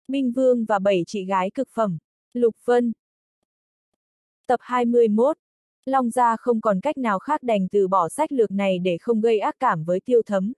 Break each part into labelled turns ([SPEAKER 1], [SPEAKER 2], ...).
[SPEAKER 1] Minh Vương và 7 chị gái cực phẩm. Lục Vân. Tập 21. Long Gia không còn cách nào khác đành từ bỏ sách lược này để không gây ác cảm với Tiêu Thấm.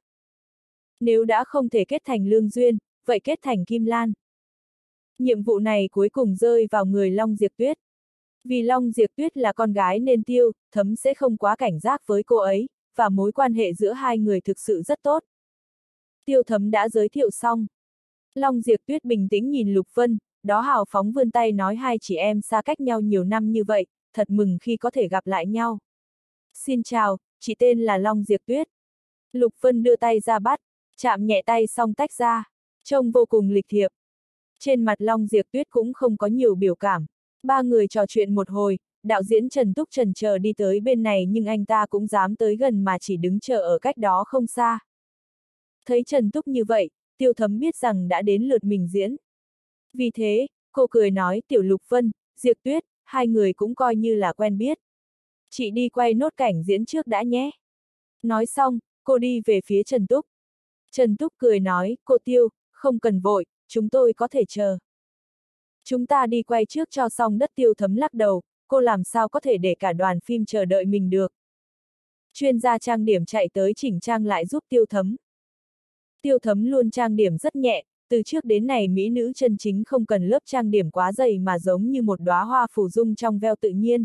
[SPEAKER 1] Nếu đã không thể kết thành lương duyên, vậy kết thành Kim Lan. Nhiệm vụ này cuối cùng rơi vào người Long Diệp Tuyết. Vì Long Diệp Tuyết là con gái nên Tiêu Thấm sẽ không quá cảnh giác với cô ấy, và mối quan hệ giữa hai người thực sự rất tốt. Tiêu Thấm đã giới thiệu xong. Long Diệp Tuyết bình tĩnh nhìn Lục Vân, đó hào phóng vươn tay nói hai chị em xa cách nhau nhiều năm như vậy, thật mừng khi có thể gặp lại nhau. Xin chào, chị tên là Long Diệp Tuyết. Lục Vân đưa tay ra bắt, chạm nhẹ tay xong tách ra, trông vô cùng lịch thiệp. Trên mặt Long Diệp Tuyết cũng không có nhiều biểu cảm. Ba người trò chuyện một hồi, đạo diễn Trần Túc chần chờ đi tới bên này nhưng anh ta cũng dám tới gần mà chỉ đứng chờ ở cách đó không xa. Thấy Trần Túc như vậy, Tiêu Thấm biết rằng đã đến lượt mình diễn. Vì thế, cô cười nói Tiểu Lục Vân, Diệp Tuyết, hai người cũng coi như là quen biết. Chị đi quay nốt cảnh diễn trước đã nhé. Nói xong, cô đi về phía Trần Túc. Trần Túc cười nói, cô Tiêu, không cần vội, chúng tôi có thể chờ. Chúng ta đi quay trước cho xong đất. Tiêu Thấm lắc đầu, cô làm sao có thể để cả đoàn phim chờ đợi mình được. Chuyên gia trang điểm chạy tới chỉnh trang lại giúp Tiêu Thấm. Tiêu Thấm luôn trang điểm rất nhẹ, từ trước đến nay mỹ nữ chân chính không cần lớp trang điểm quá dày mà giống như một đóa hoa phủ dung trong veo tự nhiên.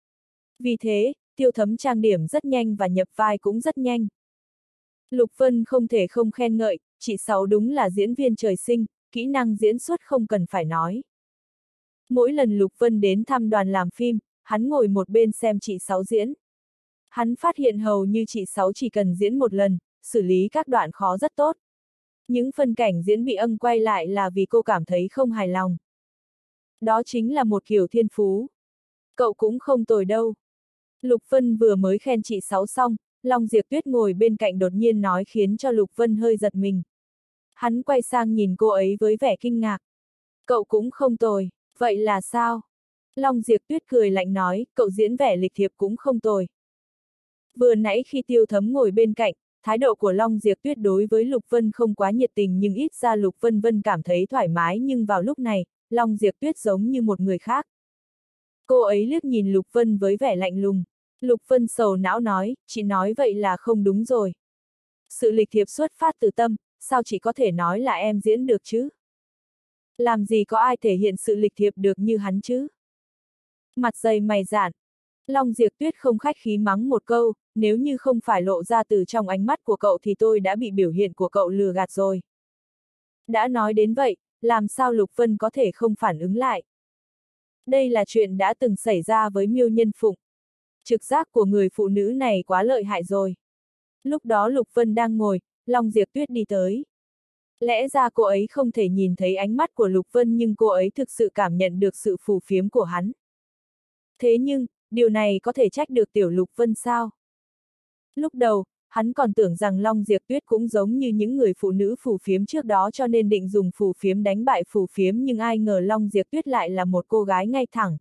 [SPEAKER 1] Vì thế, Tiêu Thấm trang điểm rất nhanh và nhập vai cũng rất nhanh. Lục Vân không thể không khen ngợi, chị Sáu đúng là diễn viên trời sinh, kỹ năng diễn xuất không cần phải nói. Mỗi lần Lục Vân đến thăm đoàn làm phim, hắn ngồi một bên xem chị Sáu diễn. Hắn phát hiện hầu như chị Sáu chỉ cần diễn một lần, xử lý các đoạn khó rất tốt. Những phân cảnh diễn bị quay lại là vì cô cảm thấy không hài lòng. Đó chính là một kiểu thiên phú. Cậu cũng không tồi đâu. Lục Vân vừa mới khen chị Sáu xong, Long Diệp Tuyết ngồi bên cạnh đột nhiên nói khiến cho Lục Vân hơi giật mình. Hắn quay sang nhìn cô ấy với vẻ kinh ngạc. Cậu cũng không tồi, vậy là sao? Long Diệp Tuyết cười lạnh nói, cậu diễn vẻ lịch thiệp cũng không tồi. Vừa nãy khi Tiêu Thấm ngồi bên cạnh, thái độ của Long Diệp Tuyết đối với Lục Vân không quá nhiệt tình nhưng ít ra Lục Vân cảm thấy thoải mái, nhưng vào lúc này, Long Diệp Tuyết giống như một người khác. Cô ấy liếc nhìn Lục Vân với vẻ lạnh lùng. Lục Vân sầu não nói, chị nói vậy là không đúng rồi. Sự lịch thiệp xuất phát từ tâm, sao chị có thể nói là em diễn được chứ? Làm gì có ai thể hiện sự lịch thiệp được như hắn chứ? Mặt dày mày dạn. Long Diệp Tuyết không khách khí mắng một câu, nếu như không phải lộ ra từ trong ánh mắt của cậu thì tôi đã bị biểu hiện của cậu lừa gạt rồi. Đã nói đến vậy, làm sao Lục Vân có thể không phản ứng lại? Đây là chuyện đã từng xảy ra với Miêu Nhân Phụng. Trực giác của người phụ nữ này quá lợi hại rồi. Lúc đó Lục Vân đang ngồi, Long Diệp Tuyết đi tới. Lẽ ra cô ấy không thể nhìn thấy ánh mắt của Lục Vân nhưng cô ấy thực sự cảm nhận được sự phù phiếm của hắn. Thế nhưng, điều này có thể trách được Tiểu Lục Vân sao? Lúc đầu, hắn còn tưởng rằng Long Diệp Tuyết cũng giống như những người phụ nữ phù phiếm trước đó cho nên định dùng phù phiếm đánh bại phù phiếm, nhưng ai ngờ Long Diệp Tuyết lại là một cô gái ngay thẳng.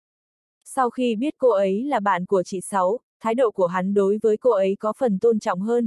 [SPEAKER 1] Sau khi biết cô ấy là bạn của chị Sáu, thái độ của hắn đối với cô ấy có phần tôn trọng hơn.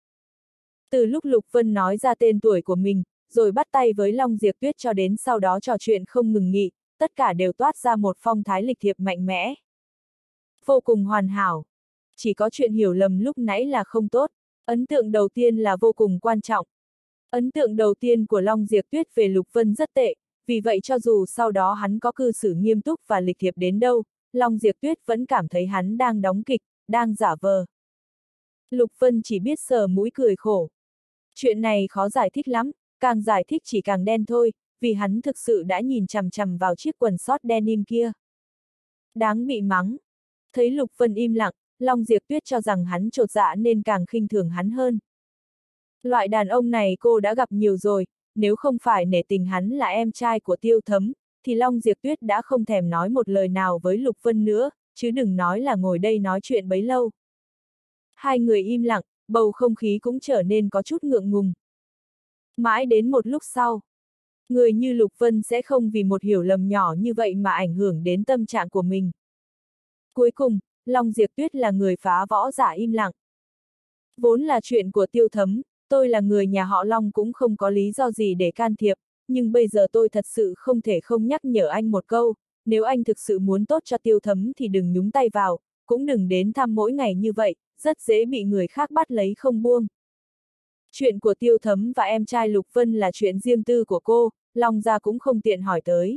[SPEAKER 1] Từ lúc Lục Vân nói ra tên tuổi của mình, rồi bắt tay với Long Diệp Tuyết cho đến sau đó trò chuyện không ngừng nghỉ, tất cả đều toát ra một phong thái lịch thiệp mạnh mẽ. Vô cùng hoàn hảo. Chỉ có chuyện hiểu lầm lúc nãy là không tốt. Ấn tượng đầu tiên là vô cùng quan trọng. Ấn tượng đầu tiên của Long Diệp Tuyết về Lục Vân rất tệ, vì vậy cho dù sau đó hắn có cư xử nghiêm túc và lịch thiệp đến đâu, Long Diệp Tuyết vẫn cảm thấy hắn đang đóng kịch, đang giả vờ. Lục Vân chỉ biết sờ mũi cười khổ. Chuyện này khó giải thích lắm, càng giải thích chỉ càng đen thôi, vì hắn thực sự đã nhìn chằm chằm vào chiếc quần sót denim kia. Đáng bị mắng. Thấy Lục Vân im lặng, Long Diệp Tuyết cho rằng hắn chột dạ nên càng khinh thường hắn hơn. Loại đàn ông này cô đã gặp nhiều rồi, nếu không phải nể tình hắn là em trai của Tiêu Thấm, thì Long Diệp Tuyết đã không thèm nói một lời nào với Lục Vân nữa, chứ đừng nói là ngồi đây nói chuyện bấy lâu. Hai người im lặng, bầu không khí cũng trở nên có chút ngượng ngùng. Mãi đến một lúc sau, người như Lục Vân sẽ không vì một hiểu lầm nhỏ như vậy mà ảnh hưởng đến tâm trạng của mình. Cuối cùng, Long Diệp Tuyết là người phá võ giả im lặng. Vốn là chuyện của Tiêu Thấm, tôi là người nhà họ Long cũng không có lý do gì để can thiệp, nhưng bây giờ tôi thật sự không thể không nhắc nhở anh một câu, nếu anh thực sự muốn tốt cho Tiêu Thấm thì đừng nhúng tay vào, cũng đừng đến thăm mỗi ngày như vậy, rất dễ bị người khác bắt lấy không buông. Chuyện của Tiêu Thấm và em trai Lục Vân là chuyện riêng tư của cô, Long Gia cũng không tiện hỏi tới.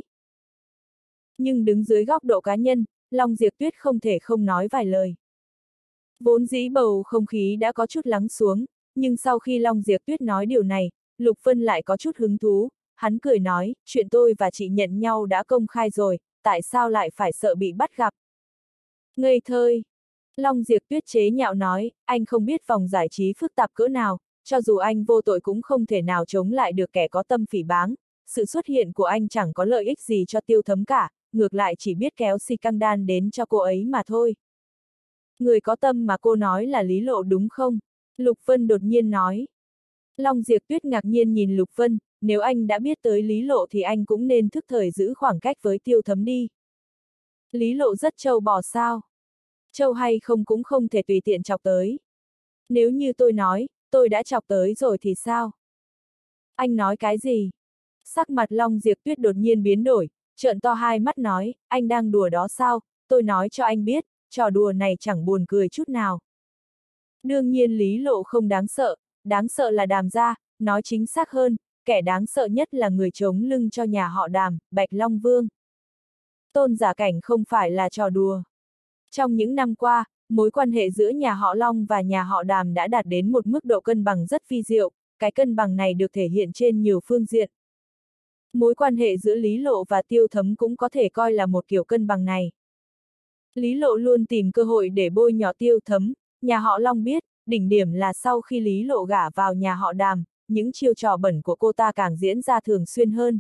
[SPEAKER 1] Nhưng đứng dưới góc độ cá nhân, Long Diệp Tuyết không thể không nói vài lời. Vốn dĩ bầu không khí đã có chút lắng xuống, nhưng sau khi Long Diệp Tuyết nói điều này, Lục Vân lại có chút hứng thú, hắn cười nói, chuyện tôi và chị nhận nhau đã công khai rồi, tại sao lại phải sợ bị bắt gặp? Ngây thơi! Long Diệp Tuyết chế nhạo nói, anh không biết vòng giải trí phức tạp cỡ nào, cho dù anh vô tội cũng không thể nào chống lại được kẻ có tâm phỉ báng, sự xuất hiện của anh chẳng có lợi ích gì cho Tiêu Thấm cả, ngược lại chỉ biết kéo xì căng đan đến cho cô ấy mà thôi. Người có tâm mà cô nói là Lý Lộ đúng không? Lục Vân đột nhiên nói. Long Diệp Tuyết ngạc nhiên nhìn Lục Vân, nếu anh đã biết tới Lý Lộ thì anh cũng nên thức thời giữ khoảng cách với Tiêu Thấm đi. Lý Lộ rất trâu bò sao? Trâu hay không cũng không thể tùy tiện chọc tới. Nếu như tôi nói, tôi đã chọc tới rồi thì sao? Anh nói cái gì? Sắc mặt Long Diệp Tuyết đột nhiên biến đổi, trợn to hai mắt nói, anh đang đùa đó sao? Tôi nói cho anh biết, trò đùa này chẳng buồn cười chút nào. Đương nhiên Lý Lộ không đáng sợ là Đàm gia, nói chính xác hơn, kẻ đáng sợ nhất là người chống lưng cho nhà họ Đàm, Bạch Long Vương. Tôn Giả Cảnh không phải là trò đùa. Trong những năm qua, mối quan hệ giữa nhà họ Long và nhà họ Đàm đã đạt đến một mức độ cân bằng rất vi diệu, cái cân bằng này được thể hiện trên nhiều phương diện. Mối quan hệ giữa Lý Lộ và Tiêu Thấm cũng có thể coi là một kiểu cân bằng này. Lý Lộ luôn tìm cơ hội để bôi nhọ Tiêu Thấm, nhà họ Long biết, đỉnh điểm là sau khi Lý Lộ gả vào nhà họ Đàm, những chiêu trò bẩn của cô ta càng diễn ra thường xuyên hơn.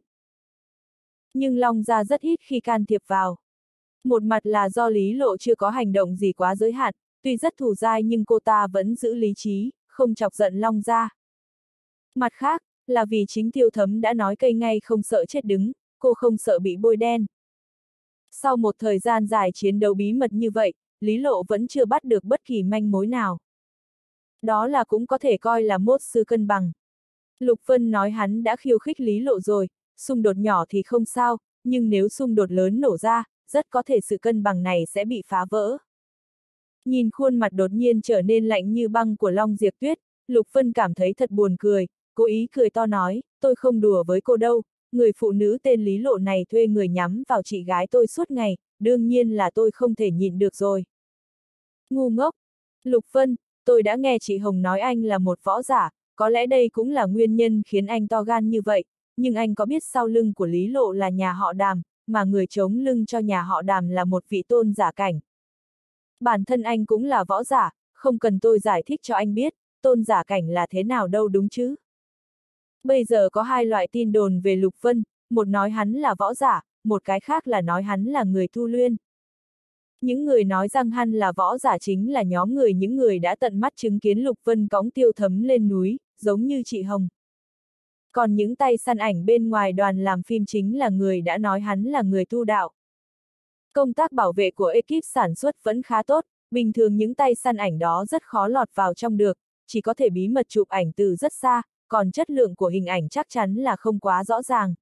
[SPEAKER 1] Nhưng Long gia rất ít khi can thiệp vào. Một mặt là do Lý Lộ chưa có hành động gì quá giới hạn, tuy rất thù dai nhưng cô ta vẫn giữ lý trí, không chọc giận Long gia. Mặt khác, là vì chính Tiêu Thấm đã nói cây ngay không sợ chết đứng, cô không sợ bị bôi đen. Sau một thời gian dài chiến đấu bí mật như vậy, Lý Lộ vẫn chưa bắt được bất kỳ manh mối nào. Đó là cũng có thể coi là một sự cân bằng. Lục Vân nói hắn đã khiêu khích Lý Lộ rồi, xung đột nhỏ thì không sao, nhưng nếu xung đột lớn nổ ra, rất có thể sự cân bằng này sẽ bị phá vỡ. Nhìn khuôn mặt đột nhiên trở nên lạnh như băng của Long Diệp Tuyết, Lục Vân cảm thấy thật buồn cười, cố ý cười to nói, tôi không đùa với cô đâu, người phụ nữ tên Lý Lộ này thuê người nhắm vào chị gái tôi suốt ngày, đương nhiên là tôi không thể nhịn được rồi. Ngu ngốc! Lục Vân, tôi đã nghe chị Hồng nói anh là một võ giả, có lẽ đây cũng là nguyên nhân khiến anh to gan như vậy, nhưng anh có biết sau lưng của Lý Lộ là nhà họ Đàm, mà người chống lưng cho nhà họ Đàm là một vị tôn giả cảnh. Bản thân anh cũng là võ giả, không cần tôi giải thích cho anh biết, tôn giả cảnh là thế nào đâu đúng chứ. Bây giờ có hai loại tin đồn về Lục Vân, một nói hắn là võ giả, một cái khác là nói hắn là người tu luyện. Những người nói rằng hắn là võ giả chính là nhóm những người đã tận mắt chứng kiến Lục Vân cõng Tiêu Thấm lên núi, giống như chị Hồng. Còn những tay săn ảnh bên ngoài đoàn làm phim chính là người đã nói hắn là người tu đạo. Công tác bảo vệ của ekip sản xuất vẫn khá tốt, bình thường những tay săn ảnh đó rất khó lọt vào trong được, chỉ có thể bí mật chụp ảnh từ rất xa, còn chất lượng của hình ảnh chắc chắn là không quá rõ ràng.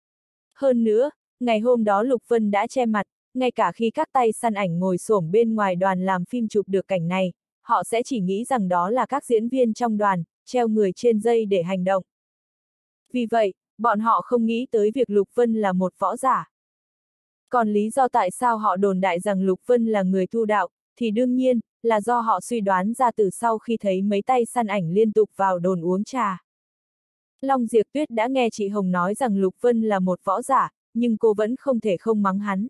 [SPEAKER 1] Hơn nữa, ngày hôm đó Lục Vân đã che mặt, ngay cả khi các tay săn ảnh ngồi xổm bên ngoài đoàn làm phim chụp được cảnh này, họ sẽ chỉ nghĩ rằng đó là các diễn viên trong đoàn, treo người trên dây để hành động. Vì vậy, bọn họ không nghĩ tới việc Lục Vân là một võ giả. Còn lý do tại sao họ đồn đại rằng Lục Vân là người tu đạo, thì đương nhiên, là do họ suy đoán ra từ sau khi thấy mấy tay săn ảnh liên tục vào đồn uống trà. Long Diệp Tuyết đã nghe chị Hồng nói rằng Lục Vân là một võ giả, nhưng cô vẫn không thể không mắng hắn.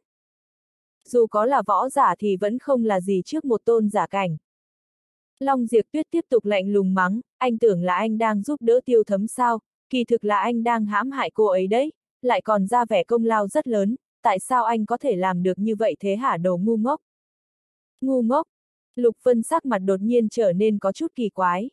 [SPEAKER 1] Dù có là võ giả thì vẫn không là gì trước một tôn giả cảnh. Long Diệp Tuyết tiếp tục lạnh lùng mắng, anh tưởng là anh đang giúp đỡ Tiêu Thấm sao, kỳ thực là anh đang hãm hại cô ấy đấy, lại còn ra vẻ công lao rất lớn, tại sao anh có thể làm được như vậy thế hả đồ ngu ngốc? Ngu ngốc! Lục Vân sắc mặt đột nhiên trở nên có chút kỳ quái.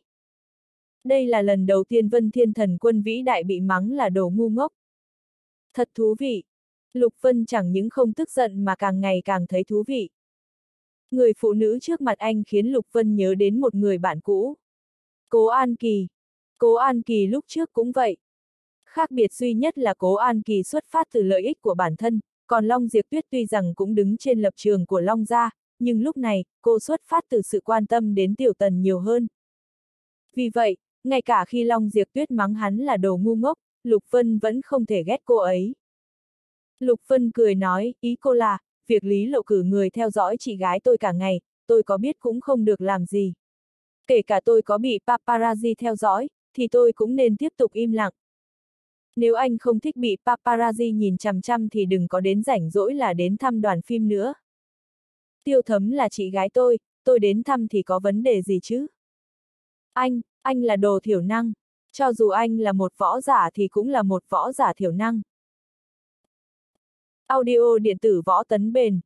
[SPEAKER 1] Đây là lần đầu tiên Vân Thiên Thần Quân vĩ đại bị mắng là đồ ngu ngốc. Thật thú vị! Lục Vân chẳng những không tức giận mà càng ngày càng thấy thú vị. Người phụ nữ trước mặt anh khiến Lục Vân nhớ đến một người bạn cũ. Cố An Kỳ. Cố An Kỳ lúc trước cũng vậy. Khác biệt duy nhất là Cố An Kỳ xuất phát từ lợi ích của bản thân, còn Long Diệp Tuyết tuy rằng cũng đứng trên lập trường của Long gia, nhưng lúc này, cô xuất phát từ sự quan tâm đến Tiểu Tần nhiều hơn. Vì vậy, ngay cả khi Long Diệp Tuyết mắng hắn là đồ ngu ngốc, Lục Vân vẫn không thể ghét cô ấy. Lục Vân cười nói, ý cô là, việc Lý Lộ cử người theo dõi chị gái tôi cả ngày, tôi có biết cũng không được làm gì. Kể cả tôi có bị paparazzi theo dõi, thì tôi cũng nên tiếp tục im lặng. Nếu anh không thích bị paparazzi nhìn chằm chằm thì đừng có đến rảnh rỗi là đến thăm đoàn phim nữa. Tiêu Thấm là chị gái tôi đến thăm thì có vấn đề gì chứ? Anh là đồ thiểu năng. Cho dù anh là một võ giả thì cũng là một võ giả thiểu năng. Audio điện tử Võ Tấn Bền.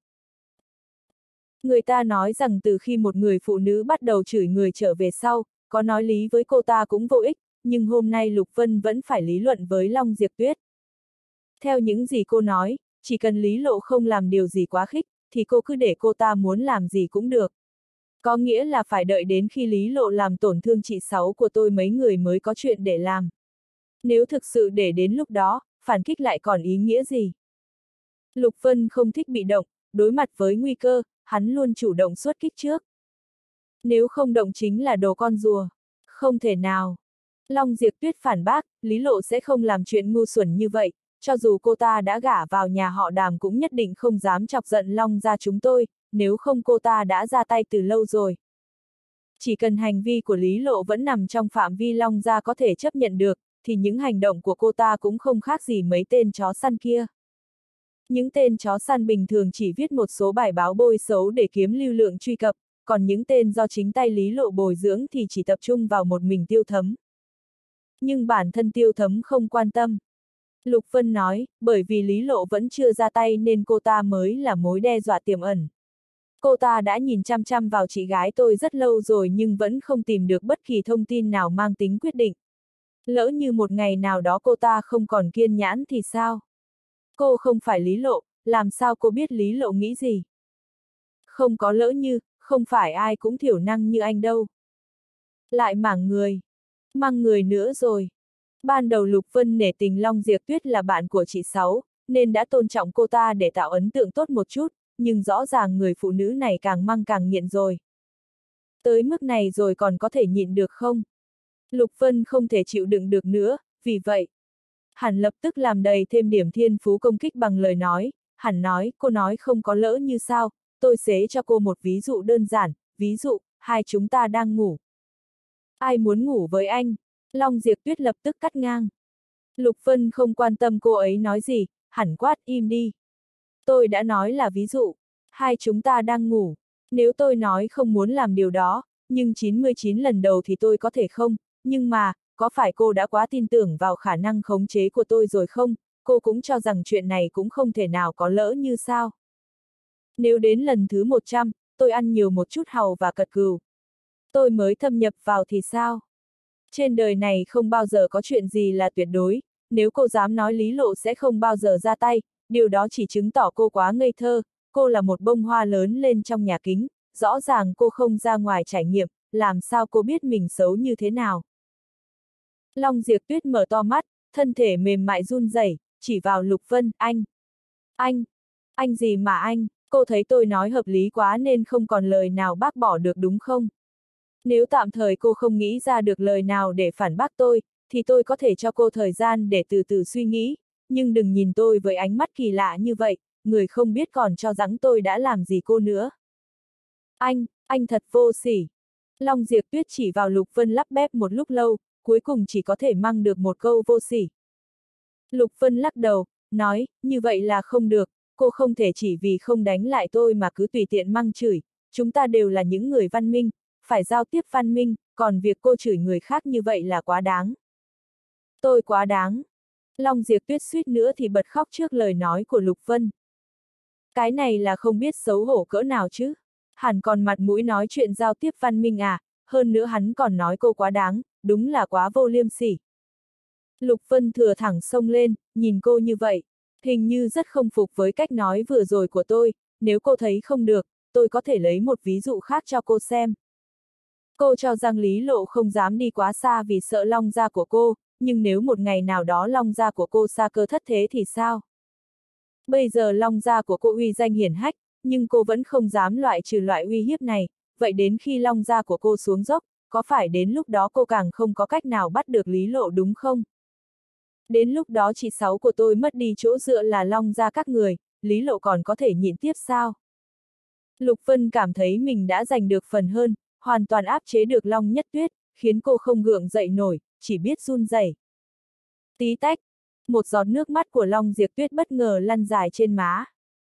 [SPEAKER 1] Người ta nói rằng từ khi một người phụ nữ bắt đầu chửi người trở về sau, có nói lý với cô ta cũng vô ích, nhưng hôm nay Lục Vân vẫn phải lý luận với Long Diệp Tuyết. Theo những gì cô nói, chỉ cần Lý Lộ không làm điều gì quá khích, thì cô cứ để cô ta muốn làm gì cũng được. Có nghĩa là phải đợi đến khi Lý Lộ làm tổn thương chị Sáu của tôi mấy người mới có chuyện để làm. Nếu thực sự để đến lúc đó, phản kích lại còn ý nghĩa gì? Lục Vân không thích bị động, đối mặt với nguy cơ, hắn luôn chủ động xuất kích trước. Nếu không động chính là đồ con rùa. Không thể nào. Long Diệp Tuyết phản bác, Lý Lộ sẽ không làm chuyện ngu xuẩn như vậy, cho dù cô ta đã gả vào nhà họ Đàm cũng nhất định không dám chọc giận Long gia chúng tôi, nếu không cô ta đã ra tay từ lâu rồi. Chỉ cần hành vi của Lý Lộ vẫn nằm trong phạm vi Long gia có thể chấp nhận được, thì những hành động của cô ta cũng không khác gì mấy tên chó săn kia. Những tên chó săn bình thường chỉ viết một số bài báo bôi xấu để kiếm lưu lượng truy cập, còn những tên do chính tay Lý Lộ bồi dưỡng thì chỉ tập trung vào một mình Tiêu Thấm. Nhưng bản thân Tiêu Thấm không quan tâm. Lục Vân nói, bởi vì Lý Lộ vẫn chưa ra tay nên cô ta mới là mối đe dọa tiềm ẩn. Cô ta đã nhìn chăm chăm vào chị gái tôi rất lâu rồi nhưng vẫn không tìm được bất kỳ thông tin nào mang tính quyết định. Lỡ như một ngày nào đó cô ta không còn kiên nhẫn thì sao? Cô không phải Lý Lộ, làm sao cô biết Lý Lộ nghĩ gì? Không có lỡ như, không phải ai cũng thiểu năng như anh đâu. Lại mảng người. Mang người nữa rồi. Ban đầu Lục Vân nể tình Long Diệp Tuyết là bạn của chị Sáu, nên đã tôn trọng cô ta để tạo ấn tượng tốt một chút, nhưng rõ ràng người phụ nữ này càng măng càng nghiện rồi. Tới mức này rồi còn có thể nhịn được không? Lục Vân không thể chịu đựng được nữa, vì vậy. Hắn lập tức làm đầy thêm điểm thiên phú công kích bằng lời nói, hắn nói, cô nói không có lỡ như sao, tôi sẽ cho cô một ví dụ đơn giản, ví dụ, hai chúng ta đang ngủ. Ai muốn ngủ với anh? Long Diệp Tuyết lập tức cắt ngang. Lục Vân không quan tâm cô ấy nói gì, hẳn quát im đi. Tôi đã nói là ví dụ, hai chúng ta đang ngủ. Nếu tôi nói không muốn làm điều đó, nhưng 99 lần đầu thì tôi có thể không, nhưng mà, có phải cô đã quá tin tưởng vào khả năng khống chế của tôi rồi không? Cô cũng cho rằng chuyện này cũng không thể nào có lỡ như sao. Nếu đến lần thứ 100, tôi ăn nhiều một chút hàu và cật cừu. Tôi mới thâm nhập vào thì sao? Trên đời này không bao giờ có chuyện gì là tuyệt đối, nếu cô dám nói Lý Lộ sẽ không bao giờ ra tay, điều đó chỉ chứng tỏ cô quá ngây thơ, cô là một bông hoa lớn lên trong nhà kính, rõ ràng cô không ra ngoài trải nghiệm, làm sao cô biết mình xấu như thế nào. Long Diệp Tuyết mở to mắt, thân thể mềm mại run rẩy, chỉ vào Lục Vân, anh gì mà anh, cô thấy tôi nói hợp lý quá nên không còn lời nào bác bỏ được đúng không? Nếu tạm thời cô không nghĩ ra được lời nào để phản bác tôi, thì tôi có thể cho cô thời gian để từ từ suy nghĩ, nhưng đừng nhìn tôi với ánh mắt kỳ lạ như vậy, người không biết còn cho rằng tôi đã làm gì cô nữa. Anh thật vô sỉ. Long Diệp Tuyết chỉ vào Lục Vân lắp bép một lúc lâu, cuối cùng chỉ có thể mang được một câu vô sỉ. Lục Vân lắc đầu, nói, như vậy là không được, cô không thể chỉ vì không đánh lại tôi mà cứ tùy tiện mắng chửi, chúng ta đều là những người văn minh, phải giao tiếp văn minh, còn việc cô chửi người khác như vậy là quá đáng. Tôi quá đáng. Long Diệp Tuyết suýt nữa thì bật khóc trước lời nói của Lục Vân. Cái này là không biết xấu hổ cỡ nào chứ. Hẳn còn mặt mũi nói chuyện giao tiếp văn minh à, hơn nữa hắn còn nói cô quá đáng, đúng là quá vô liêm sỉ. Lục Vân thừa thẳng xông lên, nhìn cô như vậy, hình như rất không phục với cách nói vừa rồi của tôi, nếu cô thấy không được, tôi có thể lấy một ví dụ khác cho cô xem. Cô cho rằng Lý Lộ không dám đi quá xa vì sợ Long gia của cô, nhưng nếu một ngày nào đó Long gia của cô sa cơ thất thế thì sao? Bây giờ Long gia của cô uy danh hiển hách, nhưng cô vẫn không dám loại trừ loại uy hiếp này, vậy đến khi Long gia của cô xuống dốc, có phải đến lúc đó cô càng không có cách nào bắt được Lý Lộ đúng không? Đến lúc đó chị Sáu của tôi mất đi chỗ dựa là Long gia các người, Lý Lộ còn có thể nhịn tiếp sao? Lục Vân cảm thấy mình đã giành được phần hơn, hoàn toàn áp chế được Long Nhất Tuyết, khiến cô không gượng dậy nổi, chỉ biết run rẩy. Tí tách, một giọt nước mắt của Long Diệp Tuyết bất ngờ lăn dài trên má.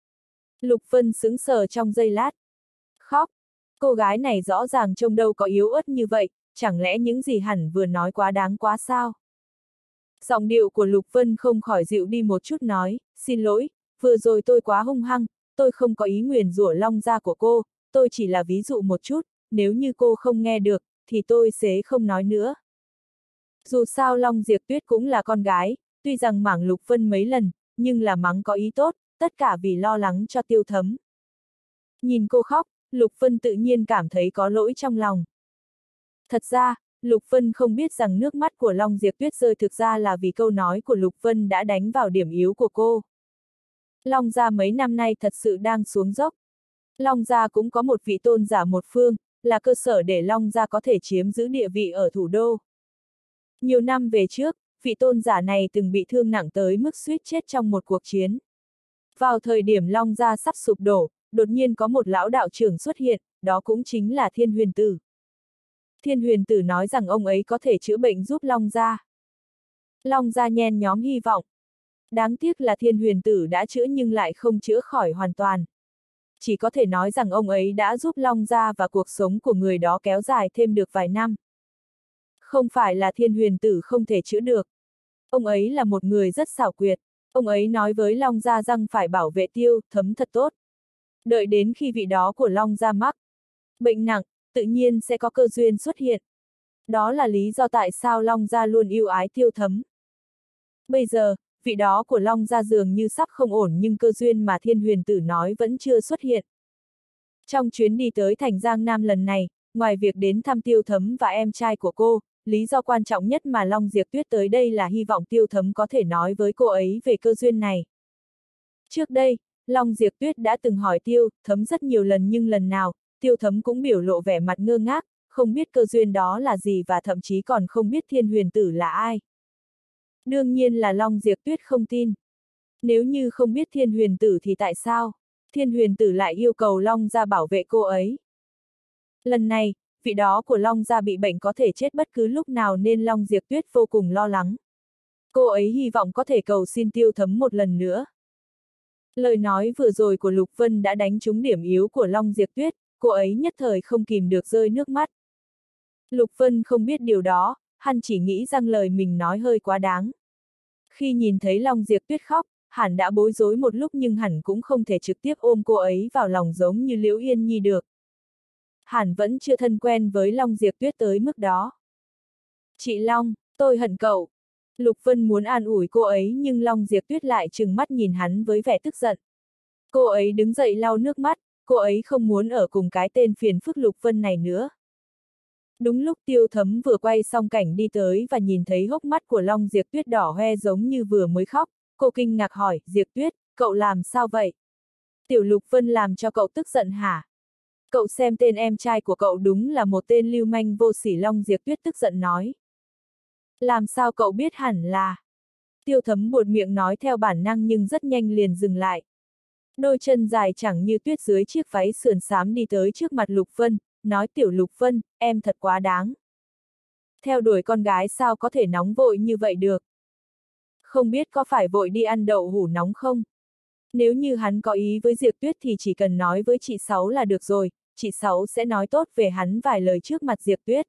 [SPEAKER 1] Lục Vân sững sờ trong giây lát. Khóc, cô gái này rõ ràng trông đâu có yếu ớt như vậy, chẳng lẽ những gì hẳn vừa nói quá đáng quá sao? Giọng điệu của Lục Vân không khỏi dịu đi một chút nói, xin lỗi, vừa rồi tôi quá hung hăng, tôi không có ý nguyền rủa Long gia của cô, tôi chỉ là ví dụ một chút, nếu như cô không nghe được, thì tôi sẽ không nói nữa. Dù sao Long Diệp Tuyết cũng là con gái, tuy rằng mảng Lục Vân mấy lần, nhưng là mắng có ý tốt, tất cả vì lo lắng cho Tiêu Thấm. Nhìn cô khóc, Lục Vân tự nhiên cảm thấy có lỗi trong lòng. Thật ra, Lục Vân không biết rằng nước mắt của Long Diệp Tuyết rơi thực ra là vì câu nói của Lục Vân đã đánh vào điểm yếu của cô. Long gia mấy năm nay thật sự đang xuống dốc. Long gia cũng có một vị tôn giả một phương, là cơ sở để Long gia có thể chiếm giữ địa vị ở thủ đô. Nhiều năm về trước, vị tôn giả này từng bị thương nặng tới mức suýt chết trong một cuộc chiến. Vào thời điểm Long gia sắp sụp đổ, đột nhiên có một lão đạo trưởng xuất hiện, đó cũng chính là Thiên Huyền Tử. Thiên Huyền Tử nói rằng ông ấy có thể chữa bệnh giúp Long gia. Long gia nhen nhóm hy vọng. Đáng tiếc là Thiên Huyền Tử đã chữa nhưng lại không chữa khỏi hoàn toàn. Chỉ có thể nói rằng ông ấy đã giúp Long gia và cuộc sống của người đó kéo dài thêm được vài năm. Không phải là Thiên Huyền Tử không thể chữa được. Ông ấy là một người rất xảo quyệt. Ông ấy nói với Long gia rằng phải bảo vệ Tiêu Thấm thật tốt. Đợi đến khi vị đó của Long gia mắc bệnh nặng, tự nhiên sẽ có cơ duyên xuất hiện. Đó là lý do tại sao Long gia luôn yêu ái Tiêu Thấm. Bây giờ, vị đó của Long gia dường như sắp không ổn nhưng cơ duyên mà Thiên Huyền Tử nói vẫn chưa xuất hiện. Trong chuyến đi tới thành Giang Nam lần này, ngoài việc đến thăm Tiêu Thấm và em trai của cô, lý do quan trọng nhất mà Long Diệp Tuyết tới đây là hy vọng Tiêu Thấm có thể nói với cô ấy về cơ duyên này. Trước đây, Long Diệp Tuyết đã từng hỏi Tiêu Thấm rất nhiều lần nhưng lần nào, Tiêu Thấm cũng biểu lộ vẻ mặt ngơ ngác, không biết cơ duyên đó là gì và thậm chí còn không biết Thiên Huyền Tử là ai. Đương nhiên là Long Diệp Tuyết không tin. Nếu như không biết Thiên Huyền Tử thì tại sao Thiên Huyền Tử lại yêu cầu Long gia bảo vệ cô ấy? Lần này, vị đó của Long gia bị bệnh có thể chết bất cứ lúc nào nên Long Diệp Tuyết vô cùng lo lắng. Cô ấy hy vọng có thể cầu xin Tiêu Thấm một lần nữa. Lời nói vừa rồi của Lục Vân đã đánh trúng điểm yếu của Long Diệp Tuyết, cô ấy nhất thời không kìm được rơi nước mắt. Lục Vân không biết điều đó, hắn chỉ nghĩ rằng lời mình nói hơi quá đáng. Khi nhìn thấy Long Diệp Tuyết khóc, hắn đã bối rối một lúc nhưng hắn cũng không thể trực tiếp ôm cô ấy vào lòng giống như Liễu Yên Nhi được. Hắn vẫn chưa thân quen với Long Diệp Tuyết tới mức đó. Chị Long, tôi hận cậu. Lục Vân muốn an ủi cô ấy nhưng Long Diệp Tuyết lại trừng mắt nhìn hắn với vẻ tức giận. Cô ấy đứng dậy lau nước mắt, cô ấy không muốn ở cùng cái tên phiền phức Lục Vân này nữa. Đúng lúc Tiêu Thấm vừa quay xong cảnh đi tới và nhìn thấy hốc mắt của Long Diệp Tuyết đỏ hoe giống như vừa mới khóc, cô kinh ngạc hỏi, Diệp Tuyết, cậu làm sao vậy? Tiểu Lục Vân làm cho cậu tức giận hả? Cậu xem tên em trai của cậu đúng là một tên lưu manh vô sỉ. Long Diệp Tuyết tức giận nói. Làm sao cậu biết hẳn là? Tiêu Thấm buột miệng nói theo bản năng nhưng rất nhanh liền dừng lại. Đôi chân dài chẳng như tuyết dưới chiếc váy sườn xám đi tới trước mặt Lục Vân, nói Tiểu Lục Vân, em thật quá đáng. Theo đuổi con gái sao có thể nóng vội như vậy được? Không biết có phải vội đi ăn đậu hũ nóng không? Nếu như hắn có ý với Diệp Tuyết thì chỉ cần nói với chị Sáu là được rồi, chị Sáu sẽ nói tốt về hắn vài lời trước mặt Diệp Tuyết.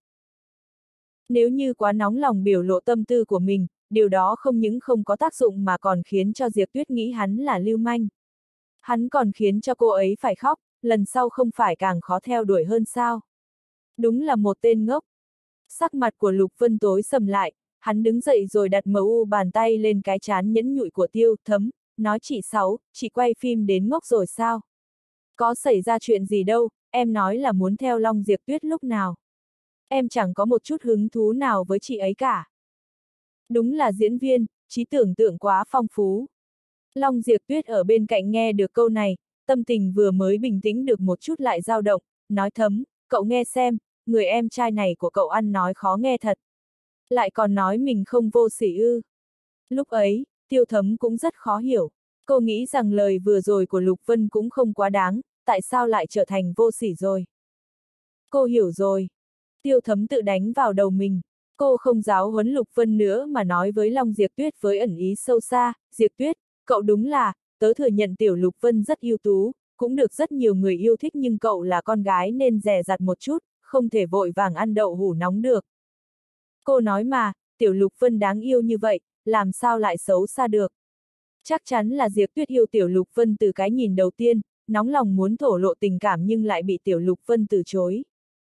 [SPEAKER 1] Nếu như quá nóng lòng biểu lộ tâm tư của mình, điều đó không những không có tác dụng mà còn khiến cho Diệp Tuyết nghĩ hắn là lưu manh. Hắn còn khiến cho cô ấy phải khóc, lần sau không phải càng khó theo đuổi hơn sao? Đúng là một tên ngốc. Sắc mặt của Lục Vân tối sầm lại, hắn đứng dậy rồi đặt mu bàn tay lên cái trán nhẫn nhụi của Tiêu Thấm, nói chị Sáu, chị quay phim đến ngốc rồi sao? Có xảy ra chuyện gì đâu, em nói là muốn theo Long Diệp Tuyết lúc nào. Em chẳng có một chút hứng thú nào với chị ấy cả. Đúng là diễn viên, trí tưởng tượng quá phong phú. Long Diệp Tuyết ở bên cạnh nghe được câu này, tâm tình vừa mới bình tĩnh được một chút lại dao động, nói thấm, cậu nghe xem, người em trai này của cậu ăn nói khó nghe thật. Lại còn nói mình không vô sỉ ư. Lúc ấy, Tiêu Thấm cũng rất khó hiểu. Cô nghĩ rằng lời vừa rồi của Lục Vân cũng không quá đáng, tại sao lại trở thành vô sỉ rồi. Cô hiểu rồi. Tiêu Thấm tự đánh vào đầu mình. Cô không giáo huấn Lục Vân nữa mà nói với Long Diệp Tuyết với ẩn ý sâu xa, Diệp Tuyết, cậu đúng là, tớ thừa nhận Tiểu Lục Vân rất ưu tú, cũng được rất nhiều người yêu thích nhưng cậu là con gái nên dè dặt một chút, không thể vội vàng ăn đậu hũ nóng được. Cô nói mà, Tiểu Lục Vân đáng yêu như vậy, làm sao lại xấu xa được. Chắc chắn là Diệp Tuyết yêu Tiểu Lục Vân từ cái nhìn đầu tiên, nóng lòng muốn thổ lộ tình cảm nhưng lại bị Tiểu Lục Vân từ chối.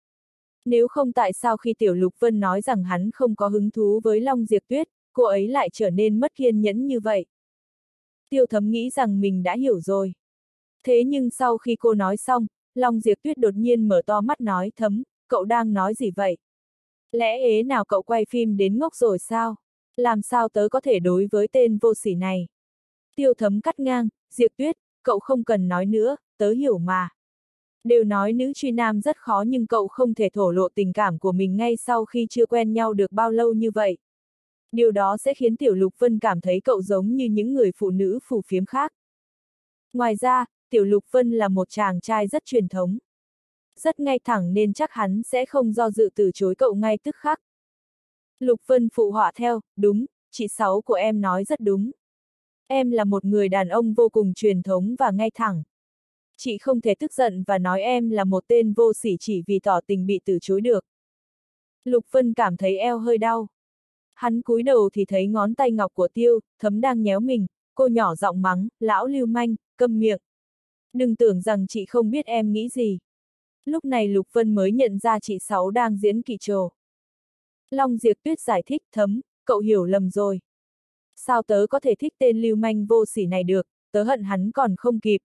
[SPEAKER 1] Nếu không tại sao khi Tiểu Lục Vân nói rằng hắn không có hứng thú với Long Diệp Tuyết, cô ấy lại trở nên mất kiên nhẫn như vậy. Tiêu Thấm nghĩ rằng mình đã hiểu rồi. Thế nhưng sau khi cô nói xong, Long Diệp Tuyết đột nhiên mở to mắt nói Thấm, cậu đang nói gì vậy? Lẽ ế nào cậu quay phim đến ngốc rồi sao? Làm sao tớ có thể đối với tên vô sỉ này? Tiêu Thấm cắt ngang, Diệp Tuyết, cậu không cần nói nữa, tớ hiểu mà. Đều nói nữ truy nam rất khó nhưng cậu không thể thổ lộ tình cảm của mình ngay sau khi chưa quen nhau được bao lâu như vậy. Điều đó sẽ khiến Tiểu Lục Vân cảm thấy cậu giống như những người phụ nữ phù phiếm khác. Ngoài ra, Tiểu Lục Vân là một chàng trai rất truyền thống. Rất ngay thẳng nên chắc hắn sẽ không do dự từ chối cậu ngay tức khắc. Lục Vân phụ họa theo, đúng, chị Sáu của em nói rất đúng. Em là một người đàn ông vô cùng truyền thống và ngay thẳng. Chị không thể tức giận và nói em là một tên vô sỉ chỉ vì tỏ tình bị từ chối được. Lục Vân cảm thấy eo hơi đau. Hắn cúi đầu thì thấy ngón tay ngọc của Tiêu Thấm đang nhéo mình, cô nhỏ giọng mắng, lão lưu manh, câm miệng. Đừng tưởng rằng chị không biết em nghĩ gì. Lúc này Lục Vân mới nhận ra chị Sáu đang diễn kịch trò. Long Diệp Tuyết giải thích, Thấm, cậu hiểu lầm rồi. Sao tớ có thể thích tên lưu manh vô sỉ này được, tớ hận hắn còn không kịp.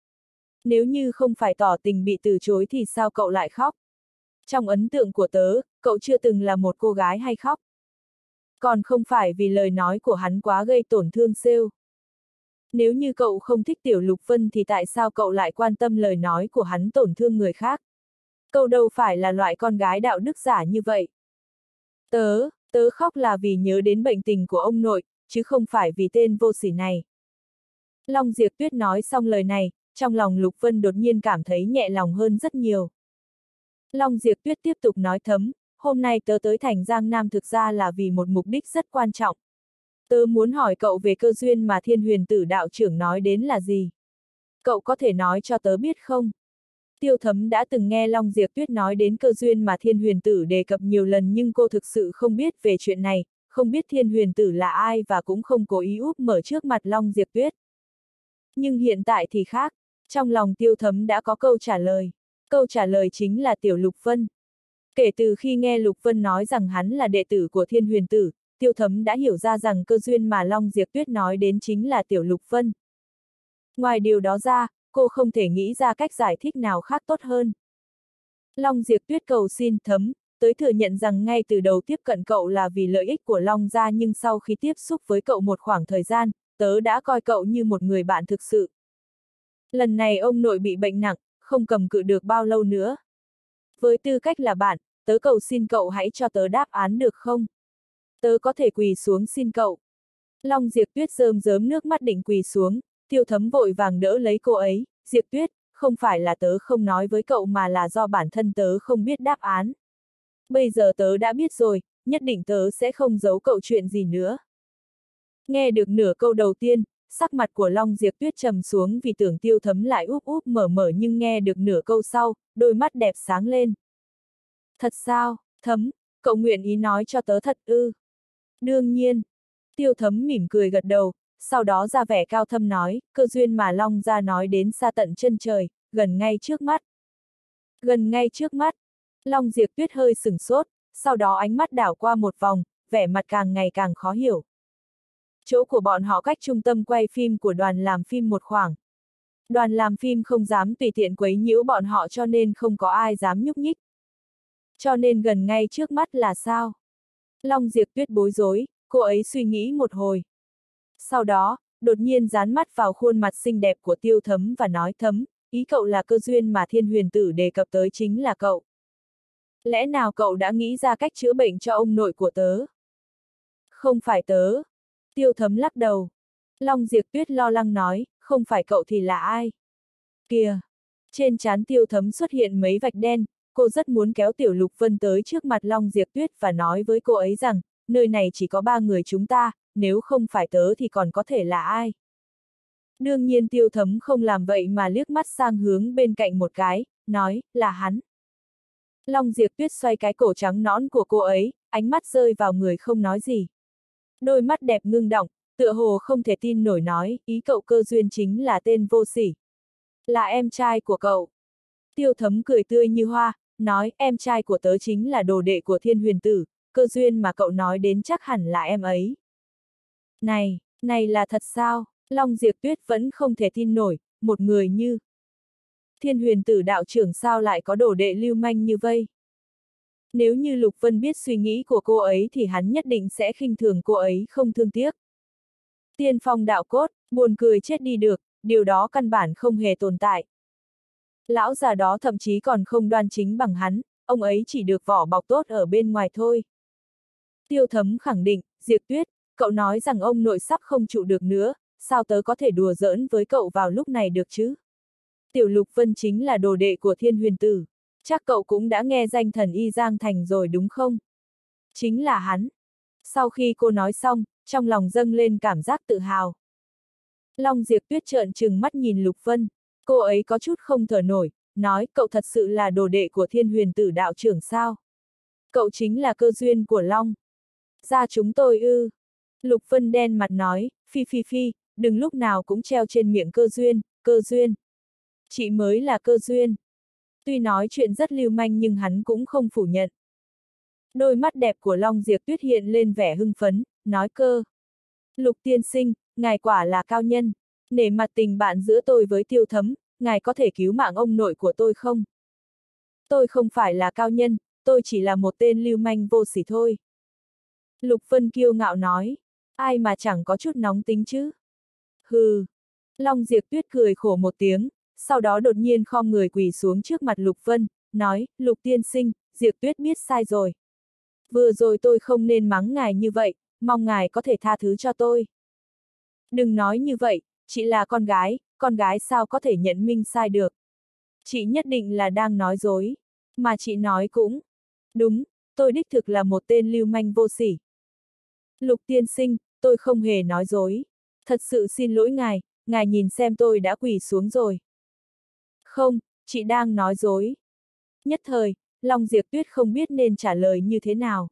[SPEAKER 1] Nếu như không phải tỏ tình bị từ chối thì sao cậu lại khóc? Trong ấn tượng của tớ, cậu chưa từng là một cô gái hay khóc. Còn không phải vì lời nói của hắn quá gây tổn thương sale. Nếu như cậu không thích Tiểu Lục Vân thì tại sao cậu lại quan tâm lời nói của hắn tổn thương người khác? Cậu đâu phải là loại con gái đạo đức giả như vậy. Tớ khóc là vì nhớ đến bệnh tình của ông nội, chứ không phải vì tên vô sỉ này. Long Diệp Tuyết nói xong lời này, trong lòng Lục Vân đột nhiên cảm thấy nhẹ lòng hơn rất nhiều. Long Diệp Tuyết tiếp tục nói Thấm, hôm nay tớ tới thành Giang Nam thực ra là vì một mục đích rất quan trọng. Tớ muốn hỏi cậu về cơ duyên mà Thiên Huyền Tử đạo trưởng nói đến là gì? Cậu có thể nói cho tớ biết không? Tiêu Thấm đã từng nghe Long Diệp Tuyết nói đến cơ duyên mà Thiên Huyền Tử đề cập nhiều lần nhưng cô thực sự không biết về chuyện này, không biết Thiên Huyền Tử là ai và cũng không cố ý úp mở trước mặt Long Diệp Tuyết. Nhưng hiện tại thì khác, trong lòng Tiêu Thấm đã có câu trả lời. Câu trả lời chính là Tiểu Lục Vân. Kể từ khi nghe Lục Vân nói rằng hắn là đệ tử của Thiên Huyền Tử, Tiêu Thấm đã hiểu ra rằng cơ duyên mà Long Diệp Tuyết nói đến chính là Tiểu Lục Vân. Ngoài điều đó ra, cô không thể nghĩ ra cách giải thích nào khác tốt hơn. Long Diệp Tuyết cầu xin Thấm, tới thừa nhận rằng ngay từ đầu tiếp cận cậu là vì lợi ích của Long gia nhưng sau khi tiếp xúc với cậu một khoảng thời gian, tớ đã coi cậu như một người bạn thực sự. Lần này ông nội bị bệnh nặng, không cầm cự được bao lâu nữa. Với tư cách là bạn, tớ cầu xin cậu hãy cho tớ đáp án được không? Tớ có thể quỳ xuống xin cậu. Long Diệp Tuyết rơm rớm nước mắt định quỳ xuống, Tiêu Thấm vội vàng đỡ lấy cô ấy, Diệp Tuyết, không phải là tớ không nói với cậu mà là do bản thân tớ không biết đáp án. Bây giờ tớ đã biết rồi, nhất định tớ sẽ không giấu cậu chuyện gì nữa. Nghe được nửa câu đầu tiên, sắc mặt của Long Diệp Tuyết trầm xuống vì tưởng Tiêu Thấm lại úp úp mở mở nhưng nghe được nửa câu sau, đôi mắt đẹp sáng lên. Thật sao, Thấm, cậu nguyện ý nói cho tớ thật ư? Đương nhiên. Tiêu Thấm mỉm cười gật đầu, sau đó ra vẻ cao thâm nói, cơ duyên mà Long gia nói đến xa tận chân trời, gần ngay trước mắt. Gần ngay trước mắt. Long Diệp Tuyết hơi sửng sốt, sau đó ánh mắt đảo qua một vòng, vẻ mặt càng ngày càng khó hiểu. Chỗ của bọn họ cách trung tâm quay phim của đoàn làm phim một khoảng. Đoàn làm phim không dám tùy tiện quấy nhiễu bọn họ cho nên không có ai dám nhúc nhích. Cho nên gần ngay trước mắt là sao? Long Diệp Tuyết bối rối, cô ấy suy nghĩ một hồi. Sau đó, đột nhiên dán mắt vào khuôn mặt xinh đẹp của Tiêu Thấm và nói, Thấm, ý cậu là cơ duyên mà Thiên Huyền Tử đề cập tới chính là cậu. Lẽ nào cậu đã nghĩ ra cách chữa bệnh cho ông nội của tớ? Không phải tớ. Tiêu Thấm lắc đầu. Long Diệp Tuyết lo lắng nói, không phải cậu thì là ai? Kìa! Trên trán Tiêu Thấm xuất hiện mấy vạch đen, cô rất muốn kéo Tiểu Lục Vân tới trước mặt Long Diệp Tuyết và nói với cô ấy rằng, nơi này chỉ có 3 người chúng ta, nếu không phải tớ thì còn có thể là ai? Đương nhiên Tiêu Thấm không làm vậy mà liếc mắt sang hướng bên cạnh một cái, nói, là hắn. Long Diệp Tuyết xoay cái cổ trắng nõn của cô ấy, ánh mắt rơi vào người không nói gì. Đôi mắt đẹp ngưng đọng, tựa hồ không thể tin nổi nói, ý cậu cơ duyên chính là tên vô sỉ. Là em trai của cậu. Tiêu Thấm cười tươi như hoa, nói, em trai của tớ chính là đồ đệ của Thiên Huyền Tử, cơ duyên mà cậu nói đến chắc hẳn là em ấy. Này là thật sao? Long Diệp Tuyết vẫn không thể tin nổi, một người như Thiên Huyền Tử đạo trưởng sao lại có đồ đệ lưu manh như vây? Nếu như Lục Vân biết suy nghĩ của cô ấy thì hắn nhất định sẽ khinh thường cô ấy không thương tiếc. Tiên phong đạo cốt, buồn cười chết đi được, điều đó căn bản không hề tồn tại. Lão già đó thậm chí còn không đoan chính bằng hắn, ông ấy chỉ được vỏ bọc tốt ở bên ngoài thôi. Tiêu Thấm khẳng định, Diệp Tuyết, cậu nói rằng ông nội sắp không trụ được nữa, sao tớ có thể đùa giỡn với cậu vào lúc này được chứ? Tiểu Lục Vân chính là đồ đệ của Thiên Huyền Tử, chắc cậu cũng đã nghe danh thần Y Giang Thành rồi đúng không? Chính là hắn. Sau khi cô nói xong, trong lòng dâng lên cảm giác tự hào. Long Diệp Tuyết trợn trừng mắt nhìn Lục Vân, cô ấy có chút không thở nổi, nói, cậu thật sự là đồ đệ của Thiên Huyền Tử đạo trưởng sao? Cậu chính là cơ duyên của Long. Gia chúng tôi ư. Lục Vân đen mặt nói, phi, đừng lúc nào cũng treo trên miệng cơ duyên. Chị mới là cơ duyên. Tuy nói chuyện rất lưu manh nhưng hắn cũng không phủ nhận. Đôi mắt đẹp của Long Diệp Tuyết hiện lên vẻ hưng phấn, nói cơ. Lục tiên sinh, ngài quả là cao nhân. Nể mặt tình bạn giữa tôi với Tiêu Thấm, ngài có thể cứu mạng ông nội của tôi không? Tôi không phải là cao nhân, tôi chỉ là một tên lưu manh vô sỉ thôi. Lục Vân kiêu ngạo nói, ai mà chẳng có chút nóng tính chứ? Hừ. Long Diệp Tuyết cười khổ một tiếng, sau đó đột nhiên khom người quỳ xuống trước mặt Lục Vân, nói, Lục tiên sinh, Diệp Tuyết biết sai rồi. Vừa rồi tôi không nên mắng ngài như vậy, mong ngài có thể tha thứ cho tôi. Đừng nói như vậy, chị là con gái sao có thể nhận minh sai được. Chị nhất định là đang nói dối, mà chị nói cũng đúng, tôi đích thực là một tên lưu manh vô sỉ. Lục tiên sinh, tôi không hề nói dối. Thật sự xin lỗi ngài nhìn xem tôi đã quỳ xuống rồi. Không, chị đang nói dối. Nhất thời, Long Diệp Tuyết không biết nên trả lời như thế nào.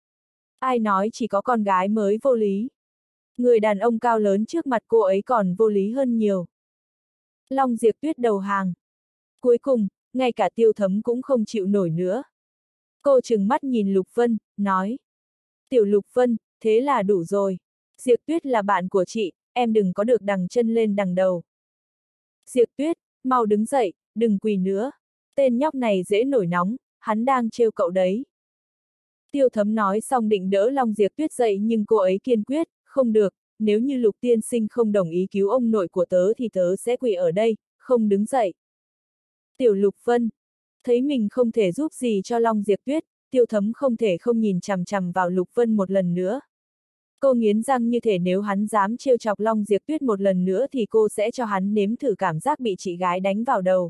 [SPEAKER 1] Ai nói chỉ có con gái mới vô lý. Người đàn ông cao lớn trước mặt cô ấy còn vô lý hơn nhiều. Long Diệp Tuyết đầu hàng. Cuối cùng, ngay cả Tiêu Thấm cũng không chịu nổi nữa. Cô trừng mắt nhìn Lục Vân, nói. Tiểu Lục Vân, thế là đủ rồi. Diệp Tuyết là bạn của chị, em đừng có được đằng chân lên đằng đầu. Diệp Tuyết, mau đứng dậy, đừng quỳ nữa. Tên nhóc này dễ nổi nóng, hắn đang trêu cậu đấy. Tiêu Thấm nói xong định đỡ Long Diệp Tuyết dậy nhưng cô ấy kiên quyết, không được, nếu như Lục tiên sinh không đồng ý cứu ông nội của tớ thì tớ sẽ quỳ ở đây, không đứng dậy. Tiểu Lục Vân, thấy mình không thể giúp gì cho Long Diệp Tuyết, Tiêu Thấm không thể không nhìn chằm chằm vào Lục Vân một lần nữa. Cô nghiến răng như thể nếu hắn dám trêu chọc Long Diệp Tuyết một lần nữa thì cô sẽ cho hắn nếm thử cảm giác bị chị gái đánh vào đầu.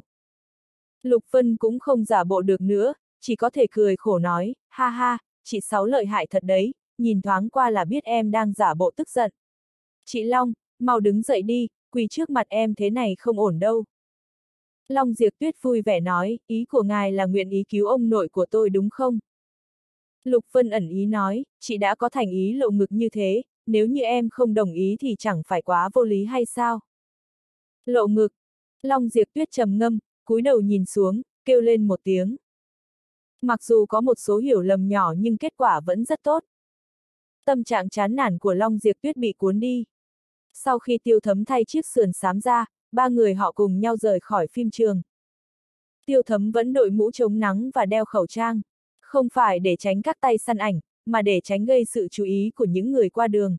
[SPEAKER 1] Lục Vân cũng không giả bộ được nữa, chỉ có thể cười khổ nói, ha ha, chị Sáu lợi hại thật đấy, nhìn thoáng qua là biết em đang giả bộ tức giận. Chị Long, mau đứng dậy đi, quỳ trước mặt em thế này không ổn đâu. Long Diệp Tuyết vui vẻ nói, ý của ngài là nguyện ý cứu ông nội của tôi đúng không? Lục Vân ẩn ý nói, chị đã có thành ý lộ ngực như thế, nếu như em không đồng ý thì chẳng phải quá vô lý hay sao? Lộ ngực. Long Diệp Tuyết trầm ngâm, cúi đầu nhìn xuống, kêu lên một tiếng. Mặc dù có một số hiểu lầm nhỏ nhưng kết quả vẫn rất tốt. Tâm trạng chán nản của Long Diệp Tuyết bị cuốn đi. Sau khi Tiêu Thấm thay chiếc sườn xám ra, ba người họ cùng nhau rời khỏi phim trường. Tiêu Thấm vẫn đội mũ chống nắng và đeo khẩu trang. Không phải để tránh các tay săn ảnh, mà để tránh gây sự chú ý của những người qua đường.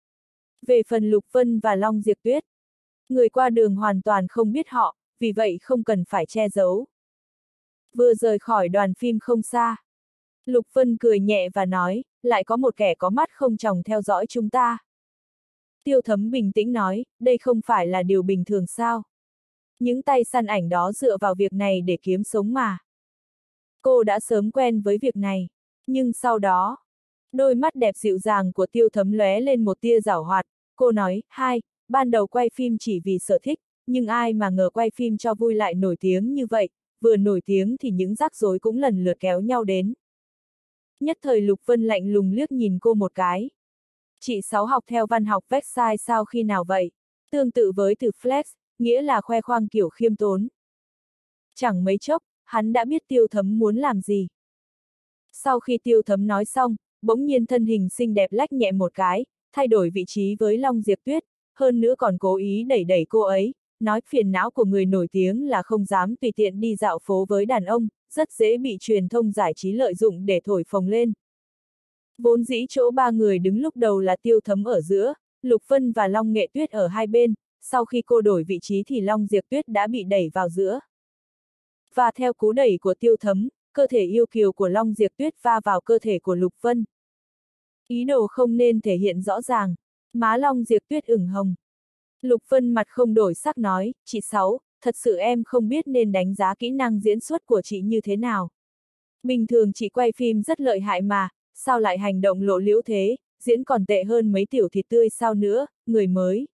[SPEAKER 1] Về phần Lục Vân và Long Diệp Tuyết, người qua đường hoàn toàn không biết họ, vì vậy không cần phải che giấu. Vừa rời khỏi đoàn phim không xa, Lục Vân cười nhẹ và nói, lại có một kẻ có mắt không tròng theo dõi chúng ta. Tiêu Thấm bình tĩnh nói, đây không phải là điều bình thường sao? Những tay săn ảnh đó dựa vào việc này để kiếm sống mà. Cô đã sớm quen với việc này, nhưng sau đó, đôi mắt đẹp dịu dàng của Tiêu Thấm lóe lên một tia giảo hoạt, cô nói, ban đầu quay phim chỉ vì sở thích, nhưng ai mà ngờ quay phim cho vui lại nổi tiếng như vậy, vừa nổi tiếng thì những rắc rối cũng lần lượt kéo nhau đến. Nhất thời Lục Vân lạnh lùng liếc nhìn cô một cái. Chị Sáu học theo văn học Versailles sao khi nào vậy? Tương tự với từ flex, nghĩa là khoe khoang kiểu khiêm tốn. Chẳng mấy chốc, hắn đã biết Tiêu Thấm muốn làm gì. Sau khi Tiêu Thấm nói xong, bỗng nhiên thân hình xinh đẹp lách nhẹ một cái, thay đổi vị trí với Long Diệp Tuyết, hơn nữa còn cố ý đẩy đẩy cô ấy, nói phiền não của người nổi tiếng là không dám tùy tiện đi dạo phố với đàn ông, rất dễ bị truyền thông giải trí lợi dụng để thổi phồng lên. Vốn dĩ chỗ ba người đứng lúc đầu là Tiêu Thấm ở giữa, Lục Vân và Long Nghệ Tuyết ở hai bên, sau khi cô đổi vị trí thì Long Diệp Tuyết đã bị đẩy vào giữa. Và theo cú đẩy của Tiêu Thấm, cơ thể yêu kiều của Long Diệp Tuyết va vào cơ thể của Lục Vân. Ý đồ không nên thể hiện rõ ràng, má Long Diệp Tuyết ửng hồng. Lục Vân mặt không đổi sắc nói, chị Sáu, thật sự em không biết nên đánh giá kỹ năng diễn xuất của chị như thế nào. Bình thường chị quay phim rất lợi hại mà, sao lại hành động lộ liễu thế, diễn còn tệ hơn mấy tiểu thịt tươi sao nữa, người mới.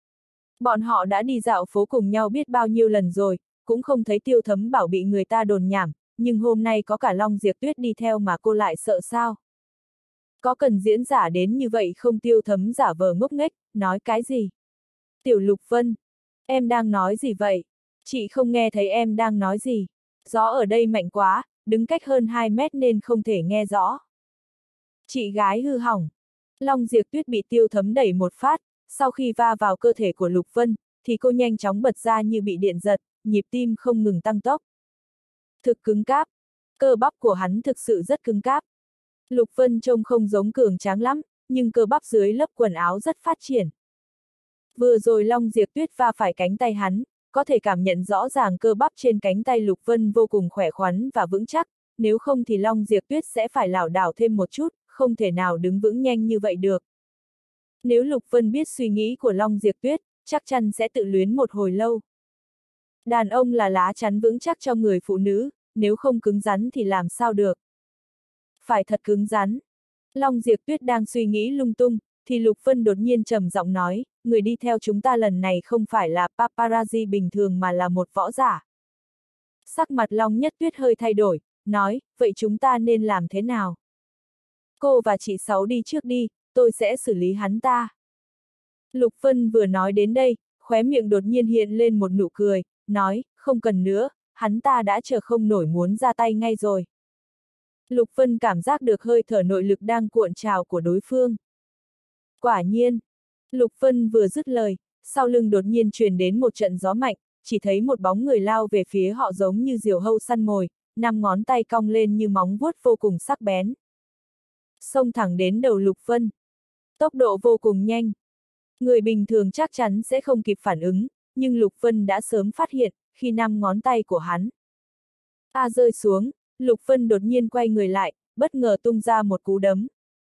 [SPEAKER 1] Bọn họ đã đi dạo phố cùng nhau biết bao nhiêu lần rồi, cũng không thấy Tiêu Thấm bảo bị người ta đồn nhảm, nhưng hôm nay có cả Long Diệp Tuyết đi theo mà cô lại sợ sao? Có cần diễn giả đến như vậy không? Tiêu Thấm giả vờ ngốc nghếch, nói cái gì? Tiểu Lục Vân, em đang nói gì vậy? Chị không nghe thấy em đang nói gì. Gió ở đây mạnh quá, đứng cách hơn 2 mét nên không thể nghe rõ. Chị gái hư hỏng. Long Diệp Tuyết bị Tiêu Thấm đẩy một phát, sau khi va vào cơ thể của Lục Vân, thì cô nhanh chóng bật ra như bị điện giật, nhịp tim không ngừng tăng tốc. Thực cứng cáp. Cơ bắp của hắn thực sự rất cứng cáp. Lục Vân trông không giống cường tráng lắm, nhưng cơ bắp dưới lớp quần áo rất phát triển. Vừa rồi Long Diệp Tuyết va phải cánh tay hắn, có thể cảm nhận rõ ràng cơ bắp trên cánh tay Lục Vân vô cùng khỏe khoắn và vững chắc, nếu không thì Long Diệp Tuyết sẽ phải lảo đảo thêm một chút, không thể nào đứng vững nhanh như vậy được. Nếu Lục Vân biết suy nghĩ của Long Diệp Tuyết, chắc chắn sẽ tự luyến một hồi lâu. Đàn ông là lá chắn vững chắc cho người phụ nữ, nếu không cứng rắn thì làm sao được. Phải thật cứng rắn. Long Diệp Tuyết đang suy nghĩ lung tung, thì Lục Vân đột nhiên trầm giọng nói, người đi theo chúng ta lần này không phải là paparazzi bình thường mà là một võ giả. Sắc mặt Long Nhất Tuyết hơi thay đổi, nói, vậy chúng ta nên làm thế nào? Cô và chị Sáu đi trước đi, tôi sẽ xử lý hắn ta. Lục Vân vừa nói đến đây, khóe miệng đột nhiên hiện lên một nụ cười, nói, không cần nữa, hắn ta đã chờ không nổi muốn ra tay ngay rồi. Lục Vân cảm giác được hơi thở nội lực đang cuộn trào của đối phương. Quả nhiên, Lục Vân vừa dứt lời, sau lưng đột nhiên truyền đến một trận gió mạnh, chỉ thấy một bóng người lao về phía họ giống như diều hâu săn mồi, 5 ngón tay cong lên như móng vuốt vô cùng sắc bén. Xông thẳng đến đầu Lục Vân. Tốc độ vô cùng nhanh. Người bình thường chắc chắn sẽ không kịp phản ứng, nhưng Lục Vân đã sớm phát hiện, khi 5 ngón tay của hắn rơi xuống, Lục Vân đột nhiên quay người lại, bất ngờ tung ra một cú đấm.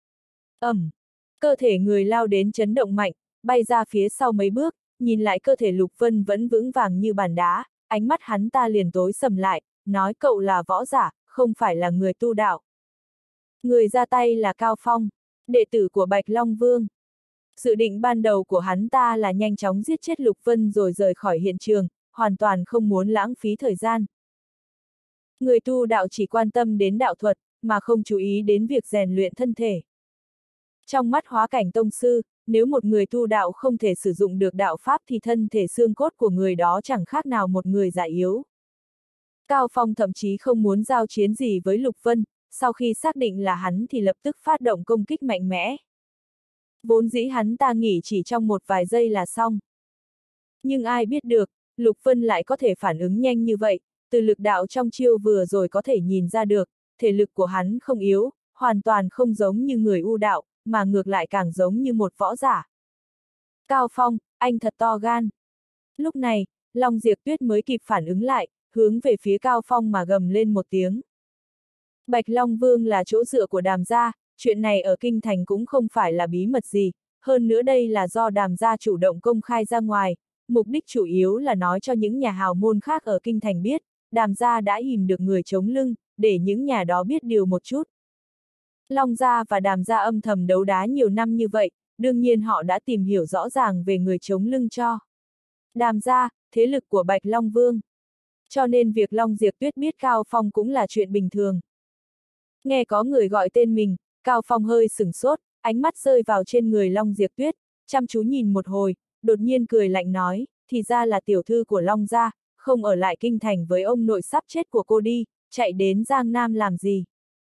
[SPEAKER 1] Cơ thể người lao đến chấn động mạnh, bay ra phía sau mấy bước, nhìn lại cơ thể Lục Vân vẫn vững vàng như bàn đá, ánh mắt hắn ta liền tối sầm lại, nói cậu là võ giả, không phải là người tu đạo. Người ra tay là Cao Phong, đệ tử của Bạch Long Vương. Dự định ban đầu của hắn ta là nhanh chóng giết chết Lục Vân rồi rời khỏi hiện trường, hoàn toàn không muốn lãng phí thời gian. Người tu đạo chỉ quan tâm đến đạo thuật, mà không chú ý đến việc rèn luyện thân thể. Trong mắt Hóa Cảnh Tông Sư, nếu một người tu đạo không thể sử dụng được đạo pháp thì thân thể xương cốt của người đó chẳng khác nào một người già yếu. Cao Phong thậm chí không muốn giao chiến gì với Lục Vân, sau khi xác định là hắn thì lập tức phát động công kích mạnh mẽ. Vốn dĩ hắn ta nghỉ chỉ trong một vài giây là xong. Nhưng ai biết được, Lục Vân lại có thể phản ứng nhanh như vậy, từ lực đạo trong chiêu vừa rồi có thể nhìn ra được, thể lực của hắn không yếu, hoàn toàn không giống như người u đạo, mà ngược lại càng giống như một võ giả. Cao Phong, anh thật to gan. Lúc này, Long Diệp Tuyết mới kịp phản ứng lại, hướng về phía Cao Phong mà gầm lên một tiếng. Bạch Long Vương là chỗ dựa của Đàm gia, chuyện này ở Kinh Thành cũng không phải là bí mật gì, hơn nữa đây là do Đàm gia chủ động công khai ra ngoài, mục đích chủ yếu là nói cho những nhà hào môn khác ở Kinh Thành biết, Đàm gia đã ìm được người chống lưng, để những nhà đó biết điều một chút. Long gia và Đàm gia âm thầm đấu đá nhiều năm như vậy, đương nhiên họ đã tìm hiểu rõ ràng về người chống lưng cho Đàm gia, thế lực của Bạch Long Vương. Cho nên việc Long Diệp Tuyết biết Cao Phong cũng là chuyện bình thường. Nghe có người gọi tên mình, Cao Phong hơi sửng sốt, ánh mắt rơi vào trên người Long Diệp Tuyết, chăm chú nhìn một hồi, đột nhiên cười lạnh nói, thì ra là tiểu thư của Long gia, không ở lại Kinh Thành với ông nội sắp chết của cô đi, chạy đến Giang Nam làm gì?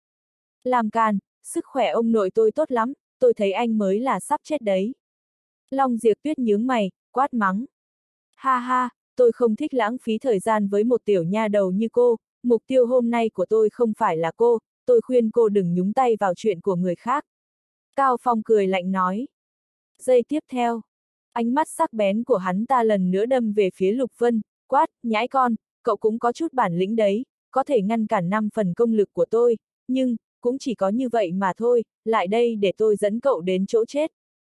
[SPEAKER 1] Làm càn, sức khỏe ông nội tôi tốt lắm, tôi thấy anh mới là sắp chết đấy. Long Diệp Tuyết nhướng mày, quát mắng. Ha ha, tôi không thích lãng phí thời gian với một tiểu nha đầu như cô, mục tiêu hôm nay của tôi không phải là cô, tôi khuyên cô đừng nhúng tay vào chuyện của người khác. Cao Phong cười lạnh nói. Giây tiếp theo, ánh mắt sắc bén của hắn ta lần nữa đâm về phía Lục Vân, quát, nhãi con, cậu cũng có chút bản lĩnh đấy, có thể ngăn cản 5 phần công lực của tôi, nhưng, cũng chỉ có như vậy mà thôi, lại đây để tôi dẫn cậu đến chỗ chết.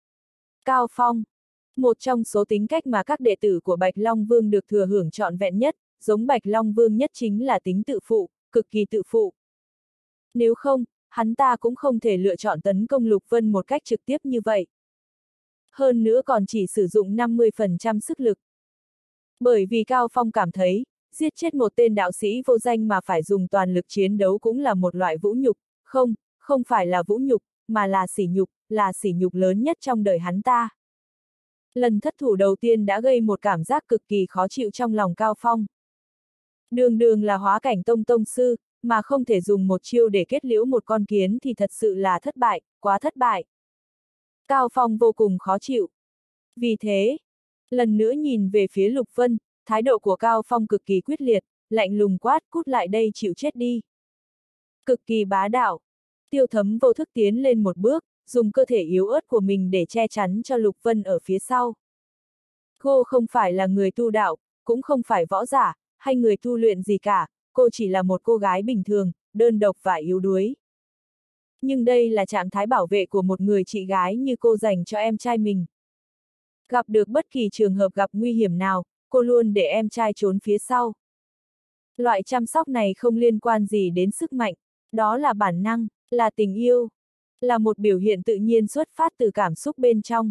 [SPEAKER 1] Cao Phong, một trong số tính cách mà các đệ tử của Bạch Long Vương được thừa hưởng trọn vẹn nhất, giống Bạch Long Vương nhất chính là tính tự phụ, cực kỳ tự phụ. Nếu không, hắn ta cũng không thể lựa chọn tấn công Lục Vân một cách trực tiếp như vậy. Hơn nữa còn chỉ sử dụng 50% sức lực. Bởi vì Cao Phong cảm thấy, giết chết một tên đạo sĩ vô danh mà phải dùng toàn lực chiến đấu cũng là một loại vũ nhục, không phải là vũ nhục, mà là sỉ nhục lớn nhất trong đời hắn ta. Lần thất thủ đầu tiên đã gây một cảm giác cực kỳ khó chịu trong lòng Cao Phong. Đường đường là hóa cảnh tông sư, mà không thể dùng một chiêu để kết liễu một con kiến thì thật sự là thất bại, quá thất bại. Cao Phong vô cùng khó chịu. Vì thế, lần nữa nhìn về phía Lục Vân, thái độ của Cao Phong cực kỳ quyết liệt, lạnh lùng quát, cút lại đây chịu chết đi. Cực kỳ bá đạo. Tiêu Thấm vô thức tiến lên một bước, dùng cơ thể yếu ớt của mình để che chắn cho Lục Vân ở phía sau. Cô không phải là người tu đạo, cũng không phải võ giả, hay người tu luyện gì cả, cô chỉ là một cô gái bình thường, đơn độc và yếu đuối. Nhưng đây là trạng thái bảo vệ của một người chị gái như cô dành cho em trai mình. Gặp được bất kỳ trường hợp gặp nguy hiểm nào, cô luôn để em trai trốn phía sau. Loại chăm sóc này không liên quan gì đến sức mạnh, đó là bản năng, là tình yêu, là một biểu hiện tự nhiên xuất phát từ cảm xúc bên trong.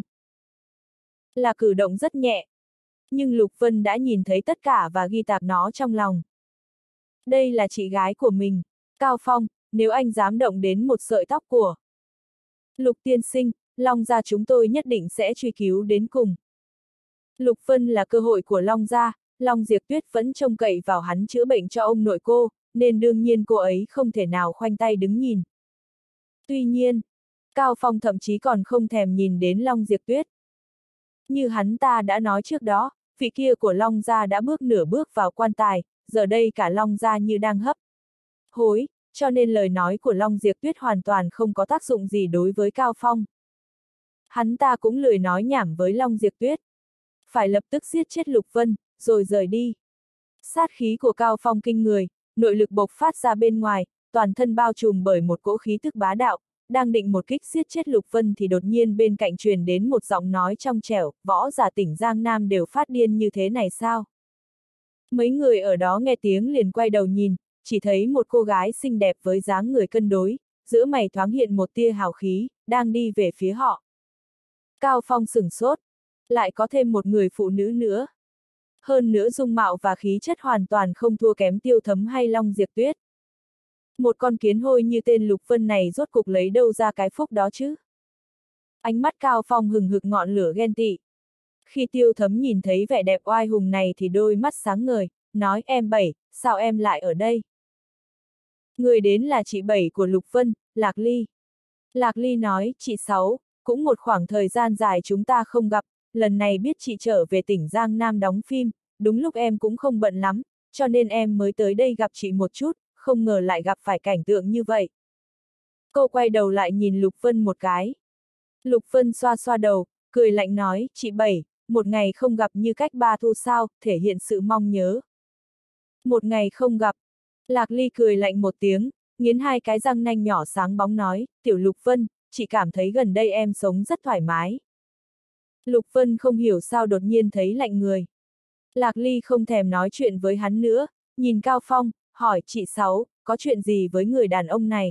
[SPEAKER 1] Là cử động rất nhẹ. Nhưng Lục Vân đã nhìn thấy tất cả và ghi tạc nó trong lòng. Đây là chị gái của mình, Cao Phong, nếu anh dám động đến một sợi tóc của Lục tiên sinh, Long gia chúng tôi nhất định sẽ truy cứu đến cùng. Lục Vân là cơ hội của Long gia, Long Diệp Tuyết vẫn trông cậy vào hắn chữa bệnh cho ông nội cô, nên đương nhiên cô ấy không thể nào khoanh tay đứng nhìn. Tuy nhiên, Cao Phong thậm chí còn không thèm nhìn đến Long Diệp Tuyết. Như hắn ta đã nói trước đó, vị kia của Long gia đã bước nửa bước vào quan tài, giờ đây cả Long gia như đang hấp hối, cho nên lời nói của Long Diệp Tuyết hoàn toàn không có tác dụng gì đối với Cao Phong. Hắn ta cũng lười nói nhảm với Long Diệp Tuyết. Phải lập tức giết chết Lục Vân, rồi rời đi. Sát khí của Cao Phong kinh người, nội lực bộc phát ra bên ngoài, toàn thân bao trùm bởi một cỗ khí tức bá đạo, đang định một kích giết chết Lục Vân thì đột nhiên bên cạnh truyền đến một giọng nói trong trẻo, võ giả tỉnh Giang Nam đều phát điên như thế này sao? Mấy người ở đó nghe tiếng liền quay đầu nhìn, chỉ thấy một cô gái xinh đẹp với dáng người cân đối, giữa mày thoáng hiện một tia hào khí, đang đi về phía họ. Cao Phong sửng sốt, lại có thêm một người phụ nữ nữa. Hơn nữa dung mạo và khí chất hoàn toàn không thua kém Tiêu Thấm hay Long Diệp Tuyết. Một con kiến hôi như tên Lục Vân này rốt cục lấy đâu ra cái phúc đó chứ? Ánh mắt Cao Phong hừng hực ngọn lửa ghen tị. Khi Tiêu Thấm nhìn thấy vẻ đẹp oai hùng này thì đôi mắt sáng ngời, nói em Bảy, sao em lại ở đây? Người đến là chị Bảy của Lục Vân, Lạc Ly. Lạc Ly nói, chị Sáu, cũng một khoảng thời gian dài chúng ta không gặp, lần này biết chị trở về tỉnh Giang Nam đóng phim, đúng lúc em cũng không bận lắm, cho nên em mới tới đây gặp chị một chút, không ngờ lại gặp phải cảnh tượng như vậy. Cô quay đầu lại nhìn Lục Vân một cái. Lục Vân xoa xoa đầu, cười lạnh nói, chị Bảy, một ngày không gặp như cách 3 thu sao, thể hiện sự mong nhớ. Một ngày không gặp. Lạc Ly cười lạnh một tiếng, nghiến hai cái răng nanh nhỏ sáng bóng nói, tiểu Lục Vân, chị cảm thấy gần đây em sống rất thoải mái. Lục Vân không hiểu sao đột nhiên thấy lạnh người. Lạc Ly không thèm nói chuyện với hắn nữa, nhìn Cao Phong, hỏi chị Sáu, có chuyện gì với người đàn ông này?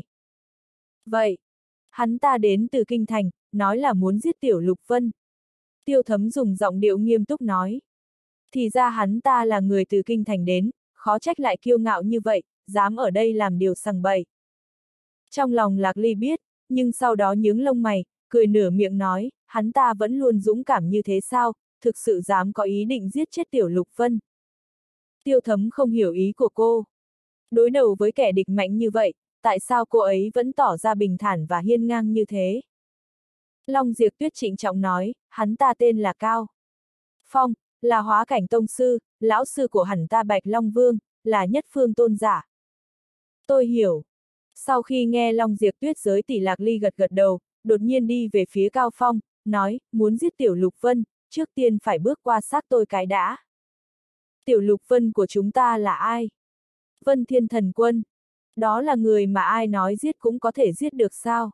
[SPEAKER 1] Vậy, hắn ta đến từ Kinh Thành, nói là muốn giết tiểu Lục Vân. Tiêu Thấm dùng giọng điệu nghiêm túc nói. Thì ra hắn ta là người từ Kinh Thành đến, khó trách lại kiêu ngạo như vậy, dám ở đây làm điều sằng bậy. Trong lòng Lạc Ly biết, nhưng sau đó nhướng lông mày, cười nửa miệng nói, hắn ta vẫn luôn dũng cảm như thế sao, thực sự dám có ý định giết chết tiểu Lục Vân. Tiêu Thấm không hiểu ý của cô. Đối đầu với kẻ địch mạnh như vậy, tại sao cô ấy vẫn tỏ ra bình thản và hiên ngang như thế? Long Diệp Tuyết trịnh trọng nói, hắn ta tên là Cao Phong, là hóa cảnh tông sư, lão sư của hắn ta Bạch Long Vương, là nhất phương tôn giả. Tôi hiểu. Sau khi nghe Long Diệp Tuyết giới tỷ Lạc Ly gật gật đầu, đột nhiên đi về phía Cao Phong, nói, muốn giết tiểu Lục Vân, trước tiên phải bước qua xác tôi cái đã. Tiểu Lục Vân của chúng ta là ai? Vân Thiên Thần Quân. Đó là người mà ai nói giết cũng có thể giết được sao?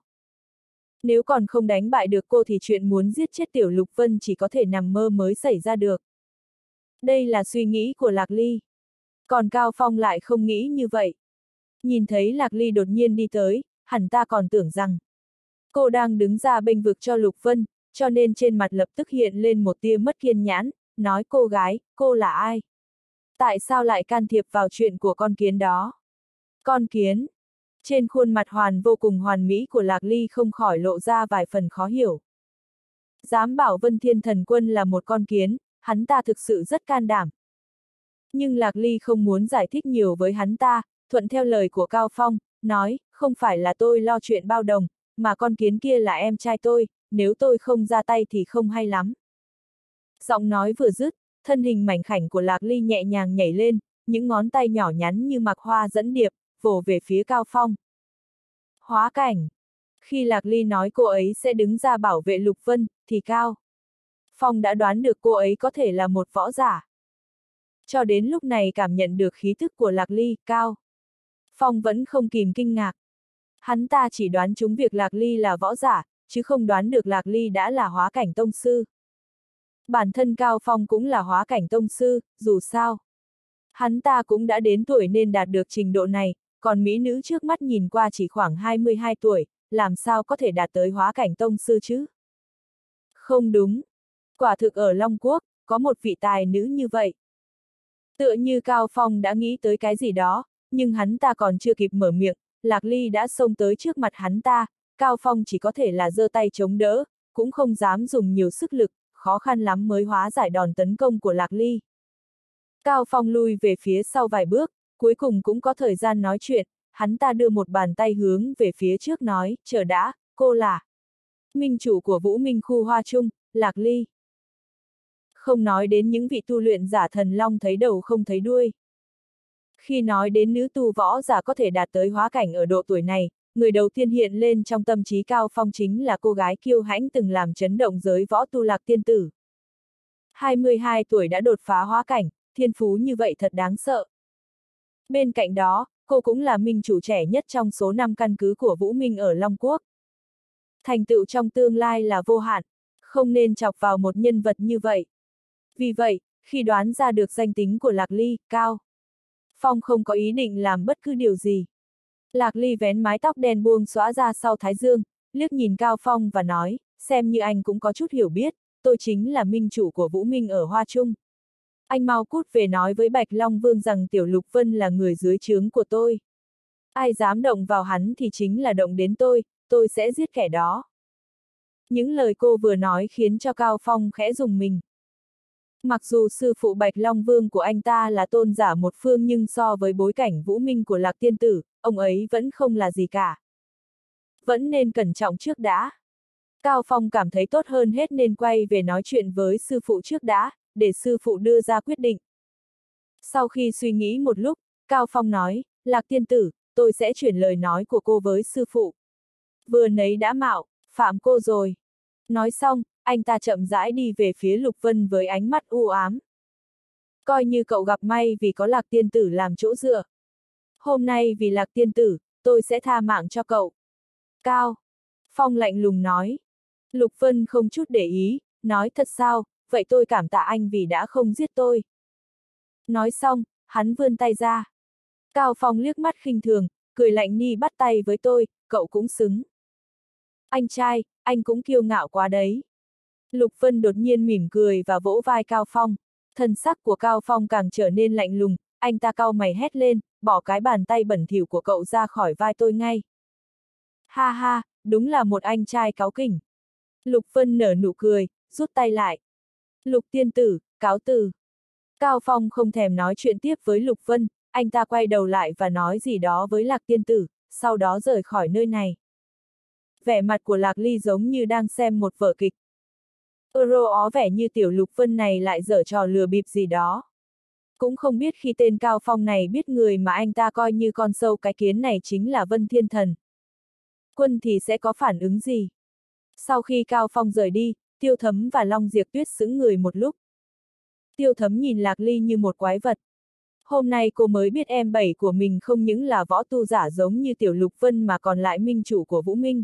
[SPEAKER 1] Nếu còn không đánh bại được cô thì chuyện muốn giết chết tiểu Lục Vân chỉ có thể nằm mơ mới xảy ra được. Đây là suy nghĩ của Lạc Ly. Còn Cao Phong lại không nghĩ như vậy. Nhìn thấy Lạc Ly đột nhiên đi tới, hẳn ta còn tưởng rằng cô đang đứng ra bênh vực cho Lục Vân, cho nên trên mặt lập tức hiện lên một tia mất kiên nhẫn, nói cô gái, cô là ai? Tại sao lại can thiệp vào chuyện của con kiến đó? Con kiến? Trên khuôn mặt vô cùng hoàn mỹ của Lạc Ly không khỏi lộ ra vài phần khó hiểu. Dám bảo Vân Thiên Thần Quân là một con kiến, hắn ta thực sự rất can đảm. Nhưng Lạc Ly không muốn giải thích nhiều với hắn ta, thuận theo lời của Cao Phong, nói, không phải là tôi lo chuyện bao đồng, mà con kiến kia là em trai tôi, nếu tôi không ra tay thì không hay lắm. Giọng nói vừa dứt, thân hình mảnh khảnh của Lạc Ly nhẹ nhàng nhảy lên, những ngón tay nhỏ nhắn như mặc hoa dẫn điệp, vồ về phía Cao Phong. Hóa cảnh. Khi Lạc Ly nói cô ấy sẽ đứng ra bảo vệ Lục Vân, thì Cao Phong đã đoán được cô ấy có thể là một võ giả. Cho đến lúc này cảm nhận được khí thức của Lạc Ly, Cao Phong vẫn không kìm kinh ngạc. Hắn ta chỉ đoán trúng việc Lạc Ly là võ giả, chứ không đoán được Lạc Ly đã là hóa cảnh tông sư. Bản thân Cao Phong cũng là hóa cảnh tông sư, dù sao. Hắn ta cũng đã đến tuổi nên đạt được trình độ này, còn mỹ nữ trước mắt nhìn qua chỉ khoảng 22 tuổi, làm sao có thể đạt tới hóa cảnh tông sư chứ? Không đúng. Quả thực ở Long Quốc, có một vị tài nữ như vậy. Tựa như Cao Phong đã nghĩ tới cái gì đó, nhưng hắn ta còn chưa kịp mở miệng, Lạc Ly đã xông tới trước mặt hắn ta, Cao Phong chỉ có thể là giơ tay chống đỡ, cũng không dám dùng nhiều sức lực, khó khăn lắm mới hóa giải đòn tấn công của Lạc Ly. Cao Phong lui về phía sau vài bước, cuối cùng cũng có thời gian nói chuyện, hắn ta đưa một bàn tay hướng về phía trước nói, chờ đã, cô là minh chủ của Vũ Minh khu Hoa Trung, Lạc Ly. Không nói đến những vị tu luyện giả thần long thấy đầu không thấy đuôi. Khi nói đến nữ tu võ giả có thể đạt tới hóa cảnh ở độ tuổi này, người đầu tiên hiện lên trong tâm trí Cao Phong chính là cô gái kiêu hãnh từng làm chấn động giới võ tu Lạc Tiên Tử. 22 tuổi đã đột phá hóa cảnh, thiên phú như vậy thật đáng sợ. Bên cạnh đó, cô cũng là minh chủ trẻ nhất trong số 5 căn cứ của Vũ Minh ở Long Quốc. Thành tựu trong tương lai là vô hạn, không nên chọc vào một nhân vật như vậy. Vì vậy, khi đoán ra được danh tính của Lạc Ly, Cao Phong không có ý định làm bất cứ điều gì. Lạc Ly vén mái tóc đen buông xõa ra sau thái dương, liếc nhìn Cao Phong và nói, xem như anh cũng có chút hiểu biết, tôi chính là minh chủ của Vũ Minh ở Hoa Trung. Anh mau cút về nói với Bạch Long Vương rằng Tiểu Lục Vân là người dưới trướng của tôi. Ai dám động vào hắn thì chính là động đến tôi sẽ giết kẻ đó. Những lời cô vừa nói khiến cho Cao Phong khẽ rùng mình. Mặc dù sư phụ Bạch Long Vương của anh ta là tôn giả một phương nhưng so với bối cảnh Vũ Minh của Lạc Tiên Tử, ông ấy vẫn không là gì cả. Vẫn nên cẩn trọng trước đã. Cao Phong cảm thấy tốt hơn hết nên quay về nói chuyện với sư phụ trước đã, để sư phụ đưa ra quyết định. Sau khi suy nghĩ một lúc, Cao Phong nói, Lạc Tiên Tử, tôi sẽ chuyển lời nói của cô với sư phụ. vừa nấy đã mạo, phạm cô rồi. Nói xong, anh ta chậm rãi đi về phía Lục Vân với ánh mắt u ám. Coi như cậu gặp may vì có Lạc tiên tử làm chỗ dựa. Hôm nay vì Lạc tiên tử, tôi sẽ tha mạng cho cậu. Cao Phong lạnh lùng nói. Lục Vân không chút để ý, nói thật sao, vậy tôi cảm tạ anh vì đã không giết tôi. Nói xong, hắn vươn tay ra. Cao Phong liếc mắt khinh thường, cười lạnh ni bắt tay với tôi, cậu cũng xứng. Anh trai, anh cũng kiêu ngạo quá đấy. Lục Vân đột nhiên mỉm cười và vỗ vai Cao Phong. Thân sắc của Cao Phong càng trở nên lạnh lùng, anh ta cau mày hét lên, bỏ cái bàn tay bẩn thỉu của cậu ra khỏi vai tôi ngay. Ha ha, đúng là một anh trai cáu kỉnh. Lục Vân nở nụ cười, rút tay lại. Lục tiên tử, cáo từ. Cao Phong không thèm nói chuyện tiếp với Lục Vân, anh ta quay đầu lại và nói gì đó với Lạc tiên tử, sau đó rời khỏi nơi này. Vẻ mặt của Lạc Ly giống như đang xem một vở kịch. Ó vẻ như tiểu Lục Vân này lại giở trò lừa bịp gì đó. Cũng không biết khi tên Cao Phong này biết người mà anh ta coi như con sâu cái kiến này chính là Vân Thiên Thần. Quân thì sẽ có phản ứng gì? Sau khi Cao Phong rời đi, Tiêu Thấm và Long Diệp Tuyết sững người một lúc. Tiêu Thấm nhìn Lạc Ly như một quái vật. Hôm nay cô mới biết em bảy của mình không những là võ tu giả giống như tiểu Lục Vân mà còn lại minh chủ của Vũ Minh.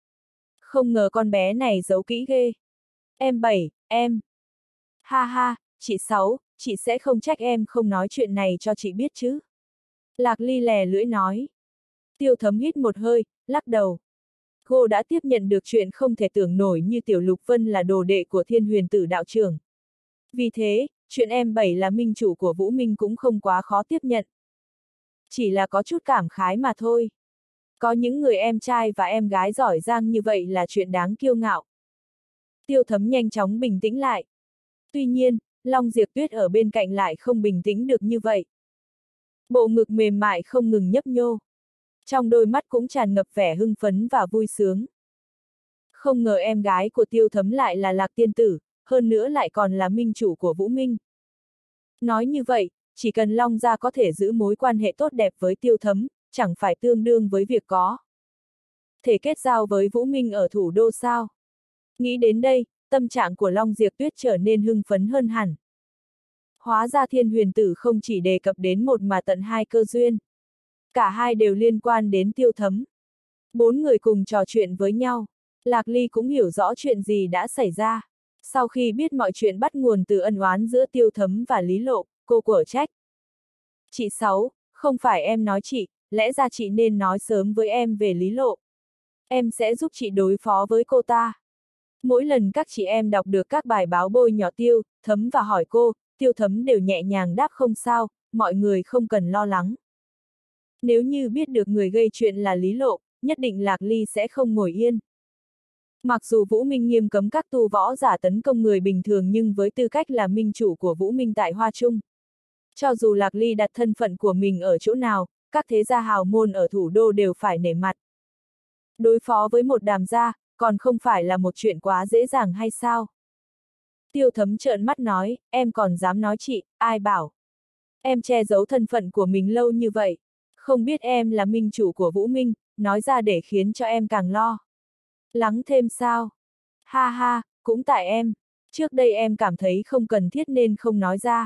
[SPEAKER 1] Không ngờ con bé này giấu kỹ ghê. Em bảy, em. Ha ha, chị Sáu, chị sẽ không trách em không nói chuyện này cho chị biết chứ. Lạc Ly lè lưỡi nói. Tiêu Thấm hít một hơi, lắc đầu. Cô đã tiếp nhận được chuyện không thể tưởng nổi như tiểu Lục Vân là đồ đệ của Thiên Huyền Tử đạo trưởng. Vì thế, chuyện em bảy là minh chủ của Vũ Minh cũng không quá khó tiếp nhận. Chỉ là có chút cảm khái mà thôi. Có những người em trai và em gái giỏi giang như vậy là chuyện đáng kiêu ngạo. Tiêu Thấm nhanh chóng bình tĩnh lại. Tuy nhiên, Long Diệp Tuyết ở bên cạnh lại không bình tĩnh được như vậy. Bộ ngực mềm mại không ngừng nhấp nhô. Trong đôi mắt cũng tràn ngập vẻ hưng phấn và vui sướng. Không ngờ em gái của Tiêu Thấm lại là Lạc tiên tử, hơn nữa lại còn là minh chủ của Vũ Minh. Nói như vậy, chỉ cần Long gia có thể giữ mối quan hệ tốt đẹp với Tiêu Thấm, chẳng phải tương đương với việc có thể kết giao với Vũ Minh ở thủ đô sao? Nghĩ đến đây, tâm trạng của Long Diệp Tuyết trở nên hưng phấn hơn hẳn. Hóa ra Thiên Huyền Tử không chỉ đề cập đến một mà tận hai cơ duyên. Cả hai đều liên quan đến Tiêu Thấm. Bốn người cùng trò chuyện với nhau. Lạc Ly cũng hiểu rõ chuyện gì đã xảy ra. Sau khi biết mọi chuyện bắt nguồn từ ân oán giữa Tiêu Thấm và Lý Lộ, cô quở trách. Chị Sáu, không phải em nói chị, lẽ ra chị nên nói sớm với em về Lý Lộ. Em sẽ giúp chị đối phó với cô ta. Mỗi lần các chị em đọc được các bài báo bôi nhỏ Tiêu Thấm và hỏi cô, Tiêu Thấm đều nhẹ nhàng đáp không sao, mọi người không cần lo lắng. Nếu như biết được người gây chuyện là Lý Lộ, nhất định Lạc Ly sẽ không ngồi yên. Mặc dù Vũ Minh nghiêm cấm các tu võ giả tấn công người bình thường nhưng với tư cách là minh chủ của Vũ Minh tại Hoa Trung. Cho dù Lạc Ly đặt thân phận của mình ở chỗ nào, các thế gia hào môn ở thủ đô đều phải nể mặt. Đối phó với một Đàm gia, còn không phải là một chuyện quá dễ dàng hay sao? Tiêu Thấm trợn mắt nói, em còn dám nói chị, ai bảo. Em che giấu thân phận của mình lâu như vậy. Không biết em là minh chủ của Vũ Minh, nói ra để khiến cho em càng lo lắng thêm sao? Ha ha, cũng tại em. Trước đây em cảm thấy không cần thiết nên không nói ra.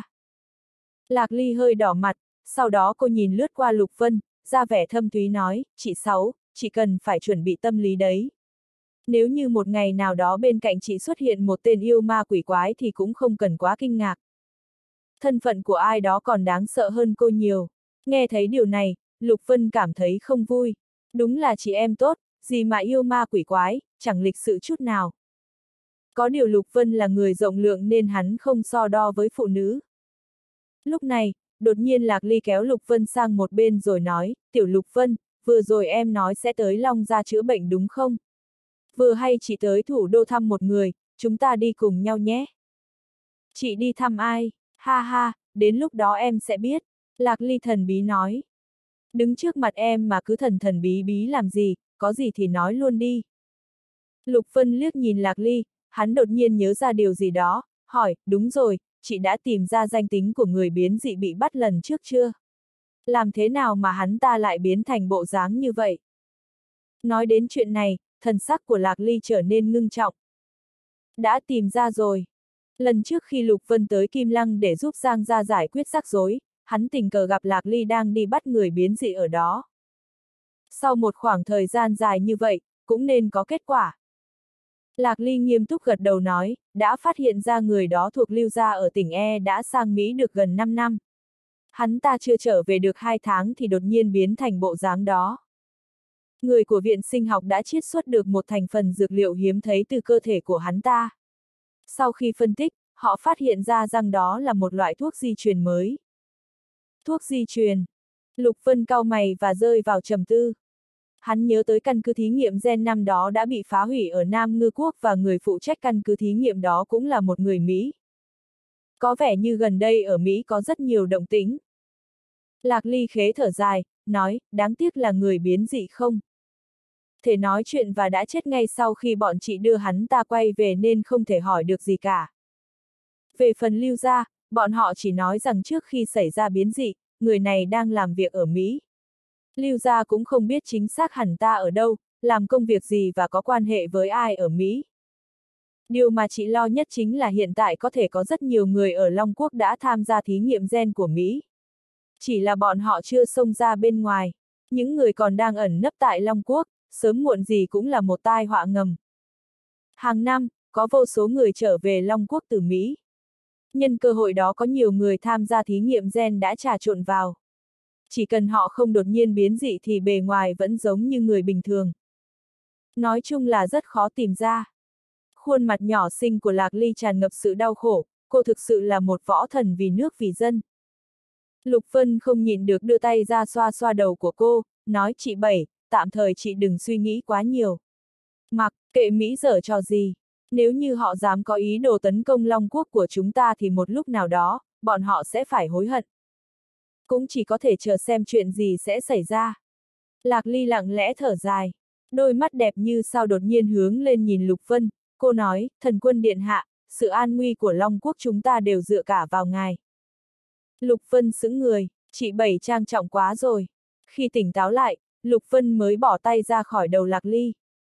[SPEAKER 1] Lạc Ly hơi đỏ mặt, sau đó cô nhìn lướt qua Lục Vân, ra vẻ thâm thúy nói, chị Sáu, chị cần phải chuẩn bị tâm lý đấy. Nếu như một ngày nào đó bên cạnh chị xuất hiện một tên yêu ma quỷ quái thì cũng không cần quá kinh ngạc. Thân phận của ai đó còn đáng sợ hơn cô nhiều. Nghe thấy điều này, Lục Vân cảm thấy không vui. Đúng là chị em tốt, gì mà yêu ma quỷ quái, chẳng lịch sự chút nào. Có điều Lục Vân là người rộng lượng nên hắn không so đo với phụ nữ. Lúc này, đột nhiên Lạc Ly kéo Lục Vân sang một bên rồi nói, tiểu Lục Vân, vừa rồi em nói sẽ tới Long gia chữa bệnh đúng không? Vừa hay chị tới thủ đô thăm một người, chúng ta đi cùng nhau nhé. Chị đi thăm ai? Ha ha, đến lúc đó em sẽ biết. Lạc Ly thần bí nói. Đứng trước mặt em mà cứ thần thần bí bí làm gì, có gì thì nói luôn đi. Lục Vân liếc nhìn Lạc Ly, hắn đột nhiên nhớ ra điều gì đó, hỏi, đúng rồi, chị đã tìm ra danh tính của người biến dị bị bắt lần trước chưa? Làm thế nào mà hắn ta lại biến thành bộ dáng như vậy? Nói đến chuyện này, thần sắc của Lạc Ly trở nên ngưng trọng. Đã tìm ra rồi. Lần trước khi Lục Vân tới Kim Lăng để giúp Giang gia giải quyết rắc rối, hắn tình cờ gặp Lạc Ly đang đi bắt người biến dị ở đó. Sau một khoảng thời gian dài như vậy, cũng nên có kết quả. Lạc Ly nghiêm túc gật đầu nói, đã phát hiện ra người đó thuộc Lưu gia ở tỉnh E đã sang Mỹ được gần 5 năm. Hắn ta chưa trở về được 2 tháng thì đột nhiên biến thành bộ dáng đó. Người của viện sinh học đã chiết xuất được một thành phần dược liệu hiếm thấy từ cơ thể của hắn ta. Sau khi phân tích, họ phát hiện ra rằng đó là một loại thuốc di truyền mới. Thuốc di truyền. Lục Vân cau mày và rơi vào trầm tư. Hắn nhớ tới căn cứ thí nghiệm gen năm đó đã bị phá hủy ở Nam Ngư Quốc và người phụ trách căn cứ thí nghiệm đó cũng là một người Mỹ. Có vẻ như gần đây ở Mỹ có rất nhiều động tĩnh. Lạc Ly khế thở dài, nói, đáng tiếc là người biến dị không thể nói chuyện và đã chết ngay sau khi bọn chị đưa hắn ta quay về nên không thể hỏi được gì cả. Về phần Lưu gia, bọn họ chỉ nói rằng trước khi xảy ra biến dị, người này đang làm việc ở Mỹ. Lưu gia cũng không biết chính xác hẳn ta ở đâu, làm công việc gì và có quan hệ với ai ở Mỹ. Điều mà chị lo nhất chính là hiện tại có thể có rất nhiều người ở Long Quốc đã tham gia thí nghiệm gen của Mỹ. Chỉ là bọn họ chưa xông ra bên ngoài. Những người còn đang ẩn nấp tại Long Quốc, sớm muộn gì cũng là một tai họa ngầm. Hàng năm, có vô số người trở về Long Quốc từ Mỹ. Nhân cơ hội đó có nhiều người tham gia thí nghiệm gen đã trà trộn vào. Chỉ cần họ không đột nhiên biến dị thì bề ngoài vẫn giống như người bình thường. Nói chung là rất khó tìm ra. Khuôn mặt nhỏ xinh của Lạc Ly tràn ngập sự đau khổ, cô thực sự là một võ thần vì nước vì dân. Lục Vân không nhịn được đưa tay ra xoa xoa đầu của cô, nói chị Bảy, tạm thời chị đừng suy nghĩ quá nhiều. Mặc kệ Mỹ giở trò gì, nếu như họ dám có ý đồ tấn công Long Quốc của chúng ta thì một lúc nào đó, bọn họ sẽ phải hối hận. Cũng chỉ có thể chờ xem chuyện gì sẽ xảy ra. Lạc Ly lặng lẽ thở dài, đôi mắt đẹp như sao đột nhiên hướng lên nhìn Lục Vân, cô nói, thần quân điện hạ, sự an nguy của Long Quốc chúng ta đều dựa cả vào ngài. Lục Vân sững người, chị Bảy trang trọng quá rồi. Khi tỉnh táo lại, Lục Vân mới bỏ tay ra khỏi đầu Lạc Ly.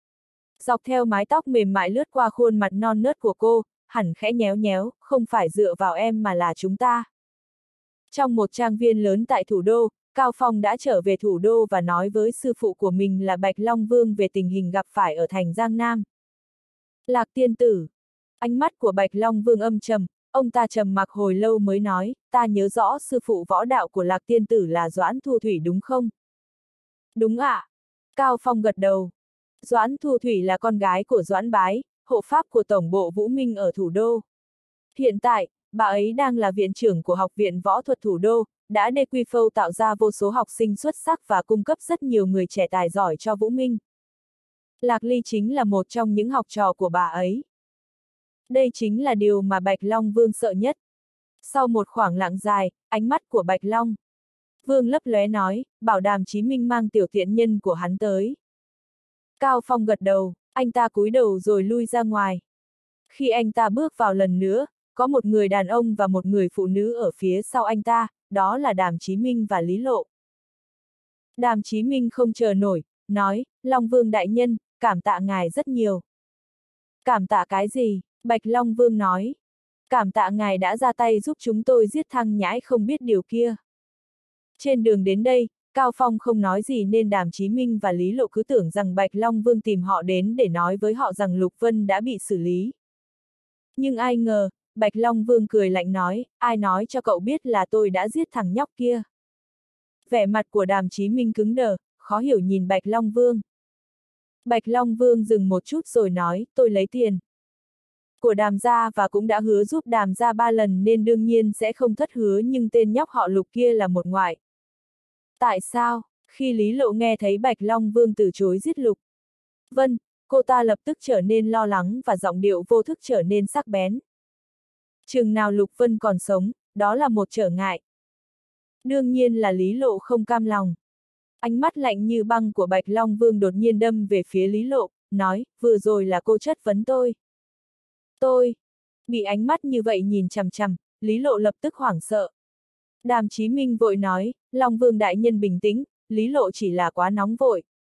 [SPEAKER 1] Dọc theo mái tóc mềm mại lướt qua khuôn mặt non nớt của cô, hẳn khẽ nhéo nhéo, không phải dựa vào em mà là chúng ta. Trong một trang viên lớn tại thủ đô, Cao Phong đã trở về thủ đô và nói với sư phụ của mình là Bạch Long Vương về tình hình gặp phải ở thành Giang Nam. Lạc tiên tử. Ánh mắt của Bạch Long Vương âm trầm, ông ta trầm mặc hồi lâu mới nói, ta nhớ rõ sư phụ võ đạo của Lạc tiên tử là Doãn Thu Thủy đúng không? Đúng ạ. Cao Phong gật đầu. Doãn Thu Thủy là con gái của Doãn Bái, hộ pháp của Tổng bộ Vũ Minh ở thủ đô. Hiện tại, bà ấy đang là viện trưởng của Học viện Võ thuật thủ đô, đã đề quy phâu tạo ra vô số học sinh xuất sắc và cung cấp rất nhiều người trẻ tài giỏi cho Vũ Minh. Lạc Ly chính là một trong những học trò của bà ấy. Đây chính là điều mà Bạch Long Vương sợ nhất. Sau một khoảng lặng dài, ánh mắt của Bạch Long Vương lấp lóe nói, bảo Đàm Chí Minh mang tiểu tiện nhân của hắn tới. Cao Phong gật đầu, anh ta cúi đầu rồi lui ra ngoài. Khi anh ta bước vào lần nữa, có một người đàn ông và một người phụ nữ ở phía sau anh ta, đó là Đàm Chí Minh và Lý Lộ. Đàm Chí Minh không chờ nổi, nói, Long Vương đại nhân, cảm tạ ngài rất nhiều. Cảm tạ cái gì? Bạch Long Vương nói. Cảm tạ ngài đã ra tay giúp chúng tôi giết thằng nhãi không biết điều kia. Trên đường đến đây, Cao Phong không nói gì nên Đàm Chí Minh và Lý Lộ cứ tưởng rằng Bạch Long Vương tìm họ đến để nói với họ rằng Lục Vân đã bị xử lý. Nhưng ai ngờ, Bạch Long Vương cười lạnh nói, ai nói cho cậu biết là tôi đã giết thằng nhóc kia. Vẻ mặt của Đàm Chí Minh cứng đờ, khó hiểu nhìn Bạch Long Vương. Bạch Long Vương dừng một chút rồi nói, tôi lấy tiền của Đàm gia và cũng đã hứa giúp Đàm gia 3 lần nên đương nhiên sẽ không thất hứa, nhưng tên nhóc họ Lục kia là một ngoại. Tại sao? Khi Lý Lộ nghe thấy Bạch Long Vương từ chối giết Lục Vân, cô ta lập tức trở nên lo lắng và giọng điệu vô thức trở nên sắc bén. Chừng nào Lục Vân còn sống, đó là một trở ngại. Đương nhiên là Lý Lộ không cam lòng. Ánh mắt lạnh như băng của Bạch Long Vương đột nhiên đâm về phía Lý Lộ, nói, vừa rồi là cô chất vấn tôi. Tôi, bị ánh mắt như vậy nhìn chằm chằm, Lý Lộ lập tức hoảng sợ. Đàm Chí Minh vội nói, Long Vương đại nhân bình tĩnh, Lý Lộ chỉ là quá nóng vội.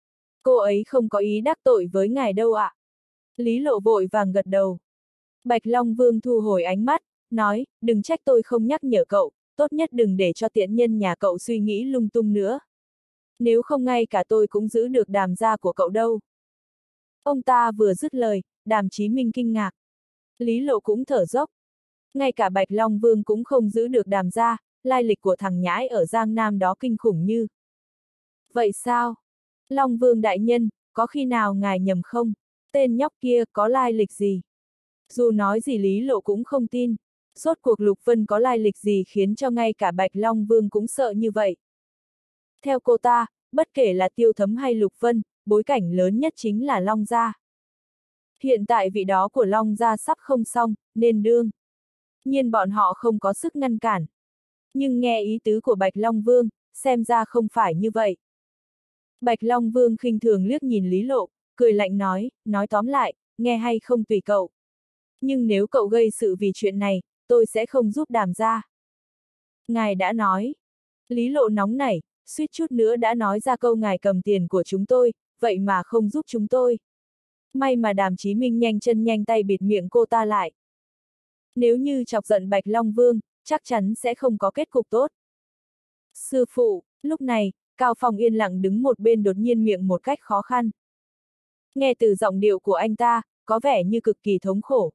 [SPEAKER 1] Cô ấy không có ý đắc tội với ngài đâu ạ. Lý Lộ vội vàng gật đầu. Bạch Long Vương thu hồi ánh mắt, nói, đừng trách tôi không nhắc nhở cậu, tốt nhất đừng để cho tiện nhân nhà cậu suy nghĩ lung tung nữa. Nếu không ngay cả tôi cũng giữ được Đàm gia của cậu đâu. Ông ta vừa dứt lời, Đàm Chí Minh kinh ngạc. Lý Lộ cũng thở dốc. Ngay cả Bạch Long Vương cũng không giữ được Đàm gia, lai lịch của thằng nhãi ở Giang Nam đó kinh khủng như. Vậy sao? Long Vương đại nhân, có khi nào ngài nhầm không? Tên nhóc kia có lai lịch gì? Dù nói gì Lý Lộ cũng không tin. Rốt cuộc Lục Vân có lai lịch gì khiến cho ngay cả Bạch Long Vương cũng sợ như vậy? Theo cô ta, bất kể là Tiêu Thấm hay Lục Vân, bối cảnh lớn nhất chính là Long gia. Hiện tại vị đó của Long gia sắp không xong, nên đương nhiên bọn họ không có sức ngăn cản. Nhưng nghe ý tứ của Bạch Long Vương, xem ra không phải như vậy. Bạch Long Vương khinh thường liếc nhìn Lý Lộ, cười lạnh nói tóm lại, nghe hay không tùy cậu. Nhưng nếu cậu gây sự vì chuyện này, tôi sẽ không giúp Đàm gia. Ngài đã nói. Lý Lộ nóng nảy, suýt chút nữa đã nói ra câu ngài cầm tiền của chúng tôi, vậy mà không giúp chúng tôi. May mà Đàm Chí Minh nhanh chân nhanh tay bịt miệng cô ta lại. Nếu như chọc giận Bạch Long Vương, chắc chắn sẽ không có kết cục tốt. Sư phụ, lúc này, Cao Phong yên lặng đứng một bên đột nhiên miệng một cách khó khăn. Nghe từ giọng điệu của anh ta, có vẻ như cực kỳ thống khổ.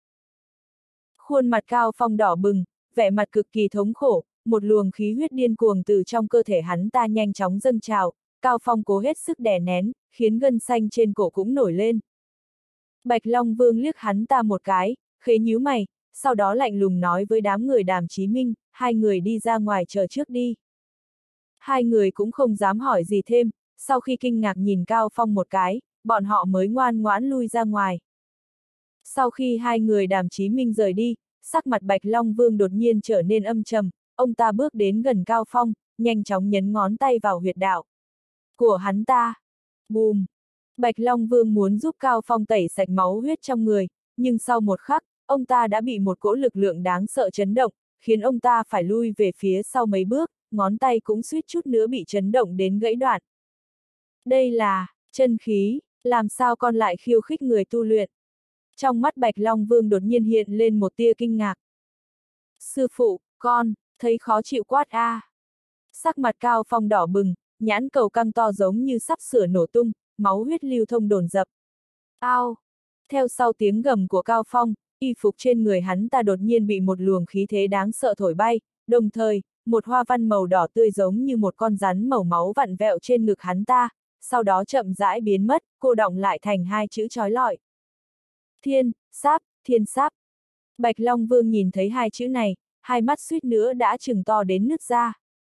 [SPEAKER 1] Khuôn mặt Cao Phong đỏ bừng, vẻ mặt cực kỳ thống khổ, một luồng khí huyết điên cuồng từ trong cơ thể hắn ta nhanh chóng dâng trào, Cao Phong cố hết sức đè nén, khiến gân xanh trên cổ cũng nổi lên. Bạch Long Vương liếc hắn ta một cái, khế nhíu mày, sau đó lạnh lùng nói với đám người Đàm Chí Minh, hai người đi ra ngoài chờ trước đi. Hai người cũng không dám hỏi gì thêm, sau khi kinh ngạc nhìn Cao Phong một cái, bọn họ mới ngoan ngoãn lui ra ngoài. Sau khi hai người Đàm Chí Minh rời đi, sắc mặt Bạch Long Vương đột nhiên trở nên âm trầm, ông ta bước đến gần Cao Phong, nhanh chóng nhấn ngón tay vào huyệt đạo của hắn ta. Bùm! Bạch Long Vương muốn giúp Cao Phong tẩy sạch máu huyết trong người, nhưng sau một khắc, ông ta đã bị một cỗ lực lượng đáng sợ chấn động, khiến ông ta phải lui về phía sau mấy bước, ngón tay cũng suýt chút nữa bị chấn động đến gãy đoạn. Đây là chân khí, làm sao con lại khiêu khích người tu luyện? Trong mắt Bạch Long Vương đột nhiên hiện lên một tia kinh ngạc. Sư phụ, con, thấy khó chịu quát a. Sắc mặt Cao Phong đỏ bừng, nhãn cầu căng to giống như sắp sửa nổ tung, máu huyết lưu thông đồn dập. Ao! Theo sau tiếng gầm của Cao Phong, y phục trên người hắn ta đột nhiên bị một luồng khí thế đáng sợ thổi bay, đồng thời, một hoa văn màu đỏ tươi giống như một con rắn màu máu vặn vẹo trên ngực hắn ta, sau đó chậm rãi biến mất, cô đọng lại thành hai chữ chói lọi. Thiên Sáp. Bạch Long Vương nhìn thấy hai chữ này, hai mắt suýt nữa đã trừng to đến nứt ra.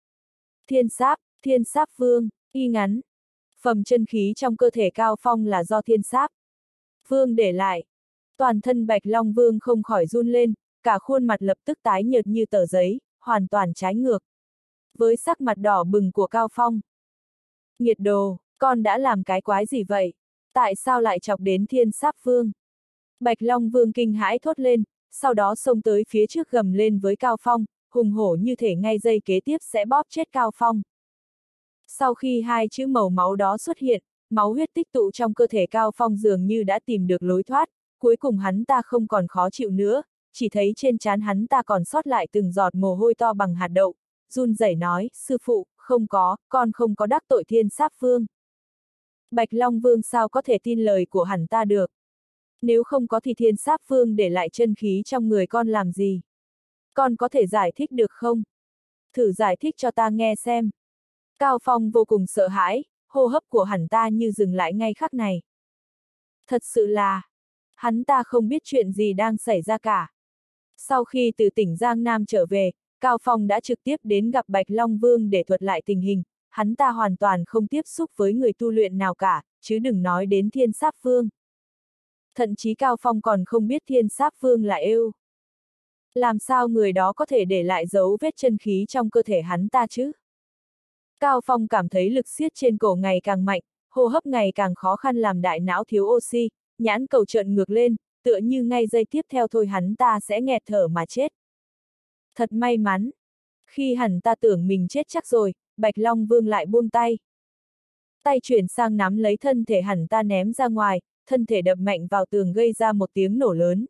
[SPEAKER 1] Thiên Sáp Vương, y ngắn. Phẩm chân khí trong cơ thể Cao Phong là do Thiên Sáp Vương để lại. Toàn thân Bạch Long Vương không khỏi run lên, cả khuôn mặt lập tức tái nhợt như tờ giấy, hoàn toàn trái ngược với sắc mặt đỏ bừng của Cao Phong. Nghiệt đồ, con đã làm cái quái gì vậy? Tại sao lại chọc đến Thiên Sáp Vương? Bạch Long Vương kinh hãi thốt lên, sau đó xông tới phía trước gầm lên với Cao Phong, hùng hổ như thể ngay giây kế tiếp sẽ bóp chết Cao Phong. Sau khi hai chữ màu máu đó xuất hiện, máu huyết tích tụ trong cơ thể Cao Phong dường như đã tìm được lối thoát, cuối cùng hắn ta không còn khó chịu nữa, chỉ thấy trên trán hắn ta còn sót lại từng giọt mồ hôi to bằng hạt đậu, run rẩy nói, sư phụ, không có, con không có đắc tội Thiên Sáp Vương. Bạch Long Vương sao có thể tin lời của hắn ta được? Nếu không có thì Thiên Sáp Vương để lại chân khí trong người con làm gì? Con có thể giải thích được không? Thử giải thích cho ta nghe xem. Cao Phong vô cùng sợ hãi, hô hấp của hắn ta như dừng lại ngay khắc này. Thật sự là, hắn ta không biết chuyện gì đang xảy ra cả. Sau khi từ tỉnh Giang Nam trở về, Cao Phong đã trực tiếp đến gặp Bạch Long Vương để thuật lại tình hình, hắn ta hoàn toàn không tiếp xúc với người tu luyện nào cả, chứ đừng nói đến Thiên Sáp Vương. Thậm chí Cao Phong còn không biết Thiên Sáp Vương là yêu. Làm sao người đó có thể để lại dấu vết chân khí trong cơ thể hắn ta chứ? Cao Phong cảm thấy lực siết trên cổ ngày càng mạnh, hô hấp ngày càng khó khăn làm đại não thiếu oxy, nhãn cầu trợn ngược lên, tựa như ngay giây tiếp theo thôi hắn ta sẽ nghẹt thở mà chết. Thật may mắn. Khi hắn ta tưởng mình chết chắc rồi, Bạch Long Vương lại buông tay. tay chuyển sang nắm lấy thân thể hắn ta ném ra ngoài, thân thể đập mạnh vào tường gây ra một tiếng nổ lớn.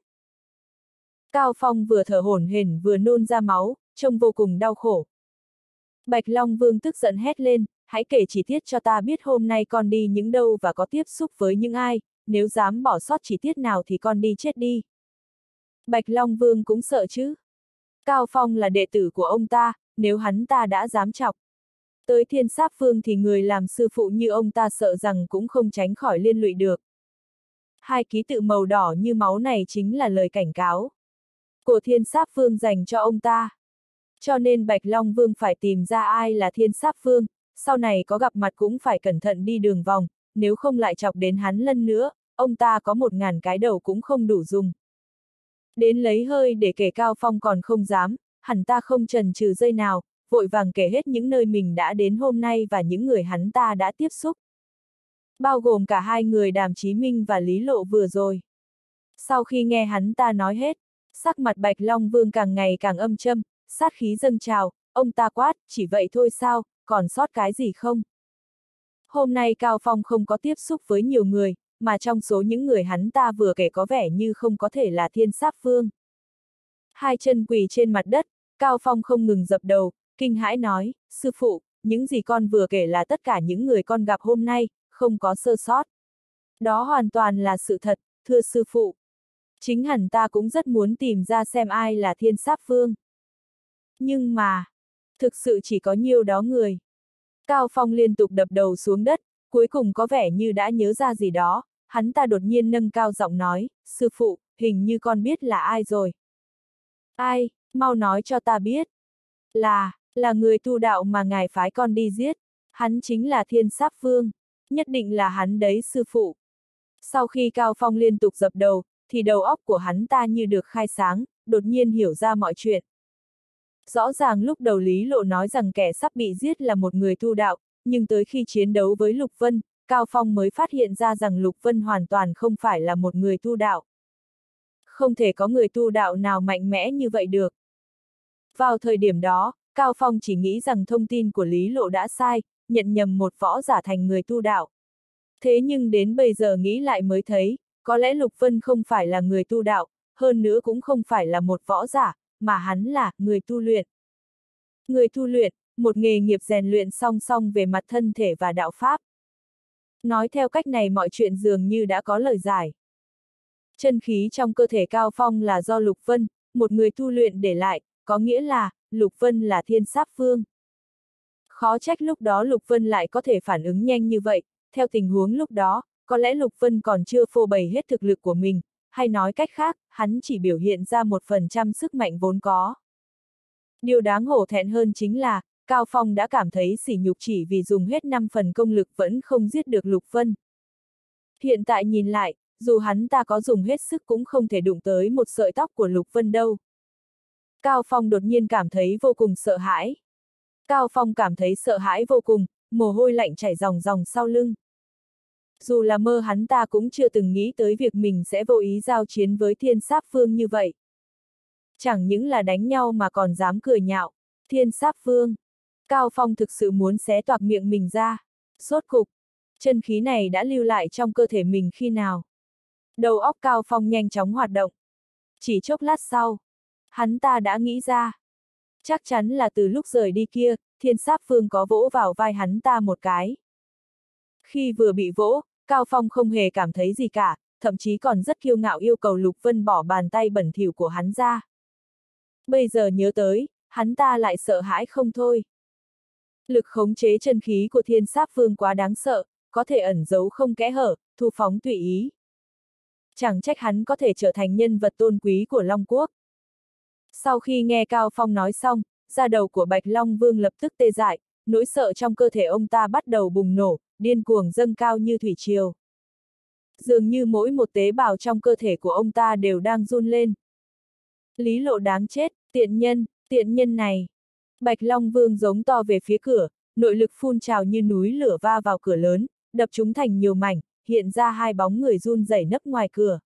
[SPEAKER 1] Cao Phong vừa thở hổn hển vừa nôn ra máu, trông vô cùng đau khổ. Bạch Long Vương tức giận hét lên, hãy kể chi tiết cho ta biết hôm nay con đi những đâu và có tiếp xúc với những ai, nếu dám bỏ sót chi tiết nào thì con đi chết đi. Bạch Long Vương cũng sợ chứ. Cao Phong là đệ tử của ông ta, nếu hắn ta đã dám chọc tới Thiên Sáp Vương thì người làm sư phụ như ông ta sợ rằng cũng không tránh khỏi liên lụy được. Hai ký tự màu đỏ như máu này chính là lời cảnh cáo của Thiên Sáp Vương dành cho ông ta. Cho nên Bạch Long Vương phải tìm ra ai là Thiên Sáp Vương, sau này có gặp mặt cũng phải cẩn thận đi đường vòng, nếu không lại chọc đến hắn lần nữa, ông ta có 1000 cái đầu cũng không đủ dùng. Đến lấy hơi để kể Cao Phong còn không dám, hắn ta không chần chừ giây nào, vội vàng kể hết những nơi mình đã đến hôm nay và những người hắn ta đã tiếp xúc. Bao gồm cả hai người Đàm Chí Minh và Lý Lộ vừa rồi. Sau khi nghe hắn ta nói hết, sắc mặt Bạch Long Vương càng ngày càng âm châm, sát khí dâng trào, ông ta quát, chỉ vậy thôi sao, còn sót cái gì không? Hôm nay Cao Phong không có tiếp xúc với nhiều người, mà trong số những người hắn ta vừa kể có vẻ như không có thể là Thiên Sáp Vương. Hai chân quỳ trên mặt đất, Cao Phong không ngừng dập đầu, kinh hãi nói, sư phụ, những gì con vừa kể là tất cả những người con gặp hôm nay, không có sơ sót. Đó hoàn toàn là sự thật, thưa sư phụ. Chính hẳn ta cũng rất muốn tìm ra xem ai là Thiên Sáp Vương. Nhưng mà, thực sự chỉ có nhiêu đó người. Cao Phong liên tục đập đầu xuống đất, cuối cùng có vẻ như đã nhớ ra gì đó, hắn ta đột nhiên nâng cao giọng nói, sư phụ, hình như con biết là ai rồi. Ai, mau nói cho ta biết. Là người tu đạo mà ngài phái con đi giết, hắn chính là Thiên Sáp Vương, nhất định là hắn đấy sư phụ. Sau khi Cao Phong liên tục dập đầu, thì đầu óc của hắn ta như được khai sáng, đột nhiên hiểu ra mọi chuyện. Rõ ràng lúc đầu Lý Lộ nói rằng kẻ sắp bị giết là một người tu đạo, nhưng tới khi chiến đấu với Lục Vân, Cao Phong mới phát hiện ra rằng Lục Vân hoàn toàn không phải là một người tu đạo. Không thể có người tu đạo nào mạnh mẽ như vậy được. Vào thời điểm đó, Cao Phong chỉ nghĩ rằng thông tin của Lý Lộ đã sai, nhận nhầm một võ giả thành người tu đạo. Thế nhưng đến bây giờ nghĩ lại mới thấy, có lẽ Lục Vân không phải là người tu đạo, hơn nữa cũng không phải là một võ giả, mà hắn là người tu luyện. Người tu luyện, một nghề nghiệp rèn luyện song song về mặt thân thể và đạo pháp. Nói theo cách này mọi chuyện dường như đã có lời giải. Chân khí trong cơ thể Cao Phong là do Lục Vân, một người tu luyện để lại, có nghĩa là, Lục Vân là Thiên Sáp Vương. Khó trách lúc đó Lục Vân lại có thể phản ứng nhanh như vậy, theo tình huống lúc đó, có lẽ Lục Vân còn chưa phô bày hết thực lực của mình, hay nói cách khác, hắn chỉ biểu hiện ra 1% sức mạnh vốn có. Điều đáng hổ thẹn hơn chính là, Cao Phong đã cảm thấy sỉ nhục chỉ vì dùng hết 5 phần công lực vẫn không giết được Lục Vân. Hiện tại nhìn lại, dù hắn ta có dùng hết sức cũng không thể đụng tới một sợi tóc của Lục Vân đâu. Cao Phong đột nhiên cảm thấy vô cùng sợ hãi. Cao Phong cảm thấy sợ hãi vô cùng, mồ hôi lạnh chảy ròng ròng sau lưng. Dù là mơ hắn ta cũng chưa từng nghĩ tới việc mình sẽ vô ý giao chiến với Thiên Sáp Vương như vậy. Chẳng những là đánh nhau mà còn dám cười nhạo, Thiên Sáp Vương. Cao Phong thực sự muốn xé toạc miệng mình ra. Rốt cục, chân khí này đã lưu lại trong cơ thể mình khi nào? Đầu óc Cao Phong nhanh chóng hoạt động. Chỉ chốc lát sau, hắn ta đã nghĩ ra. Chắc chắn là từ lúc rời đi kia, Thiên Sáp Vương có vỗ vào vai hắn ta một cái. Khi vừa bị vỗ, Cao Phong không hề cảm thấy gì cả, thậm chí còn rất kiêu ngạo yêu cầu Lục Vân bỏ bàn tay bẩn thỉu của hắn ra. Bây giờ nhớ tới, hắn ta lại sợ hãi không thôi. Lực khống chế chân khí của Thiên Sáp Vương quá đáng sợ, có thể ẩn giấu không kẽ hở, thu phóng tùy ý. Chẳng trách hắn có thể trở thành nhân vật tôn quý của Long Quốc. Sau khi nghe Cao Phong nói xong, da đầu của Bạch Long Vương lập tức tê dại, nỗi sợ trong cơ thể ông ta bắt đầu bùng nổ, điên cuồng dâng cao như thủy triều. Dường như mỗi một tế bào trong cơ thể của ông ta đều đang run lên. Lý Lộ đáng chết, tiện nhân này. Bạch Long Vương giống to về phía cửa, nội lực phun trào như núi lửa va vào cửa lớn, đập chúng thành nhiều mảnh, hiện ra hai bóng người run rẩy nấp ngoài cửa.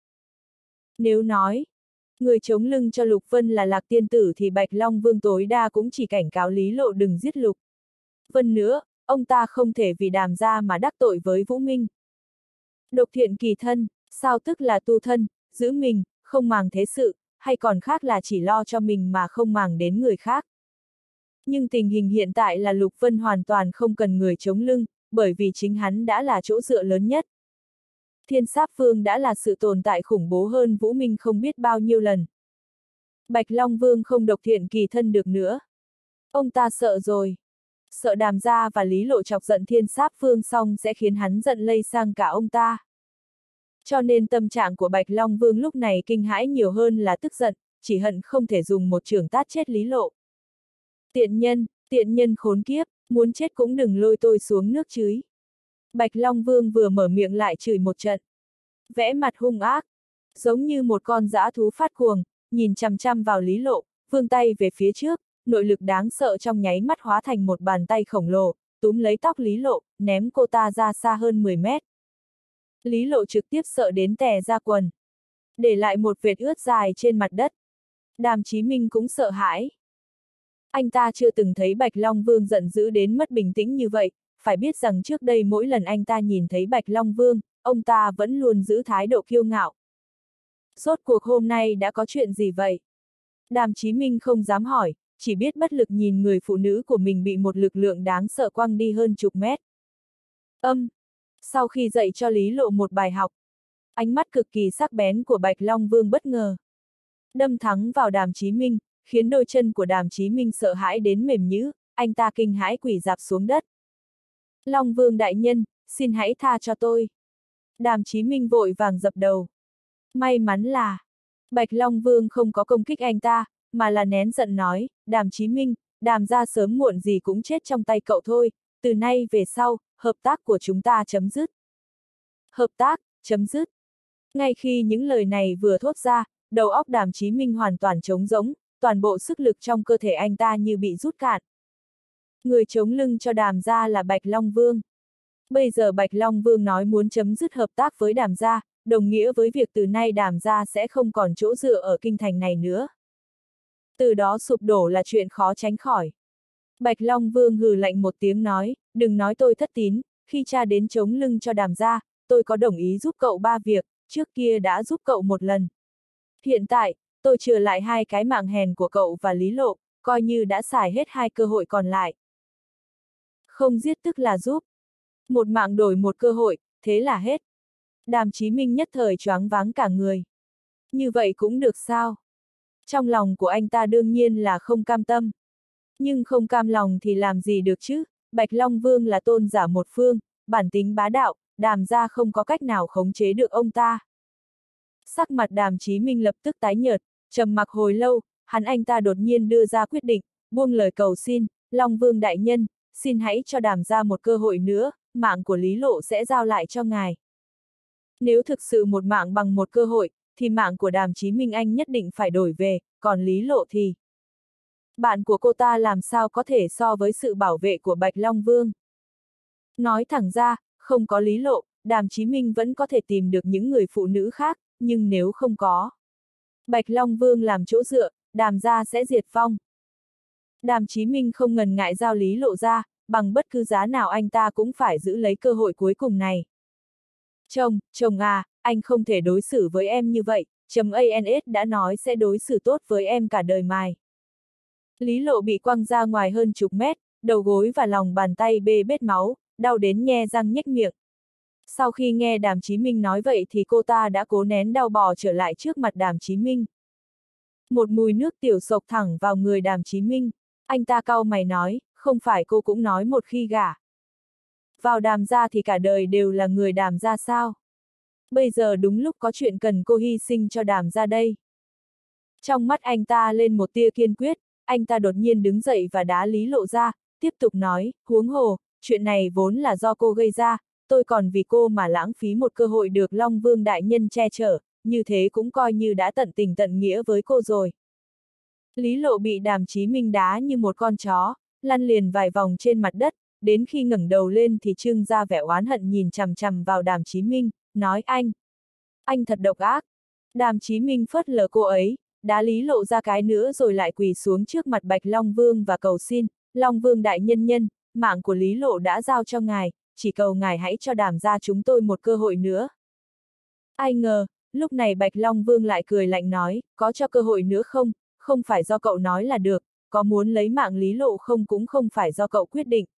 [SPEAKER 1] Nếu nói, người chống lưng cho Lục Vân là Lạc Tiên Tử thì Bạch Long Vương tối đa cũng chỉ cảnh cáo Lý Lộ đừng giết Lục Vân nữa, ông ta không thể vì Đàm gia mà đắc tội với Vũ Minh. Độc thiện kỳ thân, sao tức là tu thân, giữ mình, không màng thế sự, hay còn khác là chỉ lo cho mình mà không màng đến người khác. Nhưng tình hình hiện tại là Lục Vân hoàn toàn không cần người chống lưng, bởi vì chính hắn đã là chỗ dựa lớn nhất. Thiên Sáp Vương đã là sự tồn tại khủng bố hơn Vũ Minh không biết bao nhiêu lần. Bạch Long Vương không độc thiện kỳ thân được nữa. Ông ta sợ rồi. Sợ Đàm gia và Lý Lộ chọc giận Thiên Sáp Vương xong sẽ khiến hắn giận lây sang cả ông ta. Cho nên tâm trạng của Bạch Long Vương lúc này kinh hãi nhiều hơn là tức giận, chỉ hận không thể dùng một chưởng tát chết Lý Lộ. Tiện nhân khốn kiếp, muốn chết cũng đừng lôi tôi xuống nước chứ. Bạch Long Vương vừa mở miệng lại chửi một trận. Vẽ mặt hung ác, giống như một con dã thú phát cuồng, nhìn chằm chằm vào Lý Lộ, vươn tay về phía trước, nội lực đáng sợ trong nháy mắt hóa thành một bàn tay khổng lồ, túm lấy tóc Lý Lộ, ném cô ta ra xa hơn 10 mét. Lý Lộ trực tiếp sợ đến tè ra quần, để lại một vệt ướt dài trên mặt đất. Đàm Chí Minh cũng sợ hãi. Anh ta chưa từng thấy Bạch Long Vương giận dữ đến mất bình tĩnh như vậy, phải biết rằng trước đây mỗi lần anh ta nhìn thấy Bạch Long Vương, ông ta vẫn luôn giữ thái độ kiêu ngạo. Rốt cuộc hôm nay đã có chuyện gì vậy? Đàm Chí Minh không dám hỏi, chỉ biết bất lực nhìn người phụ nữ của mình bị một lực lượng đáng sợ quăng đi hơn chục mét. Sau khi dạy cho Lý Lộ một bài học, ánh mắt cực kỳ sắc bén của Bạch Long Vương bất ngờ đâm thẳng vào Đàm Chí Minh, khiến đôi chân của Đàm Chí Minh sợ hãi đến mềm nhũn, anh ta kinh hãi quỳ rạp xuống đất. Long Vương đại nhân, xin hãy tha cho tôi. Đàm Chí Minh vội vàng dập đầu. May mắn là Bạch Long Vương không có công kích anh ta, mà là nén giận nói, Đàm Chí Minh, Đàm gia sớm muộn gì cũng chết trong tay cậu thôi, từ nay về sau, hợp tác của chúng ta chấm dứt. Hợp tác, chấm dứt. Ngay khi những lời này vừa thốt ra, đầu óc Đàm Chí Minh hoàn toàn trống rỗng, toàn bộ sức lực trong cơ thể anh ta như bị rút cạn. Người chống lưng cho Đàm gia là Bạch Long Vương. Bây giờ Bạch Long Vương nói muốn chấm dứt hợp tác với Đàm gia, đồng nghĩa với việc từ nay Đàm gia sẽ không còn chỗ dựa ở kinh thành này nữa. Từ đó sụp đổ là chuyện khó tránh khỏi. Bạch Long Vương hừ lạnh một tiếng nói, đừng nói tôi thất tín, khi cha đến chống lưng cho Đàm gia, tôi có đồng ý giúp cậu 3 việc, trước kia đã giúp cậu một lần. Hiện tại, tôi trừ lại 2 cái mạng hèn của cậu và Lý Lộ, coi như đã xài hết 2 cơ hội còn lại. Không giết tức là giúp. Một mạng đổi một cơ hội, thế là hết. Đàm Chí Minh nhất thời choáng váng cả người. Như vậy cũng được sao? Trong lòng của anh ta đương nhiên là không cam tâm. Nhưng không cam lòng thì làm gì được chứ? Bạch Long Vương là tôn giả một phương, bản tính bá đạo, Đàm gia không có cách nào khống chế được ông ta. Sắc mặt Đàm Chí Minh lập tức tái nhợt, trầm mặc hồi lâu, anh ta đột nhiên đưa ra quyết định, buông lời cầu xin, Long Vương đại nhân, xin hãy cho Đàm gia một cơ hội nữa, mạng của Lý Lộ sẽ giao lại cho ngài. Nếu thực sự một mạng bằng một cơ hội, thì mạng của Đàm Chí Minh anh nhất định phải đổi về, còn Lý Lộ thì... Bạn của cô ta làm sao có thể so với sự bảo vệ của Bạch Long Vương. Nói thẳng ra, không có Lý Lộ, Đàm Chí Minh vẫn có thể tìm được những người phụ nữ khác, nhưng nếu không có Bạch Long Vương làm chỗ dựa, Đàm gia sẽ diệt vong. Đàm Chí Minh không ngần ngại giao Lý Lộ ra, bằng bất cứ giá nào anh ta cũng phải giữ lấy cơ hội cuối cùng này. Chồng à, anh không thể đối xử với em như vậy, ANS đã nói sẽ đối xử tốt với em cả đời mài. Lý Lộ bị quăng ra ngoài hơn chục mét, đầu gối và lòng bàn tay bê bết máu, đau đến nhe răng nhếch miệng. Sau khi nghe Đàm Chí Minh nói vậy thì cô ta đã cố nén đau bò trở lại trước mặt Đàm Chí Minh. Một mùi nước tiểu sộc thẳng vào người Đàm Chí Minh, anh ta cau mày nói, không phải cô cũng nói một khi gả vào Đàm gia thì cả đời đều là người Đàm gia sao? Bây giờ đúng lúc có chuyện cần cô hy sinh cho Đàm gia đây. Trong mắt anh ta lên một tia kiên quyết, anh ta đột nhiên đứng dậy và đá Lý Lộ ra, tiếp tục nói, huống hồ, chuyện này vốn là do cô gây ra, tôi còn vì cô mà lãng phí một cơ hội được Long Vương đại nhân che chở, như thế cũng coi như đã tận tình tận nghĩa với cô rồi. Lý Lộ bị Đàm Chí Minh đá như một con chó, lăn liền vài vòng trên mặt đất, đến khi ngẩng đầu lên thì trưng ra vẻ oán hận nhìn chằm chằm vào Đàm Chí Minh, nói anh thật độc ác. Đàm Chí Minh phớt lờ cô ấy, đá Lý Lộ ra cái nữa rồi lại quỳ xuống trước mặt Bạch Long Vương và cầu xin, Long Vương đại nhân, mạng của Lý Lộ đã giao cho ngài, chỉ cầu ngài hãy cho Đàm gia chúng tôi một cơ hội nữa. Ai ngờ, lúc này Bạch Long Vương lại cười lạnh nói, có cho cơ hội nữa không, không phải do cậu nói là được, có muốn lấy mạng Lý Lộ không cũng không phải do cậu quyết định.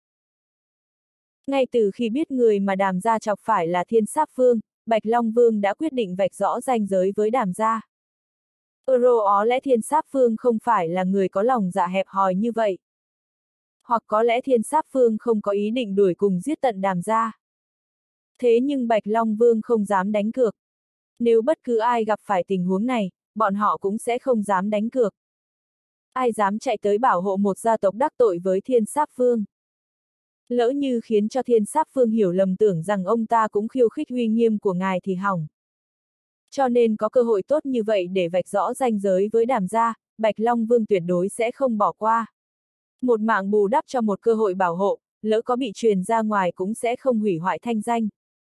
[SPEAKER 1] Ngay từ khi biết người mà Đàm gia chọc phải là Thiên Sáp Vương, Bạch Long Vương đã quyết định vạch rõ ranh giới với Đàm gia. Ó lẽ Thiên Sáp Vương không phải là người có lòng dạ hẹp hòi như vậy. Hoặc có lẽ Thiên Sáp Vương không có ý định đuổi cùng giết tận Đàm gia. Thế nhưng Bạch Long Vương không dám đánh cược. Nếu bất cứ ai gặp phải tình huống này, bọn họ cũng sẽ không dám đánh cược. Ai dám chạy tới bảo hộ một gia tộc đắc tội với Thiên Sáp Vương? Lỡ như khiến cho Thiên Sáp Vương hiểu lầm tưởng rằng ông ta cũng khiêu khích uy nghiêm của ngài thì hỏng. Cho nên có cơ hội tốt như vậy để vạch rõ ranh giới với Đàm gia, Bạch Long Vương tuyệt đối sẽ không bỏ qua. Một mạng bù đắp cho một cơ hội bảo hộ, lỡ có bị truyền ra ngoài cũng sẽ không hủy hoại thanh danh.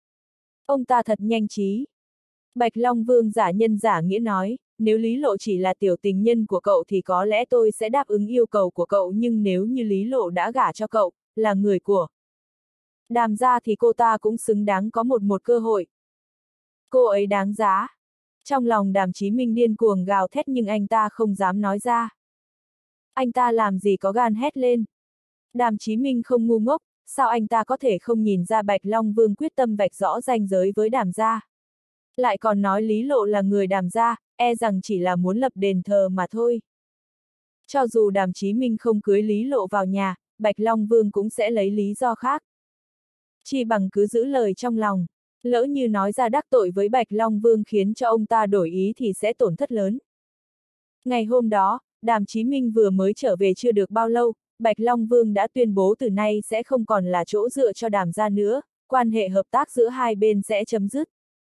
[SPEAKER 1] Ông ta thật nhanh trí. Bạch Long Vương giả nhân giả nghĩa nói, nếu Lý Lộ chỉ là tiểu tình nhân của cậu thì có lẽ tôi sẽ đáp ứng yêu cầu của cậu, nhưng nếu như Lý Lộ đã gả cho cậu, là người của Đàm gia thì cô ta cũng xứng đáng có một cơ hội. Cô ấy đáng giá. Trong lòng Đàm Chí Minh điên cuồng gào thét nhưng anh ta không dám nói ra. Anh ta làm gì có gan hét lên. Đàm Chí Minh không ngu ngốc, sao anh ta có thể không nhìn ra Bạch Long Vương quyết tâm vạch rõ ranh giới với Đàm gia. Lại còn nói Lý Lộ là người Đàm gia, e rằng chỉ là muốn lập đền thờ mà thôi. Cho dù Đàm Chí Minh không cưới Lý Lộ vào nhà, Bạch Long Vương cũng sẽ lấy lý do khác. Chi bằng cứ giữ lời trong lòng, lỡ như nói ra đắc tội với Bạch Long Vương khiến cho ông ta đổi ý thì sẽ tổn thất lớn. Ngày hôm đó, Đàm Chí Minh vừa mới trở về chưa được bao lâu, Bạch Long Vương đã tuyên bố từ nay sẽ không còn là chỗ dựa cho Đàm gia nữa, quan hệ hợp tác giữa hai bên sẽ chấm dứt.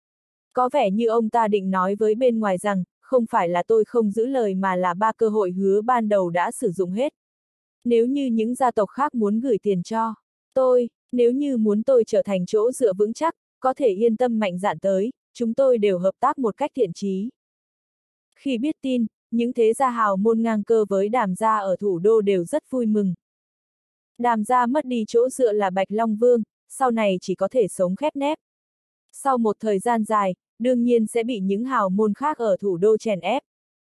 [SPEAKER 1] Có vẻ như ông ta định nói với bên ngoài rằng, không phải là tôi không giữ lời mà là 3 cơ hội hứa ban đầu đã sử dụng hết. Nếu như những gia tộc khác muốn gửi tiền cho tôi, nếu như muốn tôi trở thành chỗ dựa vững chắc, có thể yên tâm mạnh dạn tới, chúng tôi đều hợp tác một cách thiện chí. Khi biết tin, những thế gia hào môn ngang cơ với Đàm gia ở thủ đô đều rất vui mừng. Đàm gia mất đi chỗ dựa là Bạch Long Vương, sau này chỉ có thể sống khép nép. Sau một thời gian dài, đương nhiên sẽ bị những hào môn khác ở thủ đô chèn ép.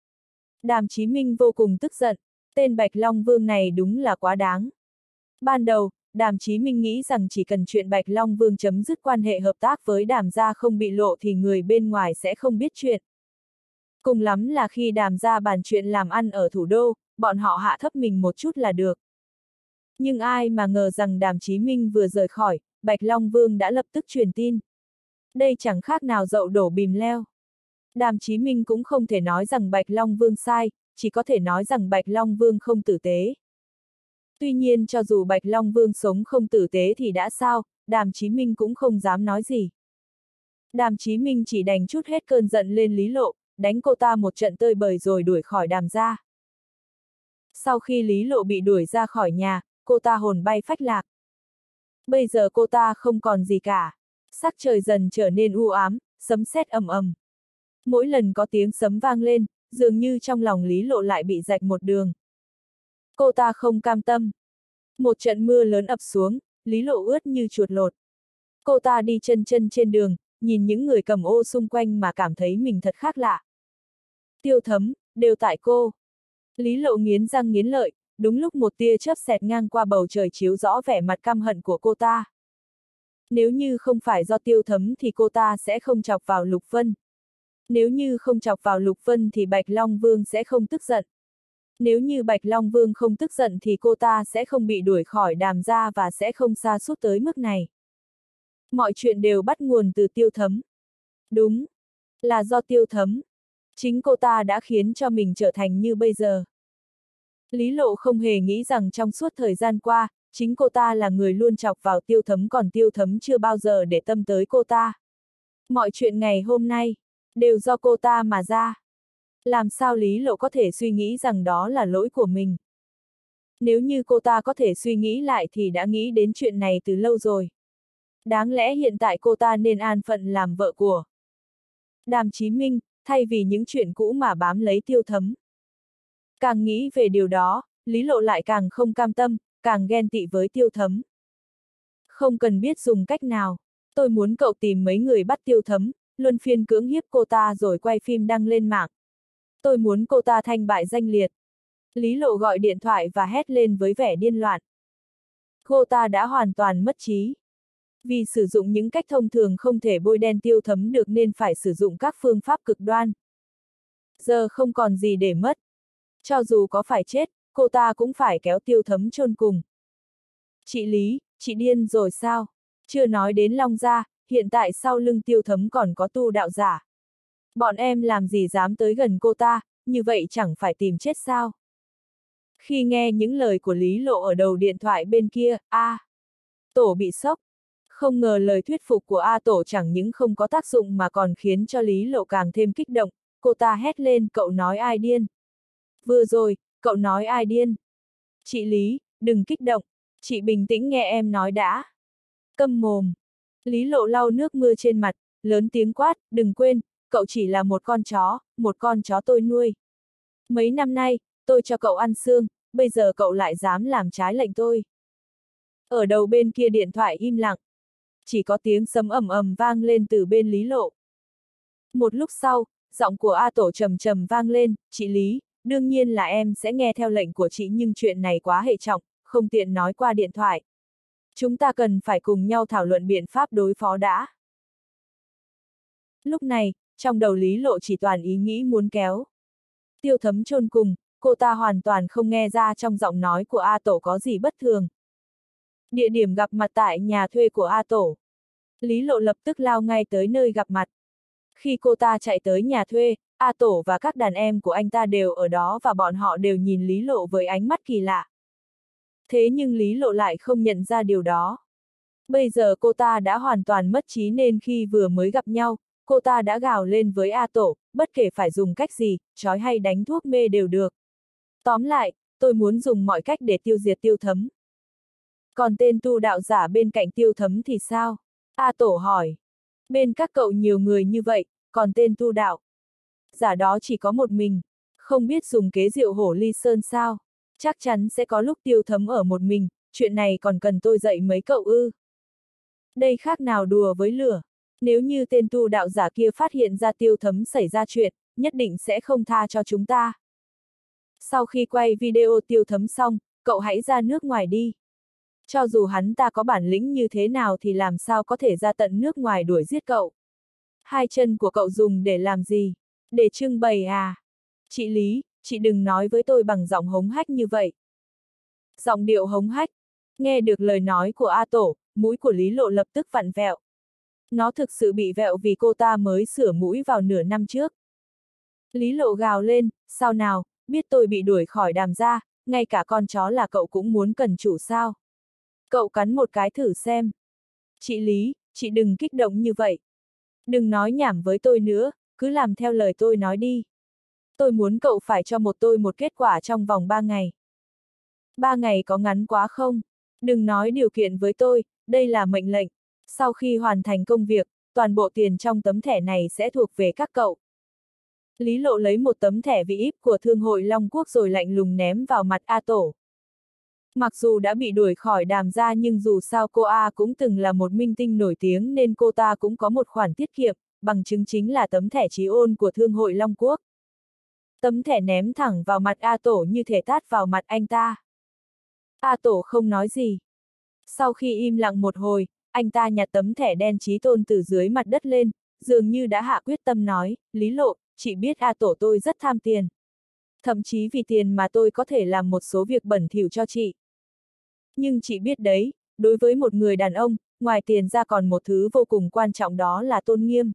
[SPEAKER 1] Đàm Chí Minh vô cùng tức giận, tên Bạch Long Vương này đúng là quá đáng. Ban đầu, Đàm Chí Minh nghĩ rằng chỉ cần chuyện Bạch Long Vương chấm dứt quan hệ hợp tác với Đàm gia không bị lộ thì người bên ngoài sẽ không biết chuyện. Cùng lắm là khi Đàm gia bàn chuyện làm ăn ở thủ đô, bọn họ hạ thấp mình một chút là được. Nhưng ai mà ngờ rằng Đàm Chí Minh vừa rời khỏi, Bạch Long Vương đã lập tức truyền tin. Đây chẳng khác nào dậu đổ bìm leo. Đàm Chí Minh cũng không thể nói rằng Bạch Long Vương sai, chỉ có thể nói rằng Bạch Long Vương không tử tế. Tuy nhiên cho dù Bạch Long Vương sống không tử tế thì đã sao, Đàm Chí Minh cũng không dám nói gì. Đàm Chí Minh chỉ đành trút hết cơn giận lên Lý Lộ, đánh cô ta một trận tơi bời rồi đuổi khỏi Đàm gia. Sau khi Lý Lộ bị đuổi ra khỏi nhà, cô ta hồn bay phách lạc. Bây giờ cô ta không còn gì cả. Sắc trời dần trở nên u ám, sấm sét ầm ầm. Mỗi lần có tiếng sấm vang lên, dường như trong lòng Lý Lộ lại bị rạch một đường. Cô ta không cam tâm. Một trận mưa lớn ập xuống, Lý Lộ ướt như chuột lột. Cô ta đi chân trên đường, nhìn những người cầm ô xung quanh mà cảm thấy mình thật khác lạ. Tiêu Thấm, đều tại cô. Lý Lộ nghiến răng nghiến lợi, đúng lúc một tia chớp xẹt ngang qua bầu trời chiếu rõ vẻ mặt căm hận của cô ta. Nếu như không phải do Tiêu Thấm thì cô ta sẽ không chọc vào Lục Vân. Nếu như không chọc vào Lục Vân thì Bạch Long Vương sẽ không tức giận. Nếu như Bạch Long Vương không tức giận thì cô ta sẽ không bị đuổi khỏi Đàm gia và sẽ không sa sút tới mức này. Mọi chuyện đều bắt nguồn từ Tiêu Thấm. Đúng, là do Tiêu Thấm. Chính cô ta đã khiến cho mình trở thành như bây giờ. Lý Lộ không hề nghĩ rằng trong suốt thời gian qua, chính cô ta là người luôn chọc vào Tiêu Thấm còn Tiêu Thấm chưa bao giờ để tâm tới cô ta. Mọi chuyện ngày hôm nay, đều do cô ta mà ra. Làm sao Lý Lộ có thể suy nghĩ rằng đó là lỗi của mình? Nếu như cô ta có thể suy nghĩ lại thì đã nghĩ đến chuyện này từ lâu rồi. Đáng lẽ hiện tại cô ta nên an phận làm vợ của Đàm Chí Minh, thay vì những chuyện cũ mà bám lấy Tiêu Thấm. Càng nghĩ về điều đó, Lý Lộ lại càng không cam tâm, càng ghen tị với Tiêu Thấm. Không cần biết dùng cách nào, tôi muốn cậu tìm mấy người bắt Tiêu Thấm, luân phiên cưỡng hiếp cô ta rồi quay phim đăng lên mạng. Tôi muốn cô ta thanh bại danh liệt. Lý Lộ gọi điện thoại và hét lên với vẻ điên loạn. Cô ta đã hoàn toàn mất trí. Vì sử dụng những cách thông thường không thể bôi đen Tiêu Thấm được nên phải sử dụng các phương pháp cực đoan. Giờ không còn gì để mất. Cho dù có phải chết, cô ta cũng phải kéo Tiêu Thấm chôn cùng. Chị Lý, chị điên rồi sao? Chưa nói đến Long Gia, hiện tại sau lưng Tiêu Thấm còn có tu đạo giả. Bọn em làm gì dám tới gần cô ta, như vậy chẳng phải tìm chết sao? Khi nghe những lời của Lý Lộ ở đầu điện thoại bên kia, Tổ bị sốc. Không ngờ lời thuyết phục của A Tổ chẳng những không có tác dụng mà còn khiến cho Lý Lộ càng thêm kích động, cô ta hét lên, cậu nói ai điên? Vừa rồi, cậu nói ai điên? Chị Lý, đừng kích động, chị bình tĩnh nghe em nói đã. Câm mồm. Lý Lộ lau nước mưa trên mặt, lớn tiếng quát, đừng quên, cậu chỉ là một con chó tôi nuôi. Mấy năm nay, tôi cho cậu ăn xương, bây giờ cậu lại dám làm trái lệnh tôi. Ở đầu bên kia điện thoại im lặng. Chỉ có tiếng sấm ầm ầm vang lên từ bên Lý Lộ. Một lúc sau, giọng của A Tổ trầm trầm vang lên, chị Lý, đương nhiên là em sẽ nghe theo lệnh của chị nhưng chuyện này quá hệ trọng, không tiện nói qua điện thoại. Chúng ta cần phải cùng nhau thảo luận biện pháp đối phó đã. Lúc này, trong đầu Lý Lộ chỉ toàn ý nghĩ muốn kéo Tiêu Thấm chôn cùng, cô ta hoàn toàn không nghe ra trong giọng nói của A Tổ có gì bất thường. Địa điểm gặp mặt tại nhà thuê của A Tổ. Lý Lộ lập tức lao ngay tới nơi gặp mặt. Khi cô ta chạy tới nhà thuê, A Tổ và các đàn em của anh ta đều ở đó và bọn họ đều nhìn Lý Lộ với ánh mắt kỳ lạ. Thế nhưng Lý Lộ lại không nhận ra điều đó. Bây giờ cô ta đã hoàn toàn mất trí nên khi vừa mới gặp nhau, cô ta đã gào lên với A Tổ, bất kể phải dùng cách gì, trói hay đánh thuốc mê đều được. Tóm lại, tôi muốn dùng mọi cách để tiêu diệt Tiêu Thấm. Còn tên tu đạo giả bên cạnh Tiêu Thấm thì sao? A Tổ hỏi. Bên các cậu nhiều người như vậy, còn tên tu đạo giả đó chỉ có một mình, không biết dùng kế diệu hổ ly sơn sao? Chắc chắn sẽ có lúc Tiêu Thấm ở một mình, chuyện này còn cần tôi dạy mấy cậu ư? Đây khác nào đùa với lửa. Nếu như tên tu đạo giả kia phát hiện ra Tiêu Thấm xảy ra chuyện, nhất định sẽ không tha cho chúng ta. Sau khi quay video Tiêu Thấm xong, cậu hãy ra nước ngoài đi. Cho dù hắn ta có bản lĩnh như thế nào thì làm sao có thể ra tận nước ngoài đuổi giết cậu. Hai chân của cậu dùng để làm gì? Để trưng bày à? Chị Lý, chị đừng nói với tôi bằng giọng hống hách như vậy. Giọng điệu hống hách. Nghe được lời nói của A Tổ, mũi của Lý Lộ lập tức vặn vẹo. Nó thực sự bị vẹo vì cô ta mới sửa mũi vào nửa năm trước. Lý Lộ gào lên, sao nào, biết tôi bị đuổi khỏi Đàm gia, ngay cả con chó là cậu cũng muốn cần chủ sao? Cậu cắn một cái thử xem. Chị Lý, chị đừng kích động như vậy. Đừng nói nhảm với tôi nữa, cứ làm theo lời tôi nói đi. Tôi muốn cậu phải cho tôi một kết quả trong vòng 3 ngày. 3 ngày có ngắn quá không? Đừng nói điều kiện với tôi, đây là mệnh lệnh. Sau khi hoàn thành công việc, toàn bộ tiền trong tấm thẻ này sẽ thuộc về các cậu. Lý Lộ lấy một tấm thẻ VIP của Thương hội Long Quốc rồi lạnh lùng ném vào mặt A Tổ. Mặc dù đã bị đuổi khỏi Đàm gia nhưng dù sao cô A cũng từng là một minh tinh nổi tiếng nên cô ta cũng có một khoản tiết kiệm, bằng chứng chính là tấm thẻ trí ôn của Thương hội Long Quốc. Tấm thẻ ném thẳng vào mặt A Tổ như thể tát vào mặt anh ta. A Tổ không nói gì. Sau khi im lặng một hồi, anh ta nhặt tấm thẻ đen trí tôn từ dưới mặt đất lên, dường như đã hạ quyết tâm nói, Lý Lộ, chị biết A Tổ tôi rất tham tiền. Thậm chí vì tiền mà tôi có thể làm một số việc bẩn thỉu cho chị. Nhưng chị biết đấy, đối với một người đàn ông, ngoài tiền ra còn một thứ vô cùng quan trọng đó là tôn nghiêm.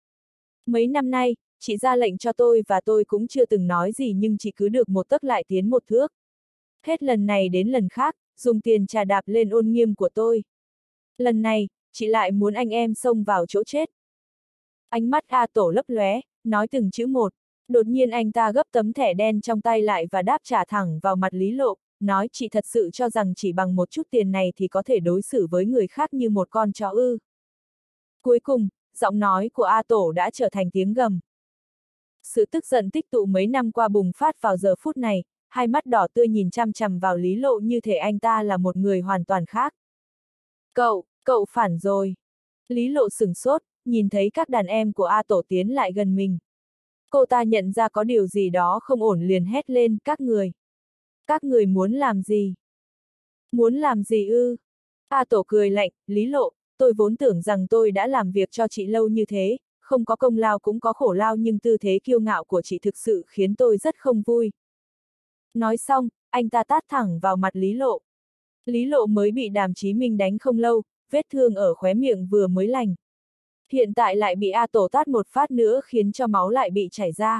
[SPEAKER 1] Mấy năm nay, chị ra lệnh cho tôi và tôi cũng chưa từng nói gì nhưng chị cứ được một tấc lại tiến một thước. Hết lần này đến lần khác, dùng tiền trà đạp lên ôn nghiêm của tôi. Lần này, chị lại muốn anh em xông vào chỗ chết. Ánh mắt A Tổ lấp lóe, nói từng chữ một. Đột nhiên anh ta gấp tấm thẻ đen trong tay lại và đáp trả thẳng vào mặt Lý Lộ, nói chị thật sự cho rằng chỉ bằng một chút tiền này thì có thể đối xử với người khác như một con chó ư. Cuối cùng, giọng nói của A Tổ đã trở thành tiếng gầm. Sự tức giận tích tụ mấy năm qua bùng phát vào giờ phút này, hai mắt đỏ tươi nhìn chăm chằm vào Lý Lộ như thể anh ta là một người hoàn toàn khác. Cậu phản rồi. Lý Lộ sửng sốt, nhìn thấy các đàn em của A Tổ tiến lại gần mình. Cô ta nhận ra có điều gì đó không ổn liền hét lên, Các người muốn làm gì? Muốn làm gì ư? A Tổ cười lạnh, Lý Lộ, tôi vốn tưởng rằng tôi đã làm việc cho chị lâu như thế, không có công lao cũng có khổ lao nhưng tư thế kiêu ngạo của chị thực sự khiến tôi rất không vui. Nói xong, anh ta tát thẳng vào mặt Lý Lộ. Lý Lộ mới bị Đàm Chí Minh đánh không lâu, vết thương ở khóe miệng vừa mới lành. Hiện tại lại bị A Tổ tát một phát nữa khiến cho máu lại bị chảy ra.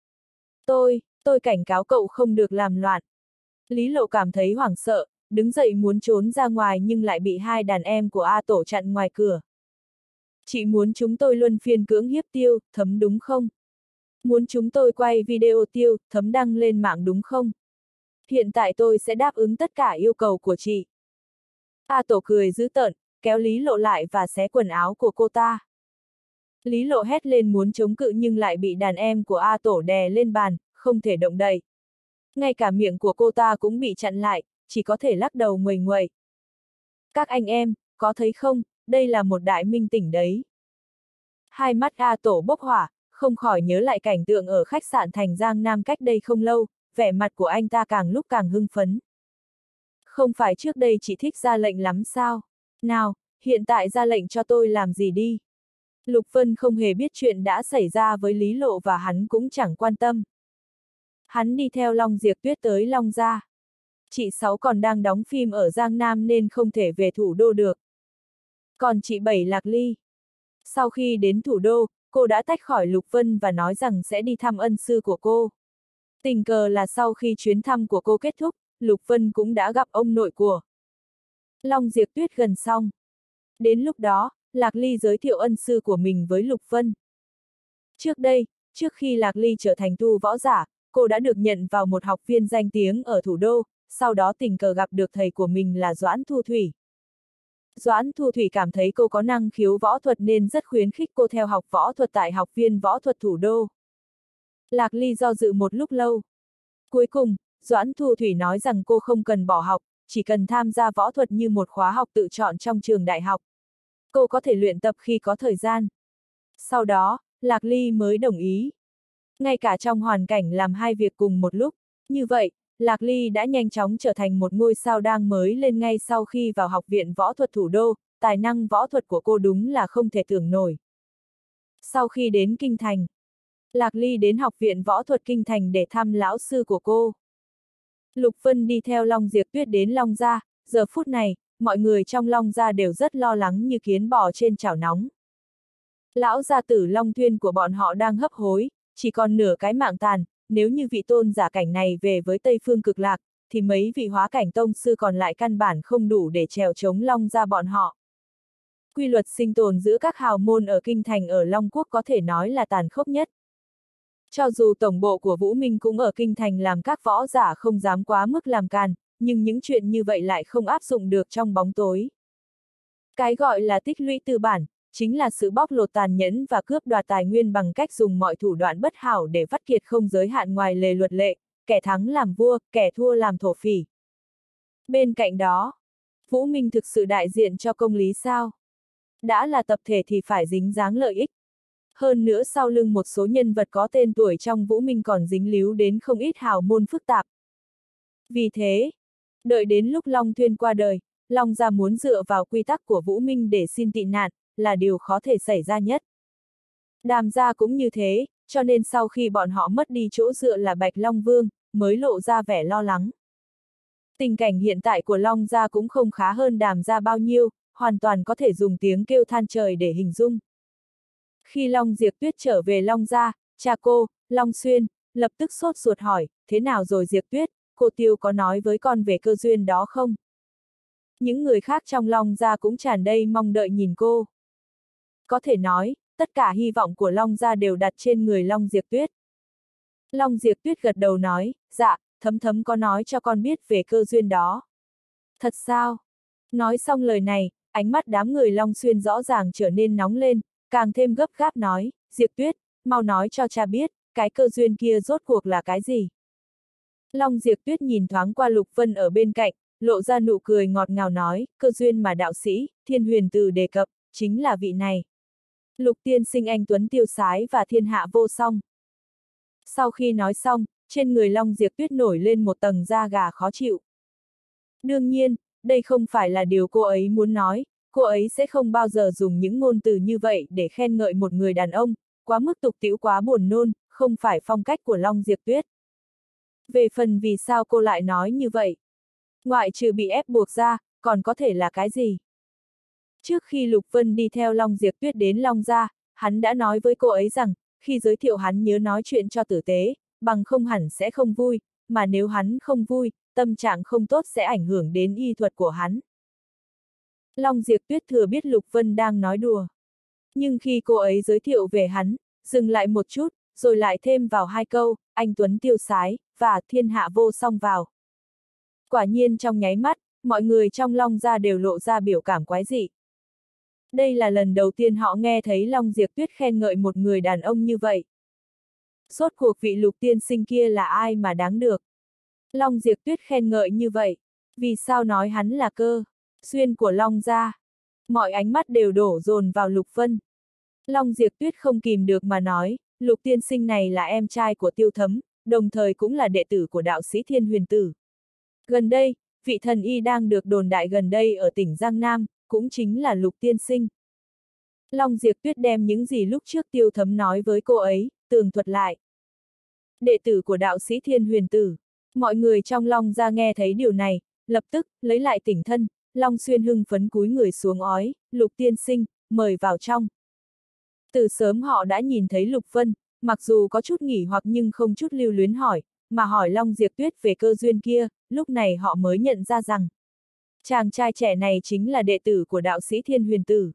[SPEAKER 1] Tôi cảnh cáo cậu không được làm loạn. Lý Lộ cảm thấy hoảng sợ, đứng dậy muốn trốn ra ngoài nhưng lại bị hai đàn em của A Tổ chặn ngoài cửa. Chị muốn chúng tôi luân phiên cưỡng hiếp Tiêu Thấm đúng không? Muốn chúng tôi quay video Tiêu Thấm đăng lên mạng đúng không? Hiện tại tôi sẽ đáp ứng tất cả yêu cầu của chị. A Tổ cười dữ tợn, kéo Lý Lộ lại và xé quần áo của cô ta. Lý Lộ hét lên muốn chống cự nhưng lại bị đàn em của A Tổ đè lên bàn, không thể động đậy. Ngay cả miệng của cô ta cũng bị chặn lại, chỉ có thể lắc đầu nguầy nguầy. Các anh em, có thấy không, đây là một đại minh tỉnh đấy. Hai mắt A Tổ bốc hỏa, không khỏi nhớ lại cảnh tượng ở khách sạn Thành Giang Nam cách đây không lâu, vẻ mặt của anh ta càng lúc càng hưng phấn. Không phải trước đây chị thích ra lệnh lắm sao? Nào, hiện tại ra lệnh cho tôi làm gì đi? Lục Vân không hề biết chuyện đã xảy ra với Lý Lộ và hắn cũng chẳng quan tâm. Hắn đi theo Long Diệp Tuyết tới Long Gia. Chị Sáu còn đang đóng phim ở Giang Nam nên không thể về thủ đô được. Còn chị Bảy Lạc Ly. Sau khi đến thủ đô, cô đã tách khỏi Lục Vân và nói rằng sẽ đi thăm ân sư của cô. Tình cờ là sau khi chuyến thăm của cô kết thúc, Lục Vân cũng đã gặp ông nội của Long Diệp Tuyết gần xong. Đến lúc đó, Lạc Ly giới thiệu ân sư của mình với Lục Vân. Trước đây, trước khi Lạc Ly trở thành tu võ giả, cô đã được nhận vào một học viên danh tiếng ở thủ đô, sau đó tình cờ gặp được thầy của mình là Doãn Thu Thủy. Doãn Thu Thủy cảm thấy cô có năng khiếu võ thuật nên rất khuyến khích cô theo học võ thuật tại học viên võ thuật thủ đô. Lạc Ly do dự một lúc lâu. Cuối cùng, Doãn Thu Thủy nói rằng cô không cần bỏ học, chỉ cần tham gia võ thuật như một khóa học tự chọn trong trường đại học. Cô có thể luyện tập khi có thời gian. Sau đó, Lạc Ly mới đồng ý. Ngay cả trong hoàn cảnh làm hai việc cùng một lúc, như vậy, Lạc Ly đã nhanh chóng trở thành một ngôi sao đang mới lên ngay sau khi vào học viện võ thuật thủ đô, tài năng võ thuật của cô đúng là không thể tưởng nổi. Sau khi đến Kinh Thành, Lạc Ly đến học viện võ thuật Kinh Thành để thăm lão sư của cô. Lục Vân đi theo Long Diệp Tuyết đến Long Gia, giờ phút này, mọi người trong Long Gia đều rất lo lắng như kiến bò trên chảo nóng. Lão gia tử Long Thuyên của bọn họ đang hấp hối, chỉ còn nửa cái mạng tàn, nếu như vị tôn giả cảnh này về với Tây Phương Cực Lạc, thì mấy vị hóa cảnh tông sư còn lại căn bản không đủ để trèo chống Long Gia bọn họ. Quy luật sinh tồn giữa các hào môn ở Kinh Thành ở Long Quốc có thể nói là tàn khốc nhất. Cho dù tổng bộ của Vũ Minh cũng ở Kinh Thành làm các võ giả không dám quá mức làm càn, nhưng những chuyện như vậy lại không áp dụng được trong bóng tối. Cái gọi là tích lũy tư bản, chính là sự bóc lột tàn nhẫn và cướp đoạt tài nguyên bằng cách dùng mọi thủ đoạn bất hảo để vắt kiệt không giới hạn ngoài lề luật lệ, kẻ thắng làm vua, kẻ thua làm thổ phỉ. Bên cạnh đó, Vũ Minh thực sự đại diện cho công lý sao? Đã là tập thể thì phải dính dáng lợi ích. Hơn nữa sau lưng một số nhân vật có tên tuổi trong Vũ Minh còn dính líu đến không ít hào môn phức tạp. Vì thế, đợi đến lúc Long Thuyên qua đời, Long Gia muốn dựa vào quy tắc của Vũ Minh để xin tị nạn, là điều khó thể xảy ra nhất. Đàm gia cũng như thế, cho nên sau khi bọn họ mất đi chỗ dựa là Bạch Long Vương, mới lộ ra vẻ lo lắng. Tình cảnh hiện tại của Long Gia cũng không khá hơn Đàm gia bao nhiêu, hoàn toàn có thể dùng tiếng kêu than trời để hình dung. Khi Long Diệp Tuyết trở về Long Gia, cha cô, Long Xuyên, lập tức sốt ruột hỏi, thế nào rồi Diệp Tuyết, cô Tiêu có nói với con về cơ duyên đó không? Những người khác trong Long Gia cũng tràn đầy mong đợi nhìn cô. Có thể nói, tất cả hy vọng của Long Gia đều đặt trên người Long Diệp Tuyết. Long Diệp Tuyết gật đầu nói, dạ, Thấm Thấm có nói cho con biết về cơ duyên đó. Thật sao? Nói xong lời này, ánh mắt đám người Long Xuyên rõ ràng trở nên nóng lên, càng thêm gấp gáp nói, Diệp Tuyết, mau nói cho cha biết, cái cơ duyên kia rốt cuộc là cái gì? Long Diệp Tuyết nhìn thoáng qua Lục Vân ở bên cạnh, lộ ra nụ cười ngọt ngào nói, cơ duyên mà đạo sĩ, Thiên Huyền Tử đề cập, chính là vị này. Lục tiên sinh anh tuấn tiêu sái và thiên hạ vô song. Sau khi nói xong, trên người Long Diệp Tuyết nổi lên một tầng da gà khó chịu. Đương nhiên, đây không phải là điều cô ấy muốn nói, cô ấy sẽ không bao giờ dùng những ngôn từ như vậy để khen ngợi một người đàn ông, quá mức tục tĩu quá buồn nôn, không phải phong cách của Long Diệp Tuyết. Về phần vì sao cô lại nói như vậy? Ngoại trừ bị ép buộc ra, còn có thể là cái gì? Trước khi Lục Vân đi theo Long Diệp Tuyết đến Long Gia, hắn đã nói với cô ấy rằng, khi giới thiệu hắn nhớ nói chuyện cho tử tế, bằng không hẳn sẽ không vui, mà nếu hắn không vui, tâm trạng không tốt sẽ ảnh hưởng đến y thuật của hắn. Long Diệp Tuyết thừa biết Lục Vân đang nói đùa. Nhưng khi cô ấy giới thiệu về hắn, dừng lại một chút, rồi lại thêm vào hai câu, anh tuấn tiêu sái, và thiên hạ vô song vào. Quả nhiên trong nháy mắt, mọi người trong Long Gia đều lộ ra biểu cảm quái dị. Đây là lần đầu tiên họ nghe thấy Long Diệp Tuyết khen ngợi một người đàn ông như vậy. Rốt cuộc vị Lục tiên sinh kia là ai mà đáng được? Long Diệp Tuyết khen ngợi như vậy. Vì sao nói hắn là cơ duyên của Long Gia? Mọi ánh mắt đều đổ dồn vào Lục Vân. Long Diệp Tuyết không kìm được mà nói, Lục tiên sinh này là em trai của Tiêu Thấm, đồng thời cũng là đệ tử của đạo sĩ Thiên Huyền Tử. Gần đây, vị thần y đang được đồn đại gần đây ở tỉnh Giang Nam, cũng chính là Lục tiên sinh. Long Diệp Tuyết đem những gì lúc trước Tiêu Thấm nói với cô ấy, tường thuật lại. Đệ tử của đạo sĩ Thiên Huyền Tử. Mọi người trong Long Gia nghe thấy điều này, lập tức, lấy lại tỉnh thân, Long Xuyên hưng phấn cúi người xuống ói, Lục tiên sinh, mời vào trong. Từ sớm họ đã nhìn thấy Lục Vân, mặc dù có chút nghỉ hoặc nhưng không chút lưu luyến hỏi, mà hỏi Long Diệp Tuyết về cơ duyên kia, lúc này họ mới nhận ra rằng, chàng trai trẻ này chính là đệ tử của đạo sĩ Thiên Huyền Tử.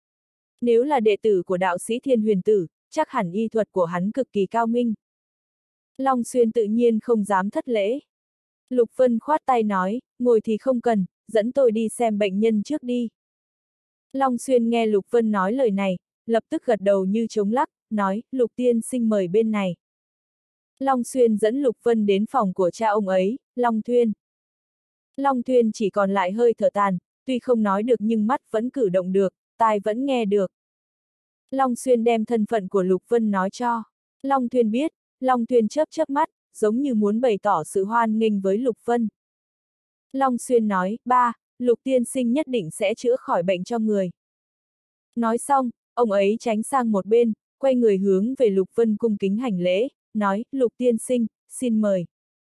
[SPEAKER 1] Nếu là đệ tử của đạo sĩ Thiên Huyền Tử, chắc hẳn y thuật của hắn cực kỳ cao minh. Long Xuyên tự nhiên không dám thất lễ. Lục Vân khoát tay nói, ngồi thì không cần, dẫn tôi đi xem bệnh nhân trước đi. Long Xuyên nghe Lục Vân nói lời này, lập tức gật đầu như trống lắc, nói, Lục tiên sinh mời bên này. Long Xuyên dẫn Lục Vân đến phòng của cha ông ấy, Long Thuyên. Long Thuyên chỉ còn lại hơi thở tàn, tuy không nói được nhưng mắt vẫn cử động được, tai vẫn nghe được. Long Xuyên đem thân phận của Lục Vân nói cho Long Thuyên biết, Long Thuyên chớp chớp mắt, giống như muốn bày tỏ sự hoan nghênh với Lục Vân. Long Xuyên nói, ba, Lục tiên sinh nhất định sẽ chữa khỏi bệnh cho người. Nói xong, ông ấy tránh sang một bên, quay người hướng về Lục Vân cung kính hành lễ, nói, Lục tiên sinh, xin mời.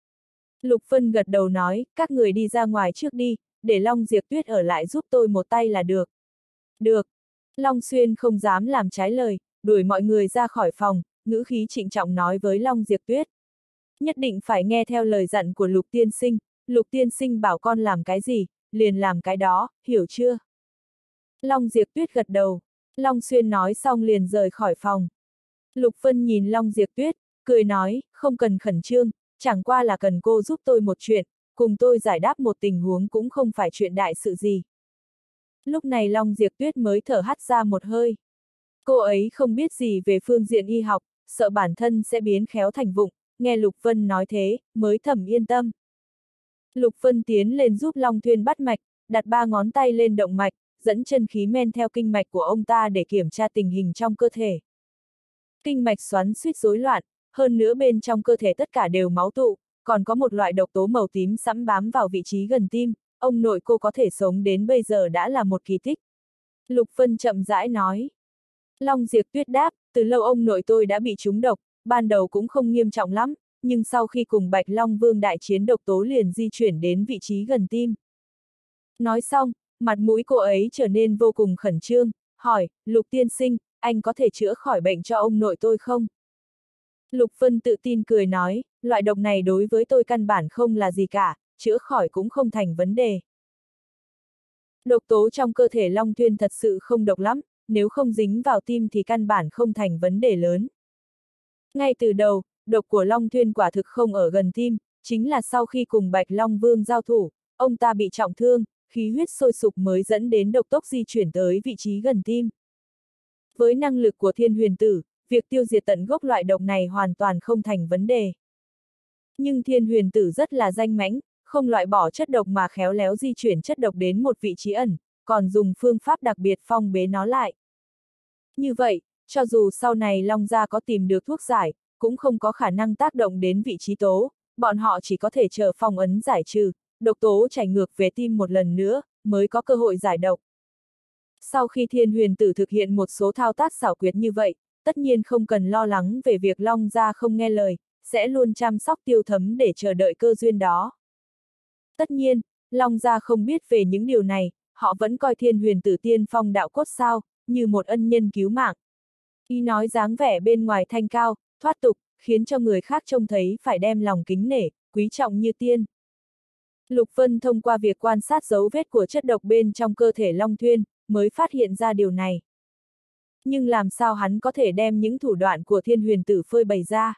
[SPEAKER 1] Lục Vân gật đầu nói, các người đi ra ngoài trước đi, để Long Diệp Tuyết ở lại giúp tôi một tay là được. Được. Long Xuyên không dám làm trái lời, đuổi mọi người ra khỏi phòng, ngữ khí trịnh trọng nói với Long Diệp Tuyết. Nhất định phải nghe theo lời dặn của Lục tiên sinh, Lục tiên sinh bảo con làm cái gì, liền làm cái đó, hiểu chưa? Long Diệp Tuyết gật đầu. Long Xuyên nói xong liền rời khỏi phòng. Lục Vân nhìn Long Diệp Tuyết, cười nói, không cần khẩn trương, chẳng qua là cần cô giúp tôi một chuyện, cùng tôi giải đáp một tình huống cũng không phải chuyện đại sự gì. Lúc này Long Diệp Tuyết mới thở hắt ra một hơi. Cô ấy không biết gì về phương diện y học, sợ bản thân sẽ biến khéo thành vụng, nghe Lục Vân nói thế, mới thầm yên tâm. Lục Vân tiến lên giúp Long Thuyên bắt mạch, đặt 3 ngón tay lên động mạch, dẫn chân khí men theo kinh mạch của ông ta để kiểm tra tình hình trong cơ thể. Kinh mạch xoắn xuýt rối loạn, hơn nữa bên trong cơ thể tất cả đều máu tụ, còn có một loại độc tố màu tím sẫm bám vào vị trí gần tim, ông nội cô có thể sống đến bây giờ đã là một kỳ tích. Lục Vân chậm rãi nói. Long Diệp Tuyết đáp, từ lâu ông nội tôi đã bị trúng độc, ban đầu cũng không nghiêm trọng lắm, nhưng sau khi cùng Bạch Long Vương đại chiến độc tố liền di chuyển đến vị trí gần tim. Nói xong, mặt mũi cô ấy trở nên vô cùng khẩn trương, hỏi, Lục tiên sinh, anh có thể chữa khỏi bệnh cho ông nội tôi không? Lục Vân tự tin cười nói, loại độc này đối với tôi căn bản không là gì cả, chữa khỏi cũng không thành vấn đề. Độc tố trong cơ thể Long Thuyên thật sự không độc lắm, nếu không dính vào tim thì căn bản không thành vấn đề lớn. Ngay từ đầu, độc của Long Thuyên quả thực không ở gần tim, chính là sau khi cùng Bạch Long Vương giao thủ, ông ta bị trọng thương, khí huyết sôi sục mới dẫn đến độc tốc di chuyển tới vị trí gần tim. Với năng lực của Thiên Huyền Tử, việc tiêu diệt tận gốc loại độc này hoàn toàn không thành vấn đề. Nhưng Thiên Huyền Tử rất là danh mãnh, không loại bỏ chất độc mà khéo léo di chuyển chất độc đến một vị trí ẩn, còn dùng phương pháp đặc biệt phong bế nó lại. Như vậy, cho dù sau này Long Gia có tìm được thuốc giải, cũng không có khả năng tác động đến vị trí tố, bọn họ chỉ có thể chờ phong ấn giải trừ, độc tố chảy ngược về tim một lần nữa, mới có cơ hội giải độc. Sau khi Thiên Huyền Tử thực hiện một số thao tác xảo quyệt như vậy, tất nhiên không cần lo lắng về việc Long Gia không nghe lời, sẽ luôn chăm sóc Tiêu Thấm để chờ đợi cơ duyên đó. Tất nhiên, Long Gia không biết về những điều này, họ vẫn coi Thiên Huyền Tử tiên phong đạo cốt sao, như một ân nhân cứu mạng. Y nói dáng vẻ bên ngoài thanh cao, thoát tục, khiến cho người khác trông thấy phải đem lòng kính nể, quý trọng như tiên. Lục Vân thông qua việc quan sát dấu vết của chất độc bên trong cơ thể Long Thuyên, mới phát hiện ra điều này. Nhưng làm sao hắn có thể đem những thủ đoạn của Thiên Huyền Tử phơi bày ra?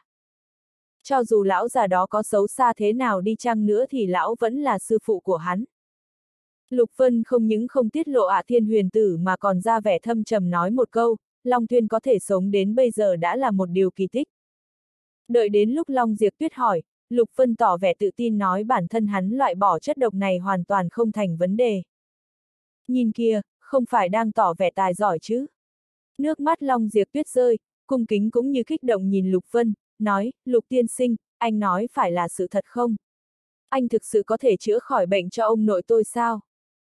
[SPEAKER 1] Cho dù lão già đó có xấu xa thế nào đi chăng nữa thì lão vẫn là sư phụ của hắn. Lục Vân không những không tiết lộ Thiên Huyền Tử mà còn ra vẻ thâm trầm nói một câu, Long Thuyên có thể sống đến bây giờ đã là một điều kỳ tích. Đợi đến lúc Long Diệp Tuyết hỏi, Lục Vân tỏ vẻ tự tin nói bản thân hắn loại bỏ chất độc này hoàn toàn không thành vấn đề. Nhìn kia, không phải đang tỏ vẻ tài giỏi chứ? Nước mắt Long Diệp Tuyết rơi, cung kính cũng như kích động nhìn Lục Vân, nói, Lục tiên sinh, anh nói phải là sự thật không? Anh thực sự có thể chữa khỏi bệnh cho ông nội tôi sao?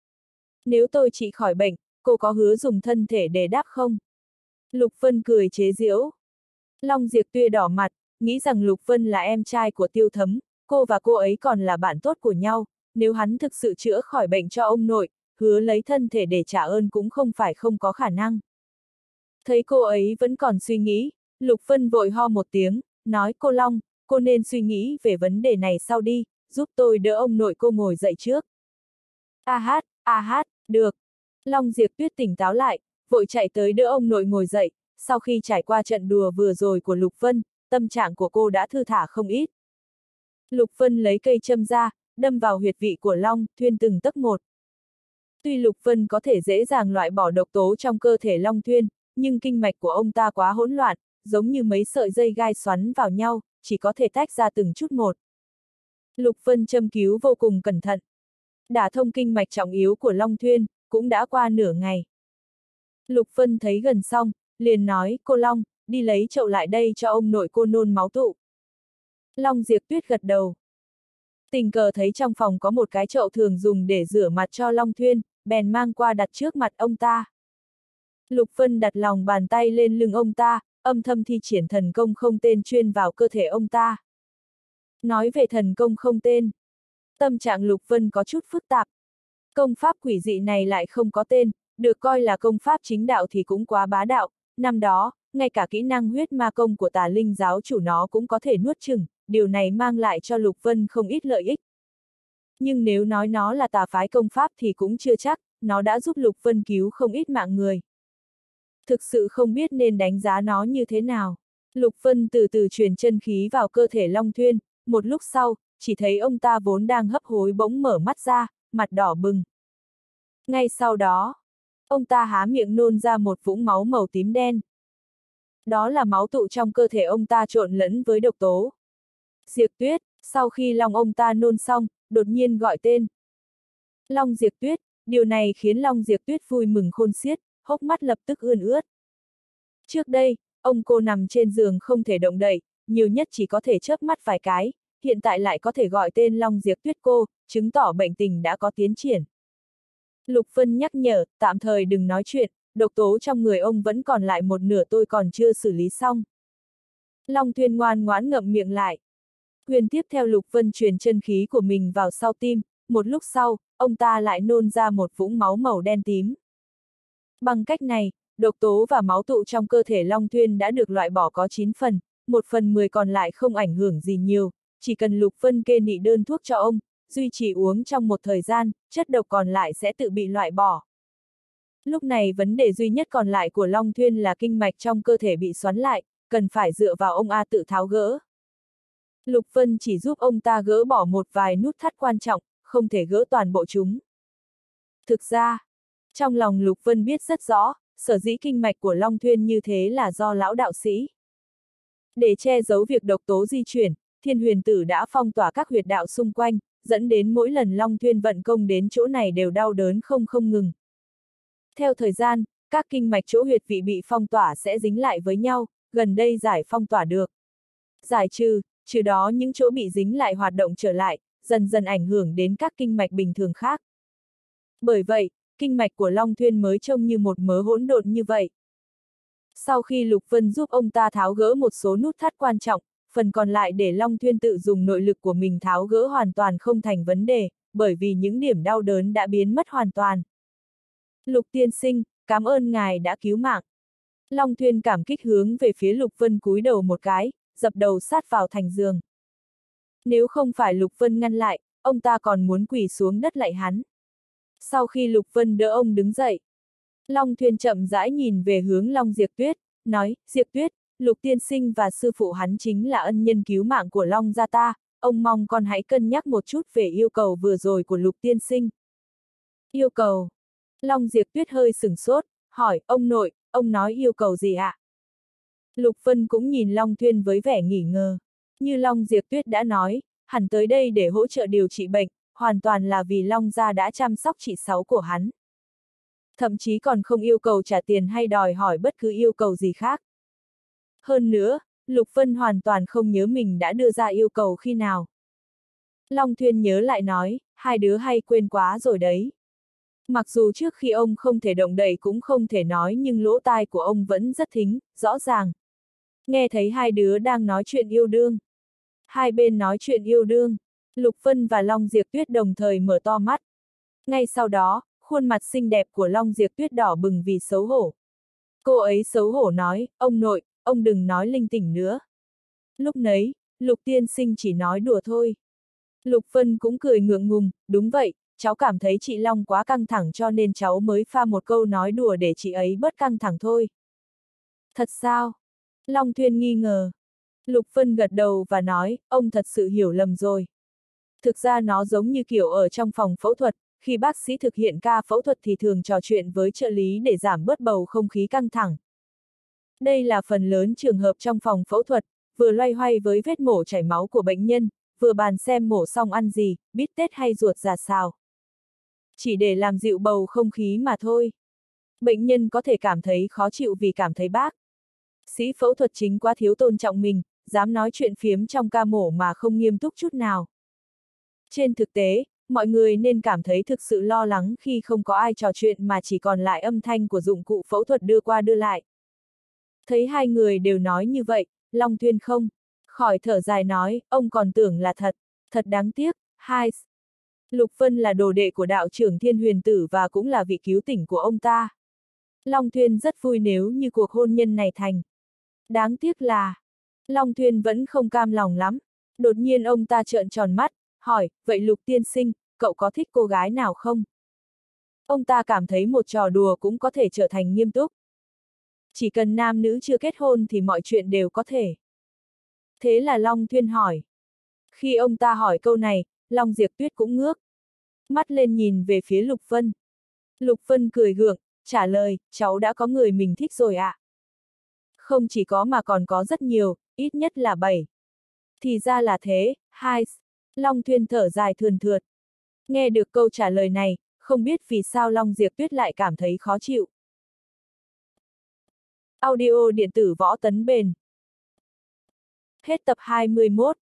[SPEAKER 1] Nếu tôi trị khỏi bệnh, cô có hứa dùng thân thể để đáp không? Lục Vân cười chế giễu. Long Diệp Tuyết đỏ mặt, nghĩ rằng Lục Vân là em trai của Tiêu Thấm, cô và cô ấy còn là bạn tốt của nhau, nếu hắn thực sự chữa khỏi bệnh cho ông nội, hứa lấy thân thể để trả ơn cũng không phải không có khả năng. Thấy cô ấy vẫn còn suy nghĩ, Lục Vân vội ho một tiếng, nói cô Long, cô nên suy nghĩ về vấn đề này sau đi, giúp tôi đỡ ông nội cô ngồi dậy trước. Được. Long Diệp Tuyết tỉnh táo lại, vội chạy tới đỡ ông nội ngồi dậy, sau khi trải qua trận đùa vừa rồi của Lục Vân, tâm trạng của cô đã thư thả không ít. Lục Vân lấy cây châm ra, đâm vào huyệt vị của Long Thuyên từng tấc một. Tuy Lục Vân có thể dễ dàng loại bỏ độc tố trong cơ thể Long Thuyên, nhưng kinh mạch của ông ta quá hỗn loạn, giống như mấy sợi dây gai xoắn vào nhau, chỉ có thể tách ra từng chút một. Lục Vân châm cứu vô cùng cẩn thận. Đả thông kinh mạch trọng yếu của Long Thuyên, cũng đã qua nửa ngày. Lục Vân thấy gần xong, liền nói, cô Long, đi lấy chậu lại đây cho ông nội cô nôn máu tụ. Long Diệp Tuyết gật đầu. Tình cờ thấy trong phòng có một cái chậu thường dùng để rửa mặt cho Long Thuyên, bèn mang qua đặt trước mặt ông ta. Lục Vân đặt lòng bàn tay lên lưng ông ta, âm thầm thi triển thần công không tên chuyên vào cơ thể ông ta. Nói về thần công không tên, tâm trạng Lục Vân có chút phức tạp. Công pháp quỷ dị này lại không có tên, được coi là công pháp chính đạo thì cũng quá bá đạo, năm đó, ngay cả kỹ năng huyết ma công của Tà Linh giáo chủ nó cũng có thể nuốt chửng, điều này mang lại cho Lục Vân không ít lợi ích. Nhưng nếu nói nó là tà phái công pháp thì cũng chưa chắc, nó đã giúp Lục Vân cứu không ít mạng người. Thực sự không biết nên đánh giá nó như thế nào. Lục Vân từ từ truyền chân khí vào cơ thể Long Thuyên, một lúc sau, chỉ thấy ông ta vốn đang hấp hối bỗng mở mắt ra, mặt đỏ bừng. Ngay sau đó, ông ta há miệng nôn ra một vũng máu màu tím đen. Đó là máu tụ trong cơ thể ông ta trộn lẫn với độc tố. Diệp Tuyết, sau khi lòng ông ta nôn xong, đột nhiên gọi tên. Long Diệp Tuyết, điều này khiến Long Diệp Tuyết vui mừng khôn xiết, hốc mắt lập tức ươn ướt. Trước đây, ông cô nằm trên giường không thể động đậy, nhiều nhất chỉ có thể chớp mắt vài cái, hiện tại lại có thể gọi tên Long Diệp Tuyết cô, chứng tỏ bệnh tình đã có tiến triển. Lục Vân nhắc nhở, tạm thời đừng nói chuyện, độc tố trong người ông vẫn còn lại một nửa tôi còn chưa xử lý xong. Long Thuyên ngoan ngoãn ngậm miệng lại. Huyền tiếp theo Lục Vân truyền chân khí của mình vào sau tim, một lúc sau, ông ta lại nôn ra một vũng máu màu đen tím. Bằng cách này, độc tố và máu tụ trong cơ thể Long Thuyên đã được loại bỏ có 9 phần, 1/10 còn lại không ảnh hưởng gì nhiều, chỉ cần Lục Vân kê nị đơn thuốc cho ông, duy trì uống trong một thời gian, chất độc còn lại sẽ tự bị loại bỏ. Lúc này vấn đề duy nhất còn lại của Long Thuyên là kinh mạch trong cơ thể bị xoắn lại, cần phải dựa vào ông tự tháo gỡ. Lục Vân chỉ giúp ông ta gỡ bỏ một vài nút thắt quan trọng, không thể gỡ toàn bộ chúng. Thực ra, trong lòng Lục Vân biết rất rõ, sở dĩ kinh mạch của Long Thuyên như thế là do lão đạo sĩ. Để che giấu việc độc tố di chuyển, Thiên Huyền Tử đã phong tỏa các huyệt đạo xung quanh, dẫn đến mỗi lần Long Thuyên vận công đến chỗ này đều đau đớn không ngừng. Theo thời gian, các kinh mạch chỗ huyệt vị bị phong tỏa sẽ dính lại với nhau, gần đây giải phong tỏa được. Giải trừ đó những chỗ bị dính lại hoạt động trở lại, dần dần ảnh hưởng đến các kinh mạch bình thường khác. Bởi vậy, kinh mạch của Long Thuyên mới trông như một mớ hỗn độn như vậy. Sau khi Lục Vân giúp ông ta tháo gỡ một số nút thắt quan trọng, phần còn lại để Long Thuyên tự dùng nội lực của mình tháo gỡ hoàn toàn không thành vấn đề, bởi vì những điểm đau đớn đã biến mất hoàn toàn. Lục tiên sinh, cảm ơn ngài đã cứu mạng. Long Thuyên cảm kích hướng về phía Lục Vân cúi đầu một cái, dập đầu sát vào thành giường. Nếu không phải Lục Vân ngăn lại, ông ta còn muốn quỳ xuống đất lạy hắn. Sau khi Lục Vân đỡ ông đứng dậy, Long Thuyên chậm rãi nhìn về hướng Long Diệp Tuyết, nói, Diệp Tuyết, Lục tiên sinh và sư phụ hắn chính là ân nhân cứu mạng của Long gia ta, ông mong con hãy cân nhắc một chút về yêu cầu vừa rồi của Lục tiên sinh. Yêu cầu? Long Diệp Tuyết hơi sửng sốt, hỏi, ông nội, ông nói yêu cầu gì ạ? Lục Vân cũng nhìn Long Thuyên với vẻ nghi ngờ. Như Long Diệp Tuyết đã nói, hẳn tới đây để hỗ trợ điều trị bệnh, hoàn toàn là vì Long gia đã chăm sóc chị Sáu của hắn. Thậm chí còn không yêu cầu trả tiền hay đòi hỏi bất cứ yêu cầu gì khác. Hơn nữa, Lục Vân hoàn toàn không nhớ mình đã đưa ra yêu cầu khi nào. Long Thuyên nhớ lại nói, hai đứa hay quên quá rồi đấy. Mặc dù trước khi ông không thể động đậy cũng không thể nói nhưng lỗ tai của ông vẫn rất thính, rõ ràng. Nghe thấy hai đứa đang nói chuyện yêu đương. Hai bên nói chuyện yêu đương, Lục Vân và Long Diệp Tuyết đồng thời mở to mắt. Ngay sau đó, khuôn mặt xinh đẹp của Long Diệp Tuyết đỏ bừng vì xấu hổ. Cô ấy xấu hổ nói, ông nội, ông đừng nói linh tinh nữa. Lúc nấy, Lục tiên sinh chỉ nói đùa thôi. Lục Vân cũng cười ngượng ngùng, đúng vậy, cháu cảm thấy chị Long quá căng thẳng cho nên cháu mới pha một câu nói đùa để chị ấy bớt căng thẳng thôi. Thật sao? Long Thuyên nghi ngờ. Lục Vân gật đầu và nói, ông thật sự hiểu lầm rồi. Thực ra nó giống như kiểu ở trong phòng phẫu thuật, khi bác sĩ thực hiện ca phẫu thuật thì thường trò chuyện với trợ lý để giảm bớt bầu không khí căng thẳng. Đây là phần lớn trường hợp trong phòng phẫu thuật, vừa loay hoay với vết mổ chảy máu của bệnh nhân, vừa bàn xem mổ xong ăn gì, bít tết hay ruột già xào. Chỉ để làm dịu bầu không khí mà thôi. Bệnh nhân có thể cảm thấy khó chịu vì cảm thấy bác sĩ phẫu thuật chính quá thiếu tôn trọng mình, dám nói chuyện phiếm trong ca mổ mà không nghiêm túc chút nào. Trên thực tế, mọi người nên cảm thấy thực sự lo lắng khi không có ai trò chuyện mà chỉ còn lại âm thanh của dụng cụ phẫu thuật đưa qua đưa lại. Thấy hai người đều nói như vậy, Long Thuyên không khỏi thở dài nói, ông còn tưởng là thật, thật đáng tiếc. Hai, Lục Vân là đồ đệ của đạo trưởng Thiên Huyền Tử và cũng là vị cứu tỉnh của ông ta. Long Thuyên rất vui nếu như cuộc hôn nhân này thành. Đáng tiếc là, Long Thuyên vẫn không cam lòng lắm. Đột nhiên ông ta trợn tròn mắt, hỏi, vậy Lục tiên sinh, cậu có thích cô gái nào không? Ông ta cảm thấy một trò đùa cũng có thể trở thành nghiêm túc. Chỉ cần nam nữ chưa kết hôn thì mọi chuyện đều có thể. Thế là Long Thuyên hỏi. Khi ông ta hỏi câu này, Long Diệp Tuyết cũng ngước mắt lên nhìn về phía Lục Vân. Lục Vân cười gượng, trả lời, cháu đã có người mình thích rồi ạ. Không chỉ có mà còn có rất nhiều, ít nhất là 7. Thì ra là thế. Hai, Long Thuyên thở dài thườn thượt. Nghe được câu trả lời này, không biết vì sao Long Diệp Tuyết lại cảm thấy khó chịu. Audio điện tử Võ Tấn Bền. Hết tập 21.